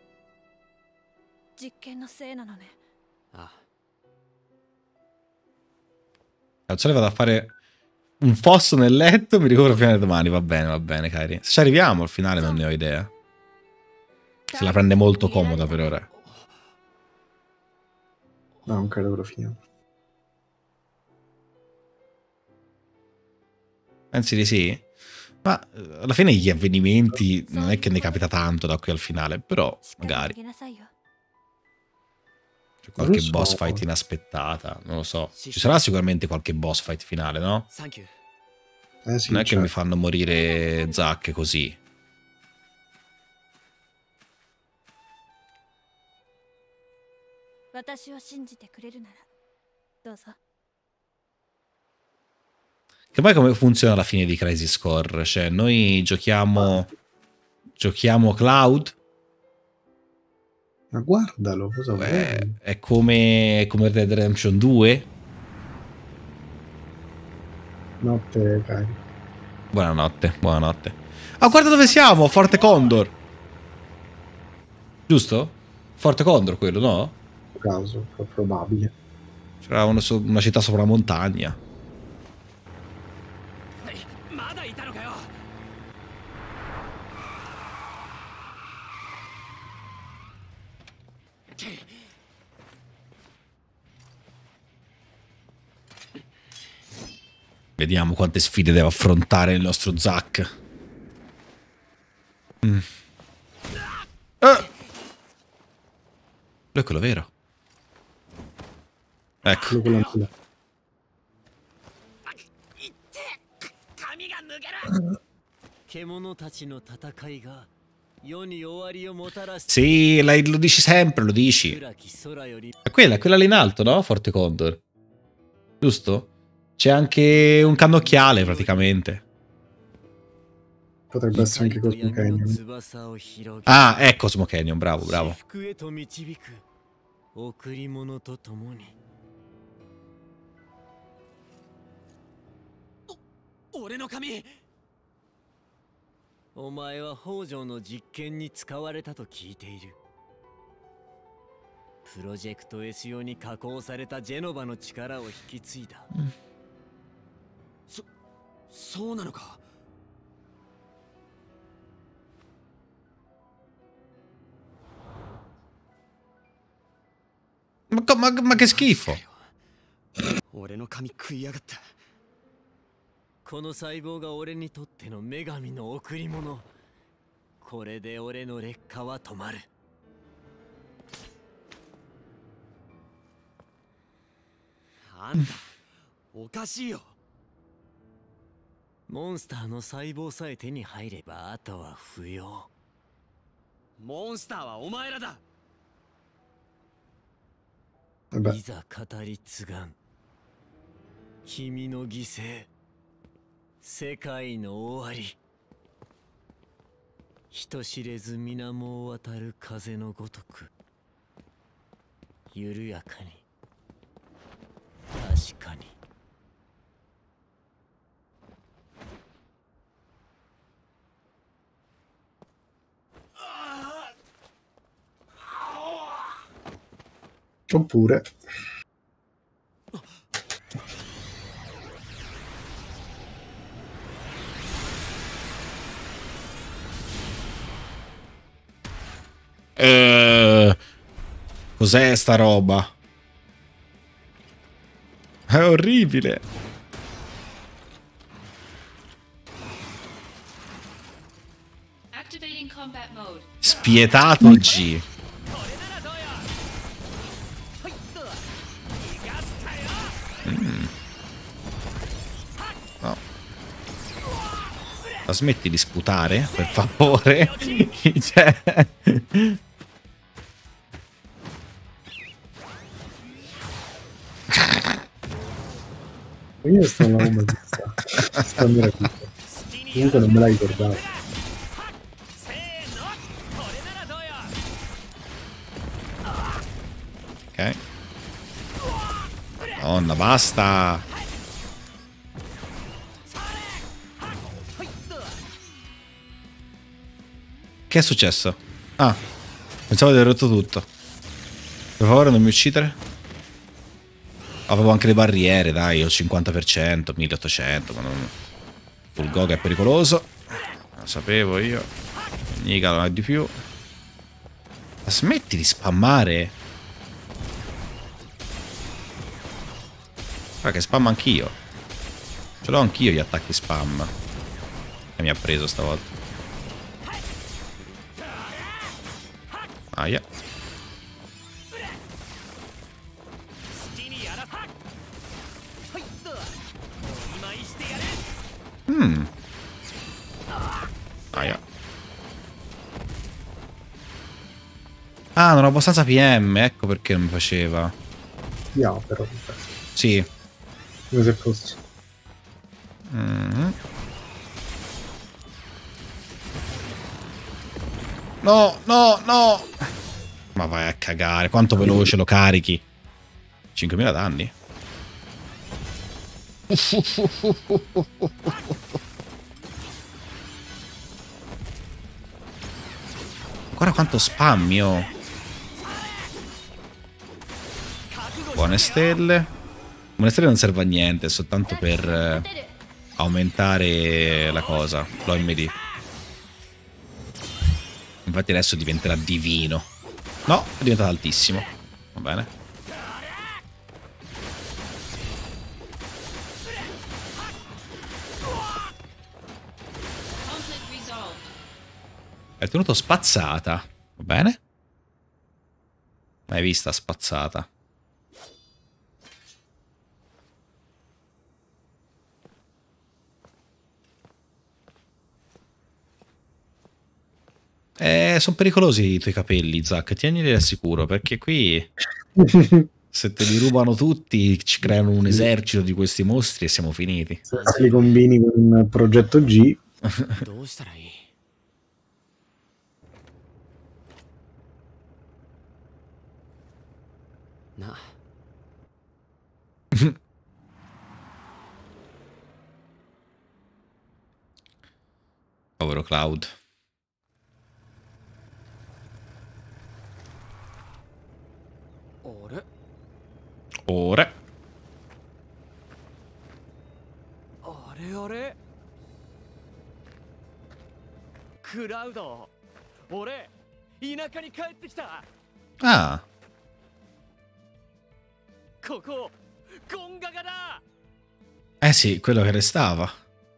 Speaker 6: 実験のせいなのね。
Speaker 5: あ
Speaker 1: あ。Cazzo, le vado a fare un fosso nel letto. Mi ricordo fino a domani. Va bene, va bene, cari. Se ci arriviamo al finale non ne ho idea. Se la prende molto comoda per ora.
Speaker 2: No, non credo che lo finiamo.
Speaker 1: Pensi di sì? Ma alla fine gli avvenimenti non è che ne capita tanto da qui al finale, però magari c'è qualche
Speaker 2: so.
Speaker 1: boss fight inaspettata, non lo so. Ci sarà sicuramente qualche boss fight finale, no?
Speaker 2: Eh sì,
Speaker 1: non è
Speaker 2: certo.
Speaker 1: che mi fanno morire Zack così. Che poi come funziona la fine di Crisis Core? Cioè, noi giochiamo giochiamo Cloud.
Speaker 2: Ma guardalo, cosa vuoi?
Speaker 1: È, è come come Red Dead Redemption due.
Speaker 2: Notte, cari.
Speaker 1: Buonanotte, buonanotte. Ah, guarda dove siamo, Forte Condor. Giusto? Forte Condor quello, no?
Speaker 2: Caso, probabile.
Speaker 1: C'era una, una città sopra la montagna. Vediamo quante sfide deve affrontare il nostro Zack. Mm. Ah! È quello vero. Ecco. Sì, lei lo dici sempre, lo dici. È quella, è quella lì in alto, no? Forte Condor. Giusto? C'è anche un cannocchiale, praticamente.
Speaker 2: Potrebbe essere anche Cosmo Canyon.
Speaker 1: Ah, è Cosmo Canyon, bravo, bravo.
Speaker 5: So, そうなのか。
Speaker 1: ma, ma, ma che schifo.
Speaker 5: 俺の髪食いやがった。
Speaker 3: この細胞が俺にとっての女神の贈り物。これで俺の劣化は止まる。
Speaker 5: あんたおかしいよ。
Speaker 3: モンスターの細胞さえ手に入ればあとは不要。
Speaker 5: モンスターはお前らだ。
Speaker 3: いざ語り継がん。君の犠牲。世界の終わり。人知れず水面を渡る風のごとく。緩やかに。確かに。
Speaker 2: Oppure
Speaker 1: Uh, cos'è sta roba? È orribile. Spietato G. Mm. No. Ma smetti di sputare, per favore. Cioè...
Speaker 2: io sto alla bomba di sta sta meraviglia. Comunque non me la ricordavo.
Speaker 1: Ok. Madonna, basta. Che è successo? Ah, pensavo di aver rotto tutto. Per favore non mi uccidere. Avevo anche le barriere, dai, ho il cinquanta per cento, milleottocento, ma non... Full Gog è pericoloso. Lo sapevo io. Niga non è di più. Ma smetti di spammare. Guarda che spammo anch'io. Ce l'ho anch'io gli attacchi spam. Che mi ha preso stavolta. Aia. Mm. Aia. Ah, non ho abbastanza P M, ecco perché non mi faceva.
Speaker 2: Yeah, però.
Speaker 1: Sì.
Speaker 2: Come se fosse.
Speaker 1: Mm-hmm. No, no, no. Ma vai a cagare. Quanto veloce lo carichi. cinquemila danni. Guarda quanto spammi, oh. Buone stelle. Buone stelle non serve a niente, è soltanto per eh, aumentare la cosa, l'O M D. Infatti adesso diventerà divino. No, è diventato altissimo. Va bene. È tenuto spazzata. Va bene? Mai vista spazzata. Eh, sono pericolosi i tuoi capelli, Zack. Tienili al sicuro, perché qui se te li rubano tutti ci creano un esercito di questi mostri e siamo finiti.
Speaker 2: Se li combini con il progetto G.
Speaker 5: No.
Speaker 1: Povero Cloud.
Speaker 5: Ora.
Speaker 1: Ora.
Speaker 5: Ore ore. Cloud. Ore. 田舎に帰ってきた。
Speaker 1: Ah.
Speaker 5: ここゴンガガだ。
Speaker 1: Eh sì, quello che restava.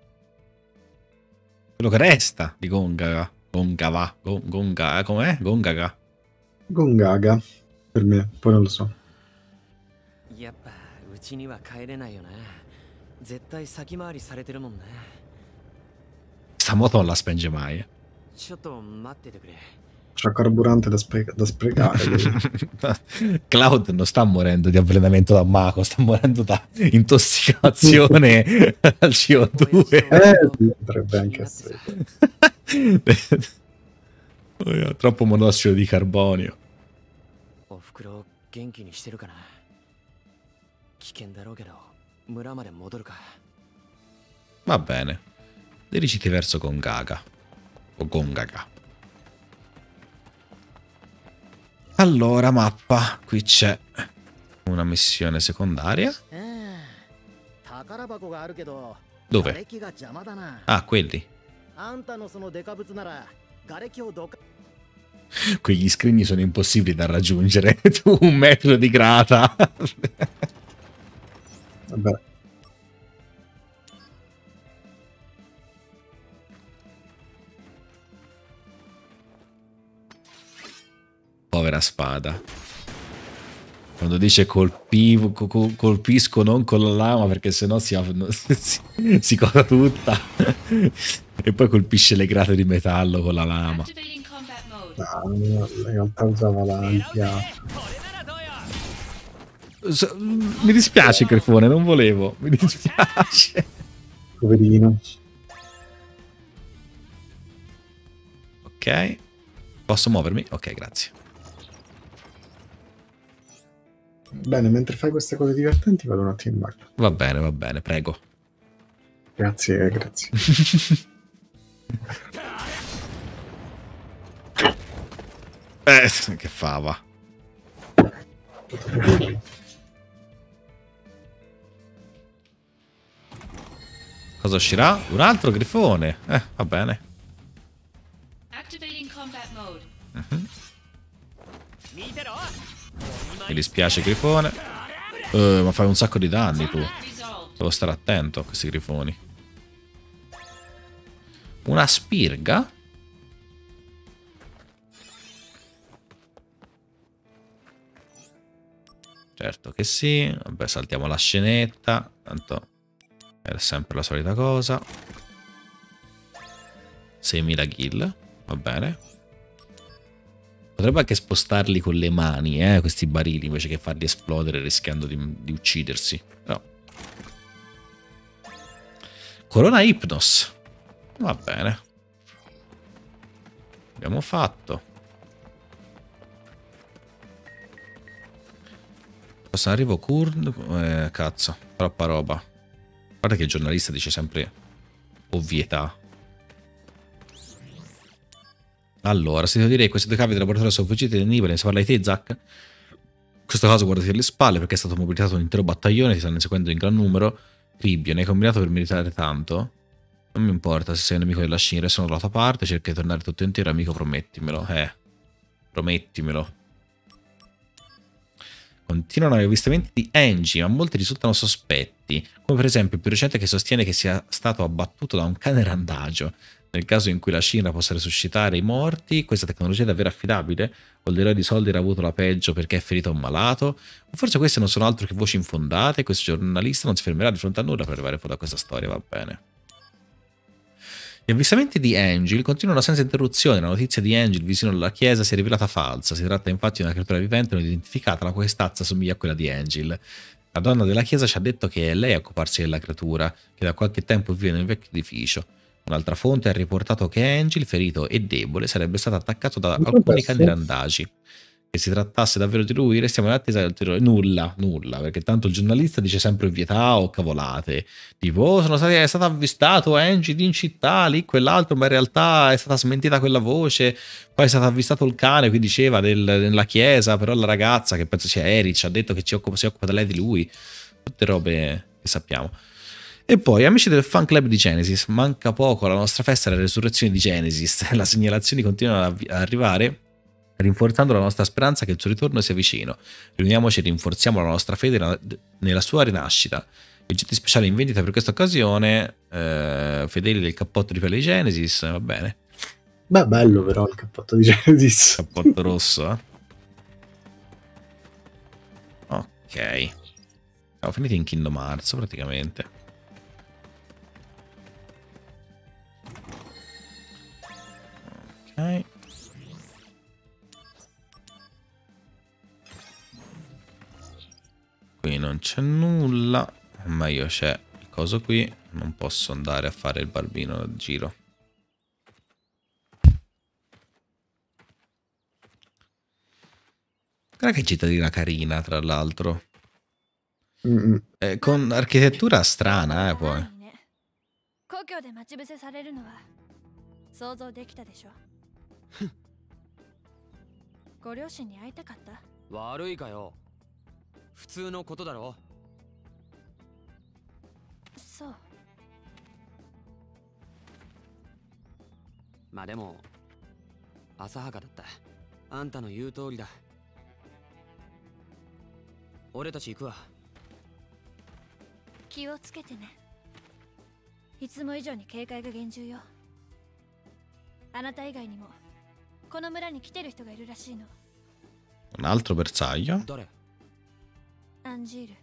Speaker 1: Quello che resta di Gongaga. Gongava. Gon- Gonga, com'è? Gongaga.
Speaker 2: Gongaga, per me, poi non lo so.
Speaker 5: やっぱうちには帰れないよな。絶対先回りされてるもんな。
Speaker 1: Sta moto non la spenge mai. eh.
Speaker 5: ちょっと待っててくれ。
Speaker 2: C'ha carburante da, spre- da sprecare.
Speaker 1: Cloud non sta morendo di avvelenamento da Mako, sta morendo da intossicazione al C O due.
Speaker 2: Eh, sì, potrebbe anche essere.
Speaker 1: Oh, troppo monossido di carbonio.
Speaker 5: おふくろ元気にしてるかな。危険だろうけど村まで戻るか。
Speaker 1: Va bene. Dirigiti verso Gongaga. O Gongaga. Allora, mappa. Qui c'è una missione secondaria. Dove? Ah, quelli. Quegli scrigni sono impossibili da raggiungere. Tu un metro di grata.
Speaker 2: Vabbè.
Speaker 1: Povera spada. Quando dice colpivo, col- colpisco non con la lama perché sennò si, si, si coda tutta. E poi colpisce le grate di metallo con la lama.
Speaker 2: No, in realtà usava l'ampia.
Speaker 1: So- Mi dispiace, Grifone, non volevo. Mi dispiace.
Speaker 2: Poverino.
Speaker 1: Ok. Posso muovermi? Ok, grazie.
Speaker 2: Bene, mentre fai queste cose divertenti vado un attimo in bagno.
Speaker 1: Va bene, va bene, prego.
Speaker 2: Grazie, grazie.
Speaker 1: Eh, che fava. Cosa uscirà? Un altro grifone. Eh, va bene. Uh-huh. Mi dispiace, grifone. Uh, ma fai un sacco di danni tu. Devo stare attento a questi grifoni. Una spirga? Certo che sì. Vabbè, saltiamo la scenetta. Tanto è sempre la solita cosa. seimila kill. Va bene. Potrebbe anche spostarli con le mani, eh, questi barili, invece che farli esplodere rischiando di, di uccidersi. No. Corona Hypnos. Va bene. Abbiamo fatto. Cosa arrivo? Kurn? Eh, cazzo, troppa roba. Guarda che il giornalista dice sempre ovvietà. Allora, se devo dire che questi due capi della portata sono fuggiti da Nibali, se parla di te, Zack. In questo caso guardati alle spalle perché è stato mobilitato un intero battaglione, ti stanno inseguendo in gran numero. Tribbion, hai combinato per meritare tanto? Non mi importa se sei un nemico della Shinra, sono dalla tua parte, cerca di tornare tutto intero, amico, promettimelo. Eh, promettimelo. Continuano gli avvistamenti di Angie, ma molti risultano sospetti, come per esempio il più recente che sostiene che sia stato abbattuto da un cane randagio. Nel caso in cui la Shinra possa resuscitare i morti, questa tecnologia è davvero affidabile? O l'eroe di soldi era avuto la peggio perché è ferito a un malato? O forse queste non sono altro che voci infondate e questo giornalista non si fermerà di fronte a nulla per arrivare fuori da questa storia, va bene. Gli avvistamenti di Angel continuano senza interruzione. La notizia di Angel vicino alla chiesa si è rivelata falsa. Si tratta infatti di una creatura vivente non identificata, la cui stazza somiglia a quella di Angel. La donna della chiesa ci ha detto che è lei a occuparsi della creatura, che da qualche tempo vive nel vecchio edificio. Un'altra fonte ha riportato che Angel, ferito e debole, sarebbe stato attaccato da alcuni cani randagi. Che si trattasse davvero di lui, restiamo in attesa del terrore. Nulla, nulla, perché tanto il giornalista dice sempre ovvietà o cavolate. Tipo, oh, sono stati, è stato avvistato Angel in città, lì quell'altro, ma in realtà è stata smentita quella voce. Poi è stato avvistato il cane, qui diceva, del, nella chiesa, però la ragazza, che penso sia Erich, ha detto che ci occupa, si occupa da lei di lui. Tutte robe che sappiamo. E poi, amici del fan club di Genesis, manca poco alla nostra festa della resurrezione di Genesis. Le segnalazioni continuano ad arrivare rinforzando la nostra speranza che il suo ritorno sia vicino. Riuniamoci e rinforziamo la nostra fede nella, nella sua rinascita. Oggetti speciali in vendita per questa occasione, eh, fedeli del cappotto di pelle di Genesis, va bene.
Speaker 2: Beh, bello però il cappotto di Genesis.
Speaker 1: Cappotto rosso, eh. Ok. Siamo finiti in Kingdom Hearts praticamente. Ok. Qui non c'è nulla, ma io c'è il coso qui, non posso andare a fare il barbino al giro. Guarda che cittadina carina, tra l'altro.
Speaker 2: Mm-mm.
Speaker 1: Eh, con architettura strana, eh, poi.
Speaker 6: 故郷で待ち伏せされるのは想像できたでしょ。ご両親に会いたかった。
Speaker 5: 悪いかよ。普通のことだろ。
Speaker 6: そう。
Speaker 5: まあでも浅はかだった。あんたの言う通りだ。俺たち行くわ。
Speaker 6: 気をつけてね。いつも以上に警戒が厳重よ。あなた以外にもこの村に来てる人がいるらしいの。
Speaker 1: Un altro bersaglio.
Speaker 5: 誰？
Speaker 6: アンジール。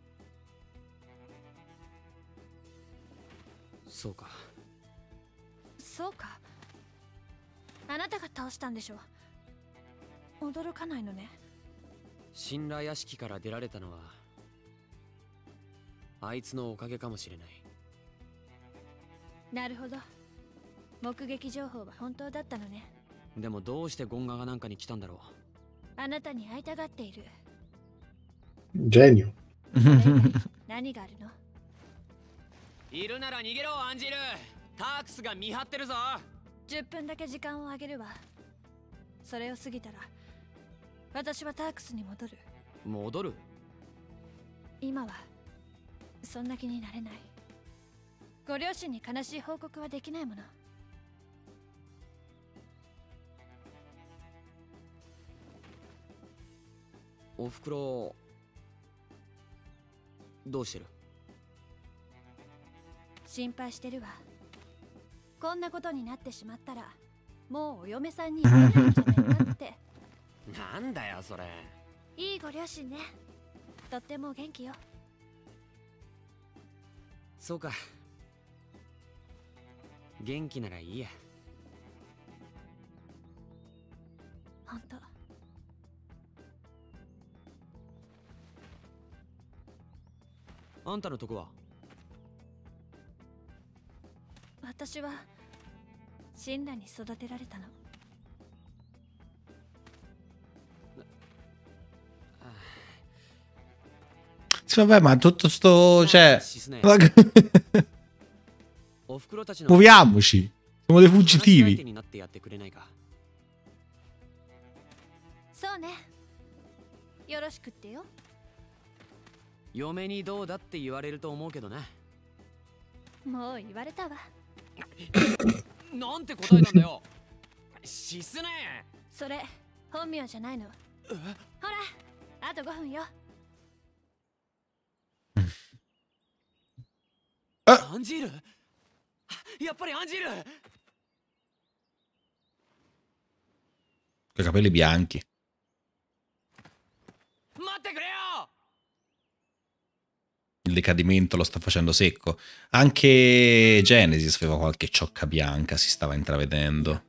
Speaker 5: そうか。
Speaker 6: そうか。あなたが倒したんでしょ。驚かないのね。
Speaker 5: 神羅屋敷から出られたのはあいつのおかげかもしれない。
Speaker 6: なるほど。目撃情報は本当だったのね。
Speaker 5: でもどうしてゴンガがなんかに来たんだろう。
Speaker 6: あなたに会いたがっている。
Speaker 2: Genio.
Speaker 6: 何があるの？
Speaker 5: いるなら逃げろアンジール。タークスが見張ってるぞ。
Speaker 6: じゅっぷんだけ時間をあげるわ。それを過ぎたら私はタークスに戻る。
Speaker 5: 戻る？
Speaker 6: 今はそんな気になれない。ご両親に悲しい報告はできないもの。
Speaker 5: おふくろどうしてる？
Speaker 6: 心配してるわ。こんなことになってしまったらもうお嫁さんになれるんじゃないかって。
Speaker 5: なんだよそれ。
Speaker 6: いいご両親ね。とっても元気よ。
Speaker 5: そうか。元気ならいいや。
Speaker 6: ほんと。
Speaker 5: あんたのとこは？
Speaker 6: 私は神羅に育てられたの。
Speaker 1: Sì, vabbè, ma tutto sto... cioè...
Speaker 5: おふくろたちの
Speaker 1: muoviamoci. Siamo dei fuggitivi.
Speaker 6: そうね。よろしくってよ。
Speaker 5: 嫁にどうだって言われると思うけどな。
Speaker 6: もう言われたわ。
Speaker 5: なんて答えたんだよ。シスネ。
Speaker 6: それ本名じゃないの。ほら、あとごふんよ。
Speaker 5: アンジール。やっぱりアンジール。
Speaker 1: Con i capelli bianchi.
Speaker 5: 待ってくれよ。
Speaker 1: Il decadimento lo sta facendo secco. Anche Genesis aveva qualche ciocca bianca, si stava intravedendo.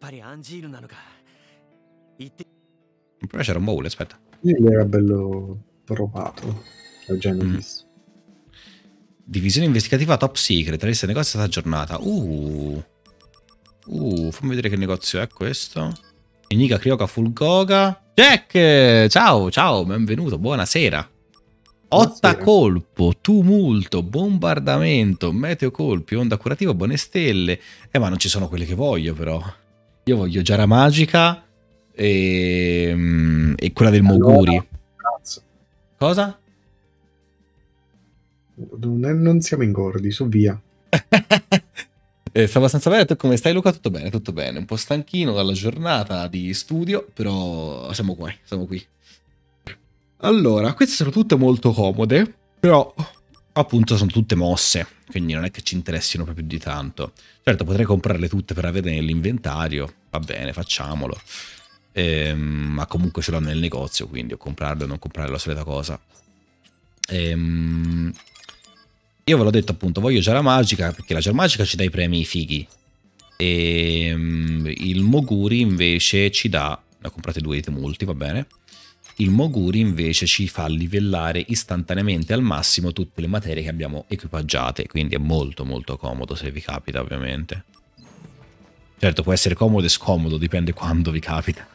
Speaker 1: Prima c'era un baule, aspetta.
Speaker 2: Lui era bello provato, la Genesis.
Speaker 1: Mm. Divisione investigativa top secret, la lista negozio è stata aggiornata. Uh. Uh, fammi vedere che negozio è questo. Inika Kryoka Fulgoga. Jack! Ciao, ciao, benvenuto, buonasera. Otta colpo, tumulto, bombardamento, meteo colpi, onda curativa, buone stelle. Eh, ma non ci sono quelle che voglio, però. Io voglio Giara Magica e, e quella del Moguri.
Speaker 2: Allora,
Speaker 1: cosa?
Speaker 2: Non, è, non siamo ingordi, su via.
Speaker 1: Eh, stavo abbastanza bene. Tu come stai, Luca? Tutto bene, tutto bene. Un po' stanchino dalla giornata di studio, però siamo qui, siamo qui. Allora, queste sono tutte molto comode, però appunto sono tutte mosse, quindi non è che ci interessino proprio di tanto. Certo, potrei comprarle tutte per avere nell'inventario, va bene, facciamolo. Ehm, ma comunque ce l'ho nel negozio, quindi o comprarle o non comprarle è la solita cosa. Ehm... Io ve l'ho detto appunto, voglio Giara Magica perché la Giara Magica ci dà i premi fighi e um, il Moguri invece ci dà, ne ho comprate due di multi, va bene, il Moguri invece ci fa livellare istantaneamente al massimo tutte le materie che abbiamo equipaggiate, quindi è molto molto comodo se vi capita ovviamente. Certo può essere comodo e scomodo, dipende quando vi capita.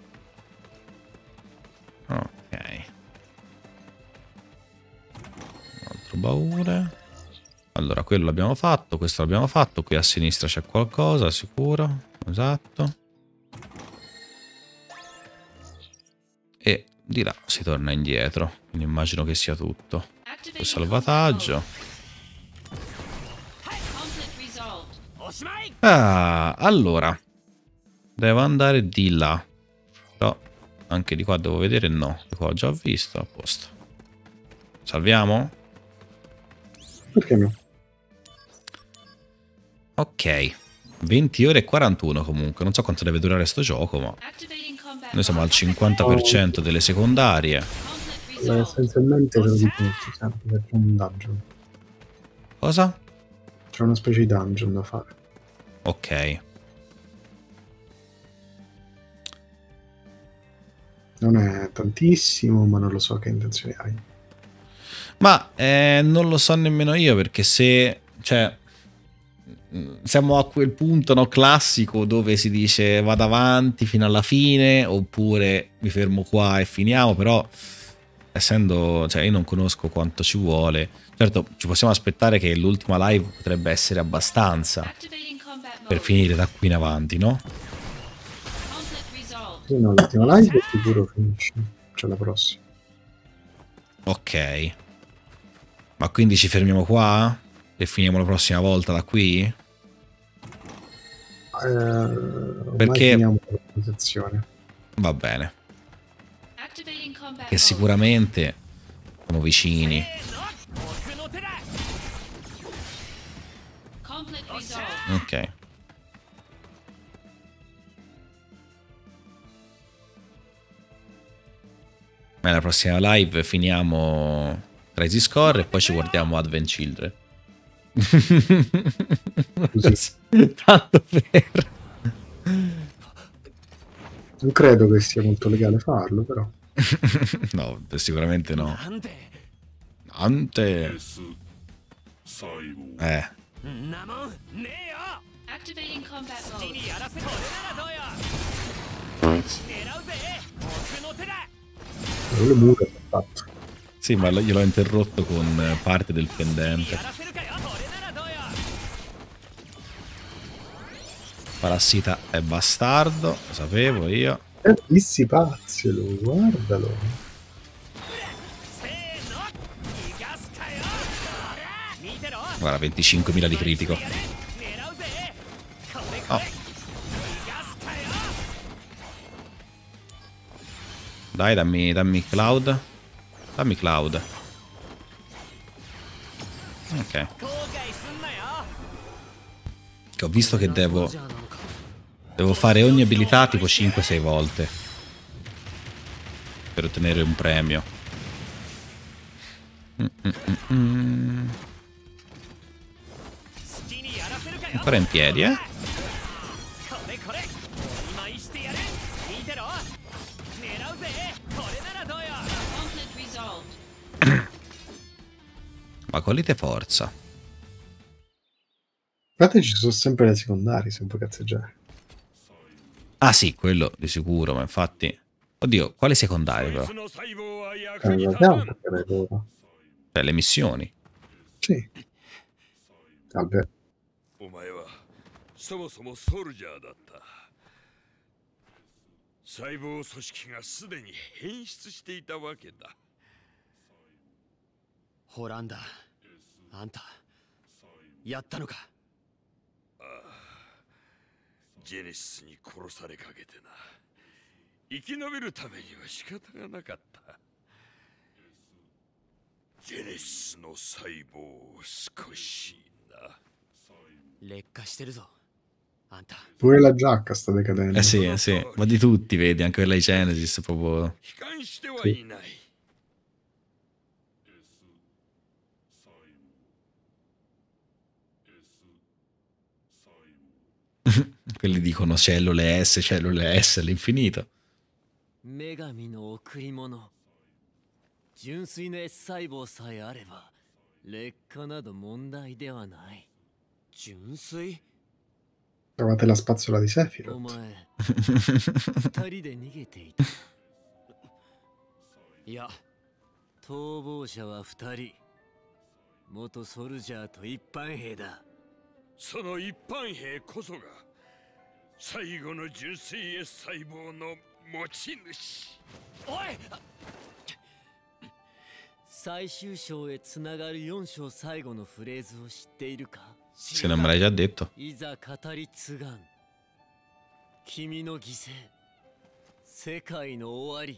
Speaker 1: Ok. Un altro baule. Allora, quello l'abbiamo fatto, questo l'abbiamo fatto, qui a sinistra c'è qualcosa, sicuro, esatto. E di là si torna indietro, quindi immagino che sia tutto. Il salvataggio. Ah, allora. Devo andare di là. Però anche di qua devo vedere, no, di qua ho già visto, a posto. Salviamo?
Speaker 2: Perché no?
Speaker 1: Ok, venti ore e quarantuno comunque, non so quanto deve durare sto gioco, ma noi siamo al cinquanta per cento delle secondarie.
Speaker 2: Eh, essenzialmente te lo dico tutti, sempre c'è un dungeon.
Speaker 1: Cosa?
Speaker 2: C'è una specie di dungeon da fare.
Speaker 1: Ok.
Speaker 2: Non è tantissimo, ma non lo so che intenzioni hai.
Speaker 1: Ma eh, non lo so nemmeno io, perché se... cioè... siamo a quel punto, no, classico dove si dice vado avanti fino alla fine oppure mi fermo qua e finiamo, però essendo, cioè io non conosco quanto ci vuole. Certo, ci possiamo aspettare che l'ultima live potrebbe essere abbastanza per finire da qui in avanti, no?
Speaker 2: Sì, no, l'ultima live sicuro finisce, c'è la prossima.
Speaker 1: Ok, ma quindi ci fermiamo qua e finiamo la prossima volta da qui?
Speaker 2: Eh,
Speaker 1: Perché
Speaker 2: finiamo la presentazione.
Speaker 1: va bene, che sicuramente siamo vicini. Ok. Nella prossima live finiamo Crazy Score e poi ci guardiamo Advent Children. Tanto per...
Speaker 2: Non credo che sia molto legale farlo, però.
Speaker 1: No, sicuramente no. Ante. Eh.
Speaker 2: Non le mura l'ho fatto.
Speaker 1: Sì, ma gliel'ho interrotto con parte del pendente. Parassita è bastardo, lo sapevo io.
Speaker 2: Eh, dissipaziolo, guardalo.
Speaker 1: Guarda, venticinquemila di critico. Oh. Dai, dammi, dammi Cloud. Dammi Cloud. Ok. Che ho visto che devo... Devo fare ogni abilità tipo cinque sei volte. Per ottenere un premio. Mm -mm -mm -mm. Ancora in piedi, eh? Ma collite forza.
Speaker 2: Guardate, ci sono sempre le secondarie, se un po' cazzeggiare.
Speaker 1: Ah sì, quello di sicuro, ma infatti... Oddio, quale secondario però?
Speaker 2: Eh, guardiamo, credo.
Speaker 1: Cioè, le missioni.
Speaker 2: Sì. Vabbè.
Speaker 7: お前はそもそもソルジャーだった。細胞組織がすでに変質していたわけだ。
Speaker 5: ホランダ、あんたやったのか。
Speaker 7: ああ、 ジェネシスに殺されかけてな。生き延びるためには仕方がなかった。ジェネシスの細胞を少しな。
Speaker 5: 劣化してるぞ。あんた。
Speaker 2: Pure la giacca sta decadendo.
Speaker 1: Eh sì, eh sì, ma di tutti, vedi, anche quella di Genesis proprio.
Speaker 7: 悲観してはいない。
Speaker 1: Quelli dicono cellule S, cellule S all'infinito.
Speaker 3: 女神の贈り物。純粋な S 細胞さえあれば劣化など問題ではない。
Speaker 5: 純粋
Speaker 2: Trovate la spazzola di
Speaker 3: お
Speaker 2: Sephiroth.
Speaker 3: 前二人で逃げていた。
Speaker 5: いや、
Speaker 3: 逃亡者は二人。元ソルジャーと一般兵だ。
Speaker 7: その一般兵こそが最後の純粋 S 細胞の持ち主。
Speaker 5: おい、
Speaker 3: 最終章へつながるよん章最後のフレーズを知っているか？
Speaker 1: Se non me l'hai già detto.
Speaker 3: いざ語り継がん。君の犠牲、世界の終わり。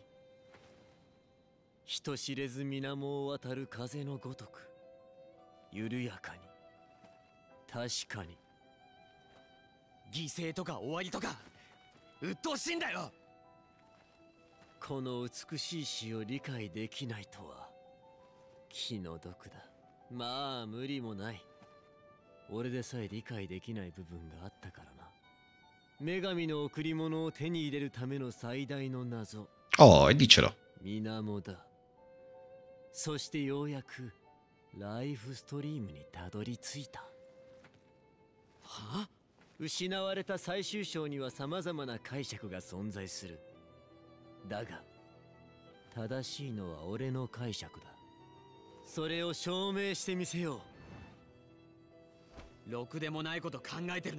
Speaker 3: 人知れず水面を渡る風のごとく、緩やかに、確かに。
Speaker 5: 犠牲とか終わりとか鬱陶しいんだよ。
Speaker 3: この美しい詩を理解できないとは気の毒だ。まあ無理もない。俺でさえ理解できない部分があったからな。女神の贈り物を手に入れるための最大の謎。
Speaker 1: Oh, e diccelo.
Speaker 3: 水面だ。そしてようやくライフストリームにたどり着いた。
Speaker 5: は？
Speaker 3: 失われた最終章には様々な解釈が存在する。だが正しいのは俺の解釈だ。それを証明してみせよ
Speaker 5: う。ろくでもないこと考えてるな。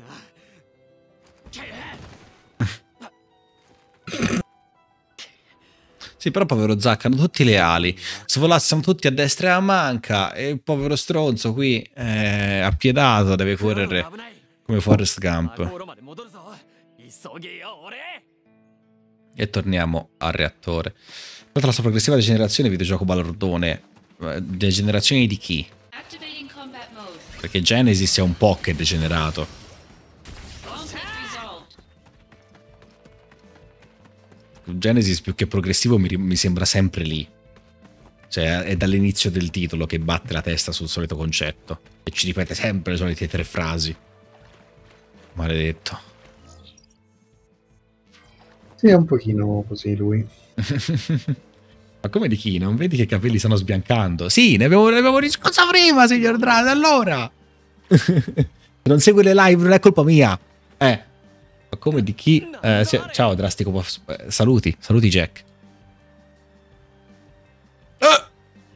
Speaker 1: Sì, però povero Zack, hanno tutti le ali. Se volassero tutti a destra e a manca, e il povero stronzo qui è appiedato, deve correre come Forrest Gump. E torniamo al reattore. Tra la sua progressiva degenerazione, videogioco balordone. Degenerazione di chi? Perché Genesis è un po' che è degenerato. Genesis più che progressivo mi, mi sembra sempre lì. Cioè è dall'inizio del titolo che batte la testa sul solito concetto e ci ripete sempre le solite tre frasi. Maledetto.
Speaker 2: Sì, è un pochino così lui.
Speaker 1: Ma come di chi? Non vedi che i capelli stanno sbiancando? Sì, ne abbiamo, ne abbiamo discusso prima, signor Drade, allora! Se non segue le live non è colpa mia. Eh. Ma come di chi? Eh, sì, ciao Drastico Puff. Eh, saluti, saluti Jack. Ah!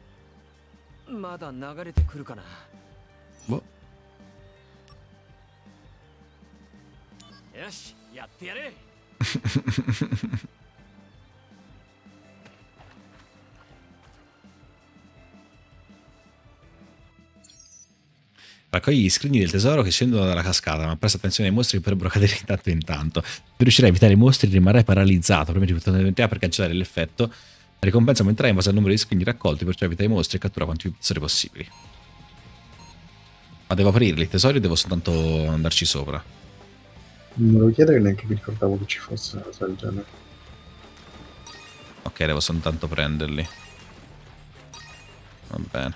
Speaker 1: Boh. Raccogli gli scrigni del tesoro che scendono dalla cascata, ma presta attenzione ai mostri che potrebbero cadere di tanto in tanto. Se riuscirai a evitare i mostri rimarrai paralizzato. Prima di portare per cancellare l'effetto, la ricompensa aumenterà in base al numero di scrigni raccolti, perciò evita i mostri e cattura quanti più tesori possibili. Ma devo aprirli i tesori o devo soltanto andarci sopra?
Speaker 2: Non me lo chiedere, neanche mi ricordavo che ci fosse una cosa del genere.
Speaker 1: Ok, devo soltanto prenderli. Va bene.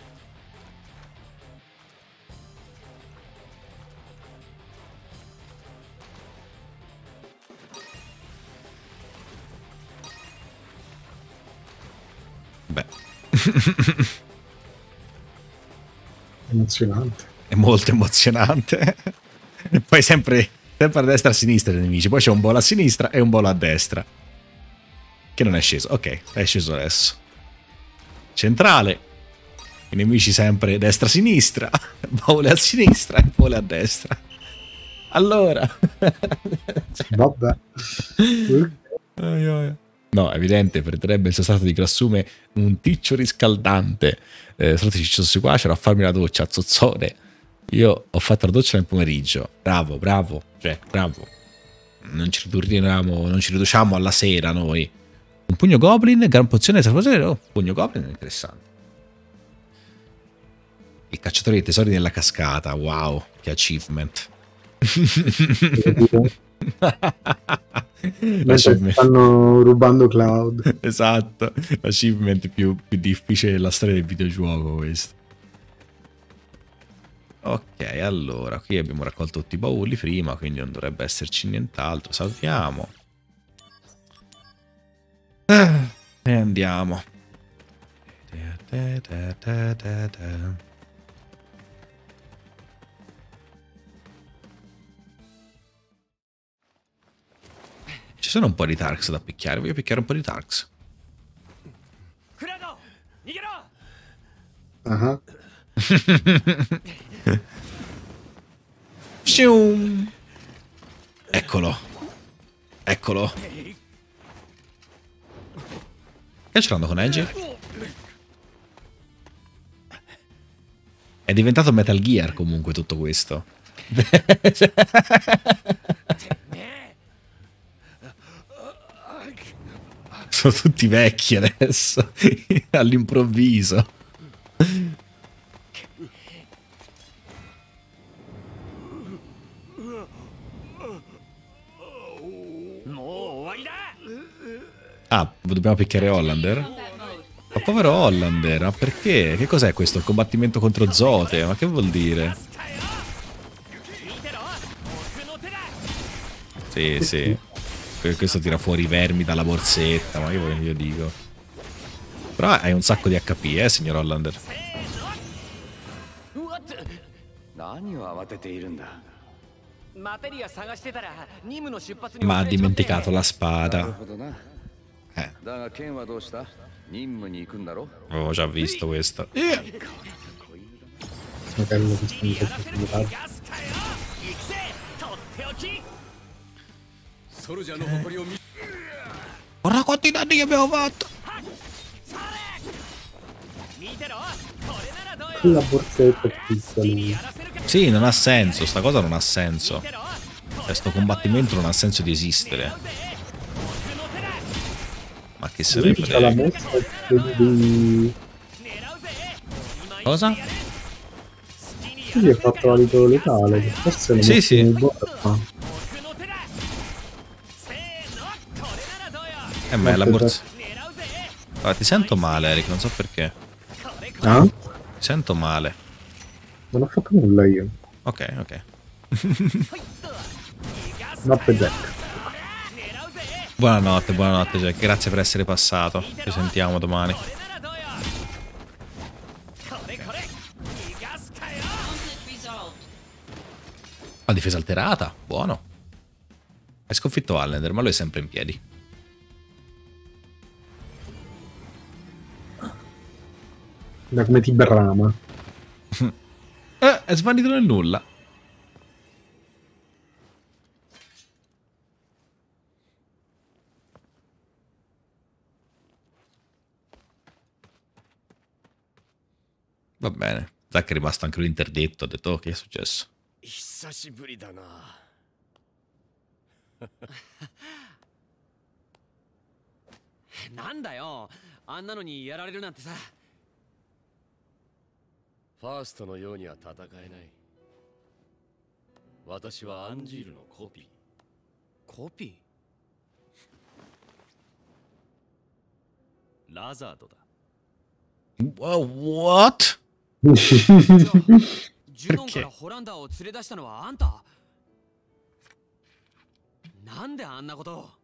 Speaker 1: Beh.
Speaker 2: Emozionante.
Speaker 1: È molto emozionante. Poi sempre, sempre a destra e a sinistra i nemici. Poi c'è un bolo a sinistra e un bolo a destra. Che non è sceso. Ok, è sceso adesso. Centrale. I nemici sempre destra-sinistra. Bole a sinistra e bole a destra. Allora.
Speaker 2: Vabbè.
Speaker 1: ai ai. No, è evidente, prenderebbe il suo stato di grassume un ticcio riscaldante. Eh, sono cicciossi qua, c'ero a farmi la doccia, zozzone. Io ho fatto la doccia nel pomeriggio. Bravo, bravo, Jack, bravo. non ci ridurriamo, non ci riduciamo alla sera noi. Un pugno goblin, gran pozione, oh, pugno goblin è interessante. Il cacciatore dei tesori nella cascata, wow, che achievement.
Speaker 2: Mentre stanno rubando Cloud.
Speaker 1: Esatto, l'achievement più, più difficile della storia del videogioco questo. Ok, allora, qui abbiamo raccolto tutti i bauli prima, quindi non dovrebbe esserci nient'altro. Salviamo. Ah, e andiamo. Ci sono un po' di Tarks da picchiare, voglio picchiare un po' di Tarks.
Speaker 2: Uh-huh.
Speaker 1: Eccolo. Eccolo. Che ce l'hanno con Edge? È diventato Metal Gear comunque tutto questo. Sono tutti vecchi adesso, all'improvviso. Ah, dobbiamo picchiare Hollander? Ma povero Hollander, ma perché? Che cos'è questo? Il combattimento contro Zote? Ma che vuol dire? Sì, sì. Questo tira fuori i vermi dalla borsetta, ma io, io dico. Però hai un sacco di H P, eh, signor Hollander. Ma ha dimenticato la spada. Eh. Avevo già visto questo. Yeah. Ora quanti danni abbiamo fatto?
Speaker 2: La borsetta è piccola.
Speaker 1: Sì, non ha senso, sta cosa non ha senso. Questo combattimento non ha senso di esistere. Ma che se ne frega. Cosa?
Speaker 2: Sì, ha fatto alito letale. Forse lo
Speaker 1: sì, sì. Eh, ma è la borsa. Allora, ti sento male, Eric, non so perché.
Speaker 2: Ah?
Speaker 1: Ti sento male.
Speaker 2: Non ho fatto nulla io.
Speaker 1: Ok, ok.
Speaker 2: Notte Jack.
Speaker 1: Buonanotte, buonanotte Jack, grazie per essere passato. Ci sentiamo domani. La difesa alterata, buono. Hai sconfitto Hollander, ma lui è sempre in piedi.
Speaker 2: Da come ti brama.
Speaker 1: Eh, è svanito nel nulla. Va bene. Zack è rimasto anche lui interdetto. Ha detto, oh, che è successo?
Speaker 5: Nanda yo, anna no ni yarareru nante sa.
Speaker 3: ファーストのようには戦えない。私はアンジールのコピー。
Speaker 5: コピ
Speaker 3: ー？ラザードだ。
Speaker 1: What?
Speaker 5: ジュノンからホランダーを連れ出したのはあんた？なんであんなことを？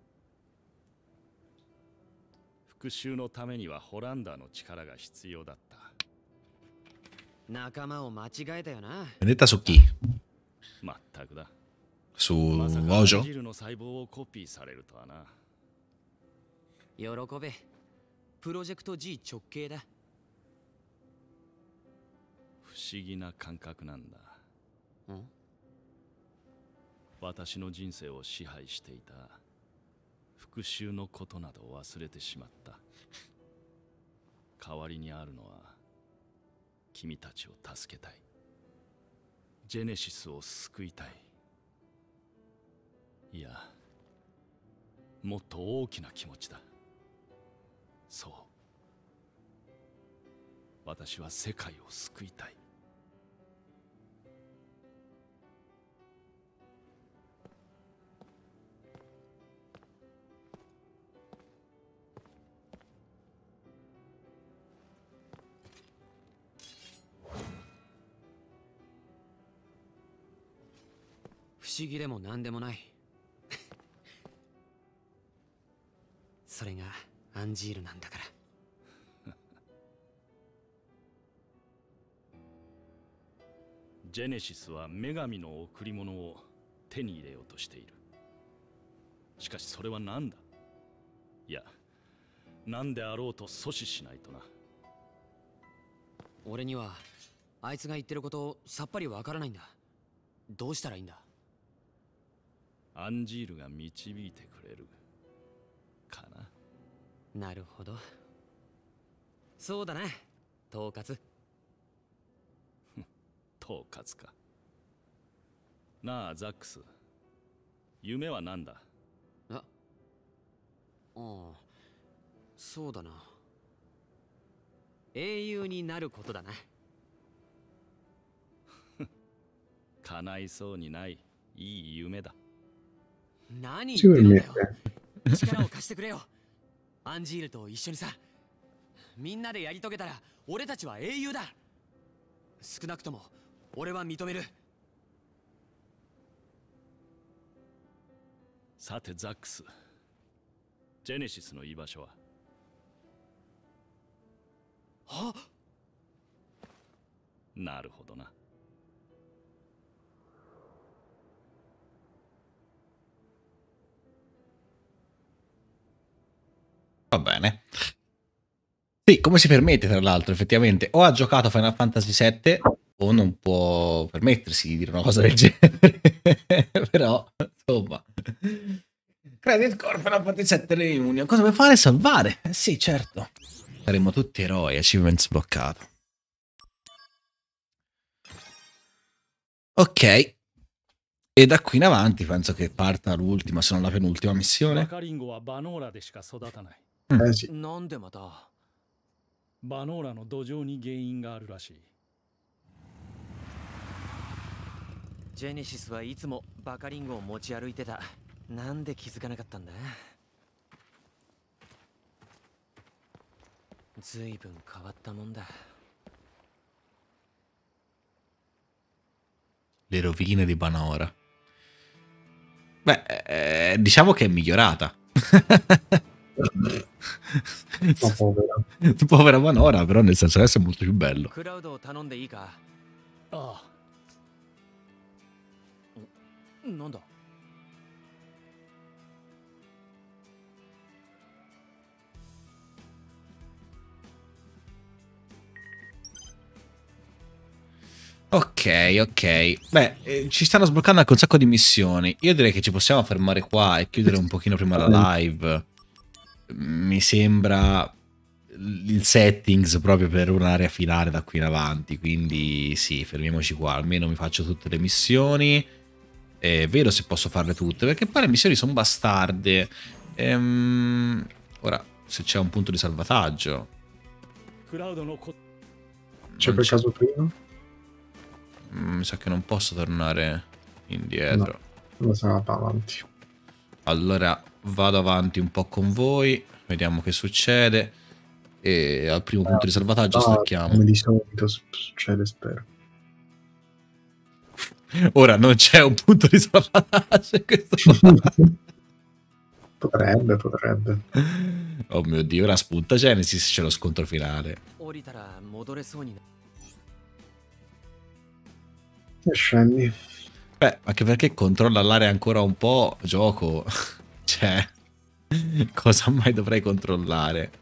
Speaker 4: 復讐のためにはホランダーの力が必要だった。
Speaker 5: 仲間を間違えたよな。
Speaker 1: Vendetta su chi?
Speaker 4: まったくだ。
Speaker 1: Su
Speaker 4: まさか
Speaker 1: Ojo?
Speaker 4: アンジールの細胞をコピーされるとはな。
Speaker 5: 喜べ。プロジェクト G 直系だ。
Speaker 4: 不思議な感覚なんだ。
Speaker 5: ん？
Speaker 4: 私の人生を支配していた復讐のことなど忘れてしまった。代わりにあるのは君たちを助けたい。ジェネシスを救いたい。いや、 もっと大きな気持ちだ。そう。私は世界を救いたい。
Speaker 5: 不思議でも何でもない。それがアンジールなんだから。
Speaker 4: ジェネシスは女神の贈り物を手に入れようとしている。しかしそれは何だ？いや、何であろうと阻止しないとな。
Speaker 5: 俺にはあいつが言ってることさっぱりわからないんだ。どうしたらいいんだ？
Speaker 4: アンジールが導いてくれるかな。
Speaker 5: なるほど。そうだな、統括。
Speaker 4: 統括か。なあザックス、夢は何だ？
Speaker 5: あああ、そうだな、英雄になることだな。
Speaker 4: 叶いそうにないいい夢だ。
Speaker 5: 何言ってるんだよ。力を貸してくれよ。アンジールと一緒にさ。みんなでやり遂げたら俺たちは英雄だ。少なくとも俺は認める。
Speaker 4: さてザックス、ジェネシスの居場所は？
Speaker 5: あ、
Speaker 4: なるほどな。
Speaker 1: Va bene. Sì, come si permette, tra l'altro, effettivamente, o ha giocato Final Fantasy sette o non può permettersi di dire una cosa del genere. Però, insomma. Credit Core Final Fantasy sette Reunion. Cosa vuoi fare? Salvare? Eh sì, certo. Saremo tutti eroi, achievement sbloccato. Ok. E da qui in avanti penso che parta l'ultima, se non la penultima missione.
Speaker 2: Eh sì.
Speaker 5: なんでまた？
Speaker 8: バノーラの土壌に原因があるらしい。
Speaker 5: ジェネシスはいつもバカリンゴを持ち歩いてた。なんで気づかなかったんだ？ずいぶん変わったもんだ。
Speaker 1: Le rovine di Banora. Beh, eh, diciamo che è migliorata.
Speaker 2: Ma povera.
Speaker 1: Povera Banora, però nel senso adesso è molto più bello.
Speaker 5: クラウドを頼んでいいか？
Speaker 8: ああ。
Speaker 5: なんだ？
Speaker 1: Ok, ok. Beh, eh, ci stanno sbloccando anche un sacco di missioni. Io direi che ci possiamo fermare qua e chiudere un pochino prima la live. Mi sembra il settings proprio per un'area finale da qui in avanti. Quindi sì, fermiamoci qua. Almeno mi faccio tutte le missioni. E vedo se posso farle tutte, perché poi le missioni sono bastarde. Ehm, ora, se c'è un punto di salvataggio.
Speaker 2: C'è per caso prima?
Speaker 1: Mi sa che non posso tornare indietro.
Speaker 2: No, non sarà avanti.
Speaker 1: Allora vado avanti un po' con voi, vediamo che succede. E al primo punto di salvataggio
Speaker 2: Ah,
Speaker 1: stacchiamo.
Speaker 2: come di solito succede, spero.
Speaker 1: Ora non c'è un punto di salvataggio. Questo...
Speaker 2: potrebbe, potrebbe.
Speaker 1: Oh mio Dio, ora spunta Genesis, c'è lo scontro finale.
Speaker 2: E scendi.
Speaker 1: Beh, anche perché controlla l'area ancora un po', gioco. Cioè, cosa mai dovrei controllare?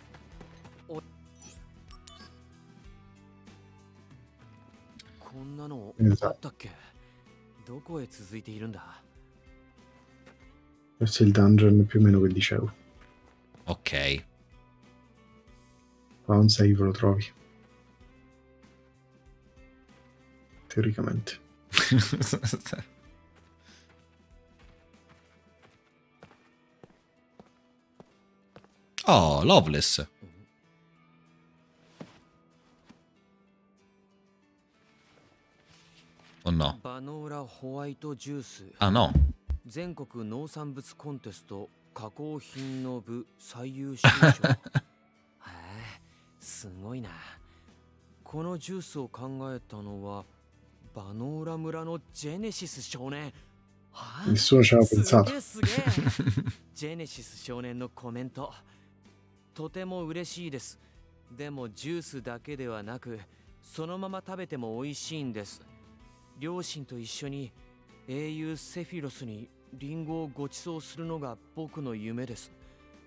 Speaker 2: Esatto. Questo è il dungeon più o meno che dicevo.
Speaker 1: Ok.
Speaker 2: Qua un save lo trovi. Teoricamente.
Speaker 1: Oh, Loveless. O no?
Speaker 5: バノーラホワイトジュース
Speaker 1: Ah no.
Speaker 5: 全国農産物コンテスト加工品の部最優秀賞へえ、すごいな。このジュースを考えたのはバノーラ村のジェネシス少年。はあ、
Speaker 2: Nessuno ci aveva
Speaker 5: すげ
Speaker 2: pensato.
Speaker 5: えすげえジェネシス少年のコメントとても嬉しいです。でもジュースだけではなくそのまま食べても美味しいんです。両親と一緒に英雄セフィロスにリンゴをご馳走するのが僕の夢です。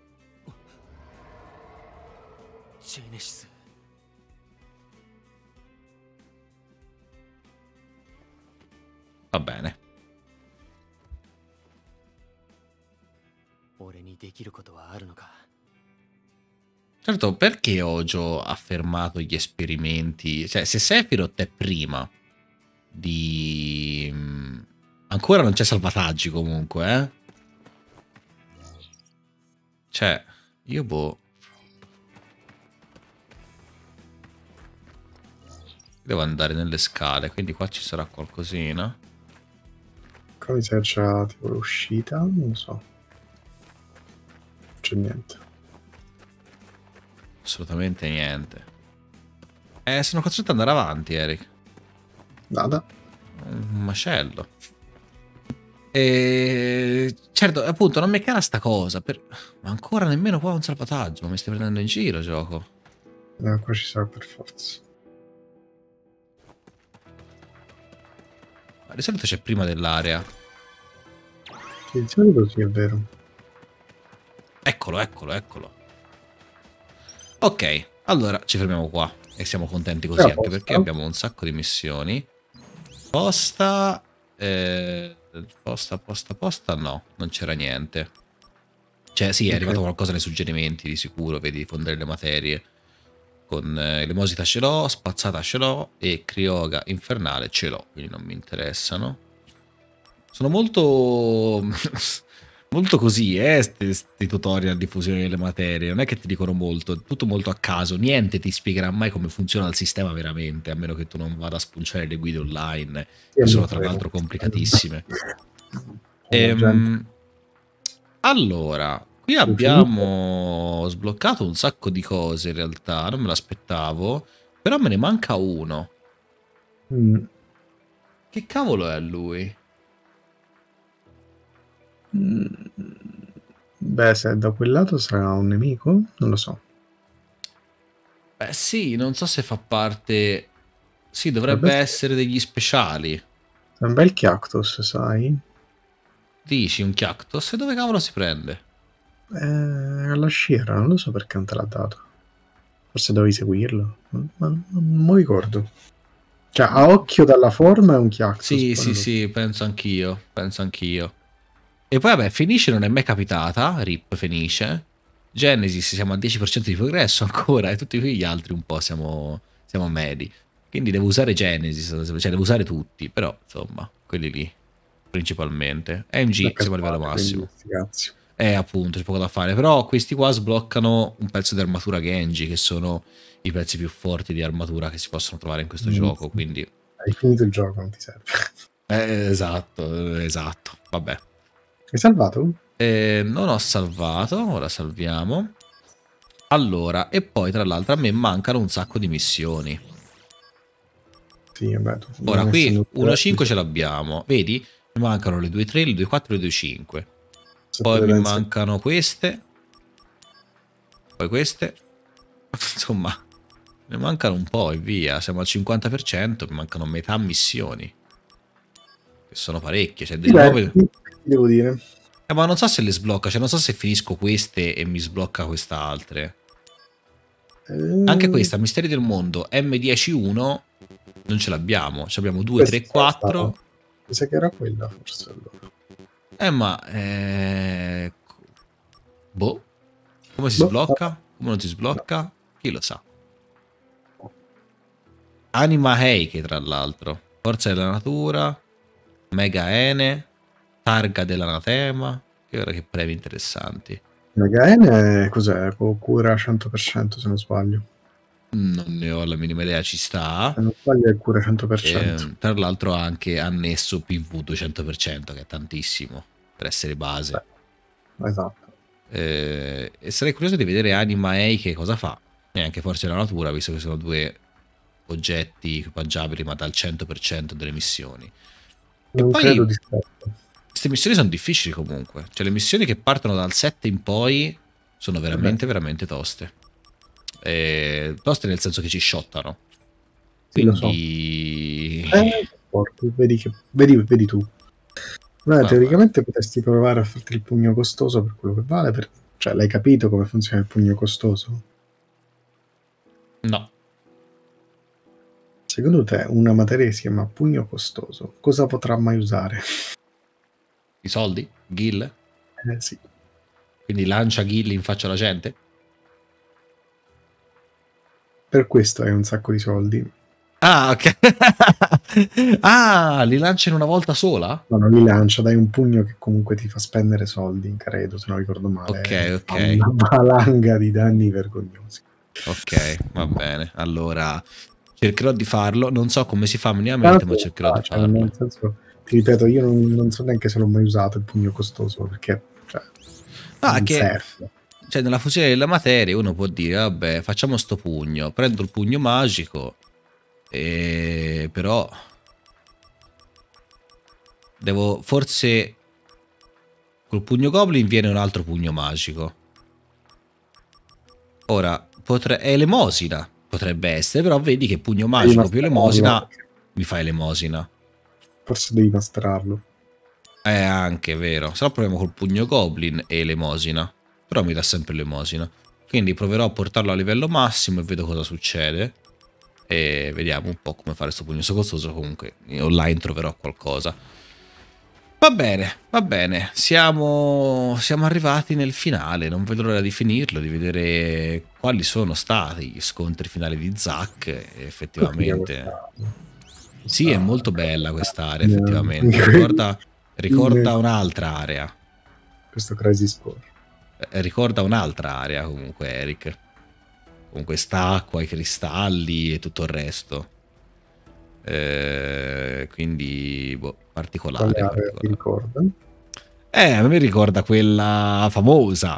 Speaker 5: ジェネシス。
Speaker 1: Va bene.
Speaker 5: 俺にできることはあるのか。
Speaker 1: Certo, perché Ojo ha fermato gli esperimenti? Cioè, se Sephiroth è prima di... Ancora non c'è salvataggi comunque, eh? Cioè, io boh... Devo andare nelle scale, quindi qua ci sarà qualcosina.
Speaker 2: Qua mi sa che c'è tipo l'uscita, non lo so. Non c'è niente.
Speaker 1: Assolutamente niente. Eh, sono costretto ad andare avanti, Eric.
Speaker 2: Nada.
Speaker 1: Un macello. E... Certo, appunto, non mi è chiara sta cosa. Per... Ma ancora nemmeno qua un salvataggio. Ma mi stai prendendo in giro, gioco.
Speaker 2: Eh, qua ci sarà per forza.
Speaker 1: Ma di solito c'è prima dell'area.
Speaker 2: Sì, di solito sì, è vero.
Speaker 1: Eccolo, eccolo, eccolo. Ok, allora ci fermiamo qua. E siamo contenti così, anche perché abbiamo un sacco di missioni. Posta... Eh, posta, posta, posta, no, non c'era niente. Cioè sì, è arrivato qualcosa nei suggerimenti, di sicuro, vedi, diffondere le materie. Con eh, l'emosita ce l'ho, spazzata ce l'ho e crioga infernale ce l'ho, quindi non mi interessano. Sono molto... molto così, eh, questi tutorial di fusione delle materie. Non è che ti dicono molto, è tutto molto a caso. Niente ti spiegherà mai come funziona il sistema veramente, a meno che tu non vada a spulciare le guide online, che sono tra l'altro complicatissime. Ehm, allora, qui abbiamo sbloccato un sacco di cose in realtà, non me l'aspettavo, però me ne manca uno.
Speaker 2: Mm.
Speaker 1: Che cavolo è lui?
Speaker 2: Mm. Beh, se è da quel lato sarà un nemico? Non lo so.
Speaker 1: Beh sì, non so se fa parte... Sì, dovrebbe
Speaker 2: Dovrebbe
Speaker 1: essere degli speciali.
Speaker 2: È un bel Cactus, sai?
Speaker 1: Dici un Cactus? E dove cavolo si prende?
Speaker 2: Eh, alla sciera, non lo so perché non te l'ha dato. Forse dovevi seguirlo. Ma non mi ricordo. Cioè, a occhio dalla forma è un Cactus.
Speaker 1: Sì, sì, sì, penso anch'io. Penso anch'io. E poi vabbè, Fenice non è mai capitata. Rip Fenice. Genesis siamo al dieci per cento di progresso ancora. E tutti gli altri un po' siamo, siamo medi. Quindi devo usare Genesis. Cioè devo usare tutti. Però insomma, quelli lì principalmente. M G siamo a livello massimo. Eh appunto, c'è poco da fare. Però questi qua sbloccano un pezzo di armatura Genji, che sono i pezzi più forti di armatura che si possono trovare in questo mm. gioco. Quindi
Speaker 2: hai finito il gioco, non ti serve.
Speaker 1: Eh, esatto, esatto. Vabbè.
Speaker 2: Hai salvato?
Speaker 1: Eh, non ho salvato, ora salviamo. Allora, e poi tra l'altro a me mancano un sacco di missioni.
Speaker 2: Sì, vabbè,
Speaker 1: ora qui uno punto cinque ce l'abbiamo, vedi? Mi mancano le due tre, le due quattro e le due cinque. Poi mi mancano queste. Poi queste. Insomma, ne mancano un po' e via. Siamo al cinquanta per cento, mi mancano metà missioni. Che sono parecchie, cioè delle nuove...
Speaker 2: devo dire.
Speaker 1: Eh, ma non so se le sblocca, cioè non so se finisco queste e mi sblocca quest'altre. Eh... Anche questa, Misteri del Mondo, M dieci uno, non ce l'abbiamo. Ci abbiamo due, tre, quattro.
Speaker 2: Mi sa che era quella forse allora.
Speaker 1: Eh, ma... Eh... Boh. Come si
Speaker 2: boh.
Speaker 1: sblocca? Come non si sblocca? Chi lo sa. Anima Heike, tra l'altro. Forza della natura. Mega Ene. Targa dell'anatema. Che ora che premi interessanti.
Speaker 2: Mega N cos'è? Cura cento per cento se non sbaglio.
Speaker 1: Non ne ho la minima idea, ci sta.
Speaker 2: Se non sbaglio è cura cento per cento.
Speaker 1: E, tra l'altro ha anche annesso P V duecento per cento, che è tantissimo per essere base.
Speaker 2: Beh, esatto.
Speaker 1: Eh, e sarei curioso di vedere Anima E I che cosa fa. E anche Forza della Natura, visto che sono due oggetti equipaggiabili, ma dal cento per cento delle missioni.
Speaker 2: Non
Speaker 1: e poi
Speaker 2: credo di stare.
Speaker 1: queste missioni sono difficili comunque. Cioè le missioni che partono dal sette in poi sono veramente, Beh. veramente toste. Eh, toste nel senso che ci shottano.
Speaker 2: Sì,
Speaker 1: quindi
Speaker 2: lo so. eh, vedi, che, vedi, vedi tu. Beh, teoricamente potresti provare a farti il pugno costoso per quello che vale. Per... Cioè, l'hai capito come funziona il pugno costoso?
Speaker 1: No.
Speaker 2: Secondo te una materia che si chiama pugno costoso cosa potrà mai usare?
Speaker 1: I soldi? Ghill?
Speaker 2: Eh sì.
Speaker 1: Quindi lancia ghill in faccia alla gente?
Speaker 2: Per questo hai un sacco di soldi.
Speaker 1: Ah, ok. Ah, li lancia in una volta sola?
Speaker 2: No, non li lancia, dai un pugno che comunque ti fa spendere soldi, credo, se non ricordo male.
Speaker 1: Ok, ok.
Speaker 2: Una valanga di danni vergognosi.
Speaker 1: Ok, va bene. Allora cercherò di farlo. Non so come si fa minimamente, ma cercherò
Speaker 2: ah,
Speaker 1: di
Speaker 2: cioè,
Speaker 1: farlo.
Speaker 2: Nel senso, ti ripeto, io non, non so neanche se l'ho mai usato il pugno costoso, perché cioè,
Speaker 1: ah,
Speaker 2: non
Speaker 1: che...
Speaker 2: serve.
Speaker 1: Cioè, nella fusione della materia uno può dire, vabbè, facciamo sto pugno, prendo il pugno magico, e... però devo forse col pugno goblin viene un altro pugno magico. Ora, potre... è elemosina, potrebbe essere, però vedi che pugno magico più elemosina mi fa elemosina.
Speaker 2: Forse devi masterarlo.
Speaker 1: È anche vero, se no proviamo col pugno goblin e elemosina. Però mi dà sempre l'emosina. Quindi proverò a portarlo a livello massimo e vedo cosa succede. E vediamo un po' come fare questo pugno costoso. Comunque online troverò qualcosa. Va bene, va bene. Siamo, siamo arrivati nel finale. Non vedo l'ora di finirlo, di vedere quali sono stati gli scontri finali di Zack. Effettivamente. Sì, è molto bella quest'area, effettivamente. Ricorda, ricorda un'altra area.
Speaker 2: Questo Crazy Score.
Speaker 1: Ricorda un'altra area comunque, Eric. Con quest'acqua, i cristalli e tutto il resto. Eh, quindi, boh, particolare.
Speaker 2: Quale area
Speaker 1: particolare.
Speaker 2: ti ricorda?
Speaker 1: Eh, a me mi ricorda quella famosa.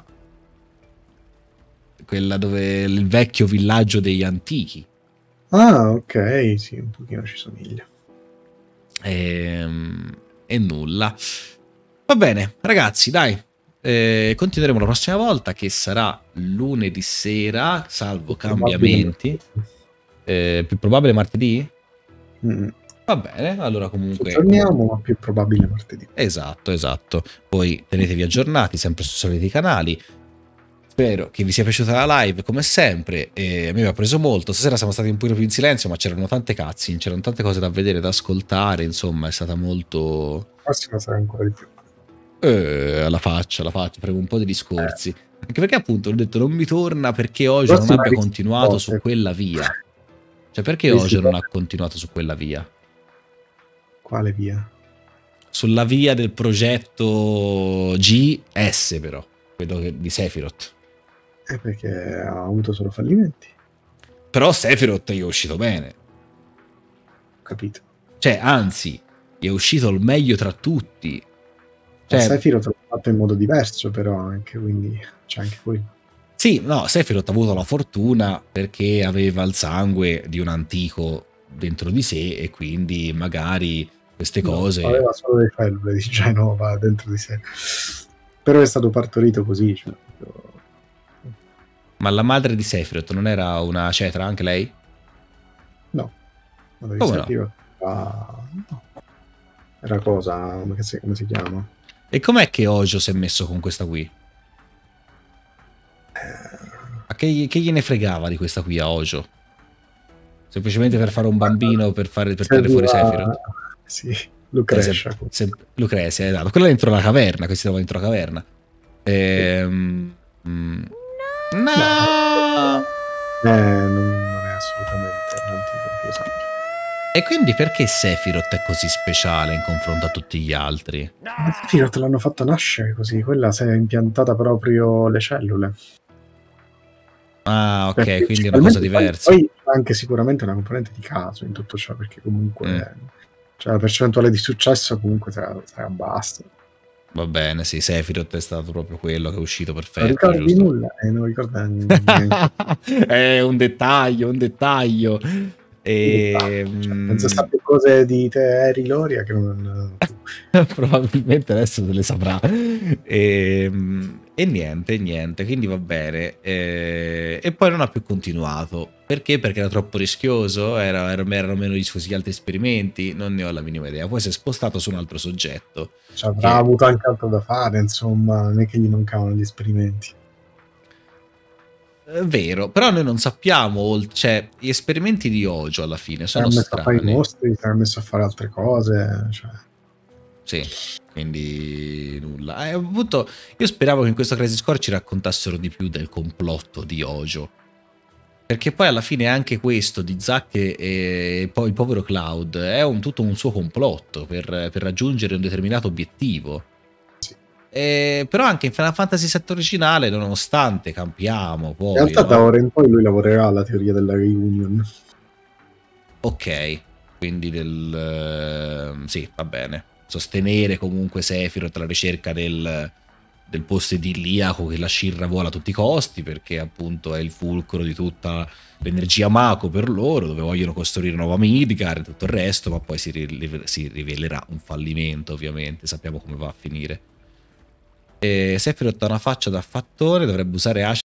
Speaker 1: Quella dove il vecchio villaggio degli antichi.
Speaker 2: Ah, ok, sì, un pochino ci somiglia.
Speaker 1: E, e nulla. Va bene, ragazzi, dai. Eh, continueremo la prossima volta, che sarà lunedì sera, salvo cambiamenti. Eh, più probabile martedì?
Speaker 2: Mm.
Speaker 1: Va bene, allora comunque...
Speaker 2: Ci torniamo, ma più probabile martedì.
Speaker 1: Esatto, esatto. Poi tenetevi aggiornati, sempre sui soliti canali. Spero che vi sia piaciuta la live, come sempre. E a me mi ha preso molto. Stasera siamo stati un po' più in silenzio, ma c'erano tante cutscene, c'erano tante cose da vedere, da ascoltare. Insomma, è stata molto...
Speaker 2: La prossima sarà ancora di più.
Speaker 1: Eh, alla faccia, alla faccia, faremo un po' di discorsi. Eh. Anche perché appunto ho detto non mi torna perché Ojo non abbia continuato su quella via. Cioè perché Ojo non ha continuato su quella via?
Speaker 2: Quale via?
Speaker 1: Sulla via del progetto G S però, quello che, di Sephiroth.
Speaker 2: Eh, perché ha avuto solo fallimenti.
Speaker 1: Però Sephiroth gli è uscito bene.
Speaker 2: Ho capito.
Speaker 1: Cioè, anzi, gli è uscito il meglio tra tutti.
Speaker 2: Cioè, Sephiroth l'ha fatto in modo diverso, però anche, quindi c'è anche quello.
Speaker 1: Sì, no, Sephiroth ha avuto la fortuna perché aveva il sangue di un antico dentro di sé e quindi magari queste cose...
Speaker 2: No, aveva solo le cellule di Genova dentro di sé. Però è stato partorito così. Cioè...
Speaker 1: Ma la madre di Sephiroth non era una cetra anche lei?
Speaker 2: No. Come
Speaker 1: no?
Speaker 2: Ah, no. Era cosa, come si, come si chiama?
Speaker 1: E com'è che Ojo si è messo con questa qui? A che, che gliene fregava di questa qui a Ojo? Semplicemente per fare un bambino, per, fare, per tirare fuori Sephiroth?
Speaker 2: Sì, Lucrezia.
Speaker 1: Se, se, Lucrezia, esatto. Quella dentro la caverna, che si trova dentro la caverna. Ehm, mm, no! no.
Speaker 2: Eh, non, non è assolutamente l'antico, esatto.
Speaker 1: E quindi perché Sephiroth è così speciale in confronto a tutti gli altri?
Speaker 2: Sephiroth l'hanno fatto nascere così, quella si è impiantata proprio le cellule.
Speaker 1: Ah, ok,
Speaker 2: Perché
Speaker 1: quindi è una cosa diversa.
Speaker 2: Poi anche sicuramente una componente di caso in tutto ciò, perché comunque mm. cioè, la percentuale di successo comunque sarà, sarà bassa.
Speaker 1: Va bene, sì, Sephiroth è stato proprio quello che è uscito perfetto.
Speaker 2: Non ricordo di nulla, eh, non ricordo niente.
Speaker 1: È un dettaglio, un dettaglio. E...
Speaker 2: Cioè, penso sappia cose di te, Eri Loria, che non...
Speaker 1: probabilmente adesso te le saprà. E, e niente, niente, quindi va bene. E, e poi non ha più continuato. Perché? Perché era troppo rischioso, era, erano meno rischiosi gli altri esperimenti, non ne ho la minima idea. Poi si è spostato su un altro soggetto.
Speaker 2: Cioè, avrà che... avuto anche altro da fare, insomma, non è che gli mancavano gli esperimenti.
Speaker 1: È vero, però noi non sappiamo, cioè gli esperimenti di Hojo alla fine sono
Speaker 2: strani. Si
Speaker 1: strani.
Speaker 2: è messo a fare i mostri, si è messo a fare altre cose, cioè.
Speaker 1: Sì, quindi nulla. Eh, appunto, io speravo che in questo Crisis Core ci raccontassero di più del complotto di Hojo. Perché poi alla fine anche questo di Zack e poi il povero Cloud è un, tutto un suo complotto per, per raggiungere un determinato obiettivo. Eh, però anche in Final Fantasy sette originale, nonostante campiamo poi,
Speaker 2: in realtà
Speaker 1: no?
Speaker 2: Da ora in poi lui lavorerà alla teoria della reunion.
Speaker 1: Ok, quindi del uh, sì, va bene, sostenere comunque Sephiroth alla ricerca del, del posto idilliaco che la Shirra vuole a tutti i costi, perché appunto è il fulcro di tutta l'energia Mako per loro, dove vogliono costruire nuova Midgar e tutto il resto, ma poi si, ri si rivelerà un fallimento, ovviamente, sappiamo come va a finire. E Sephiroth ha una faccia da fattore, dovrebbe usare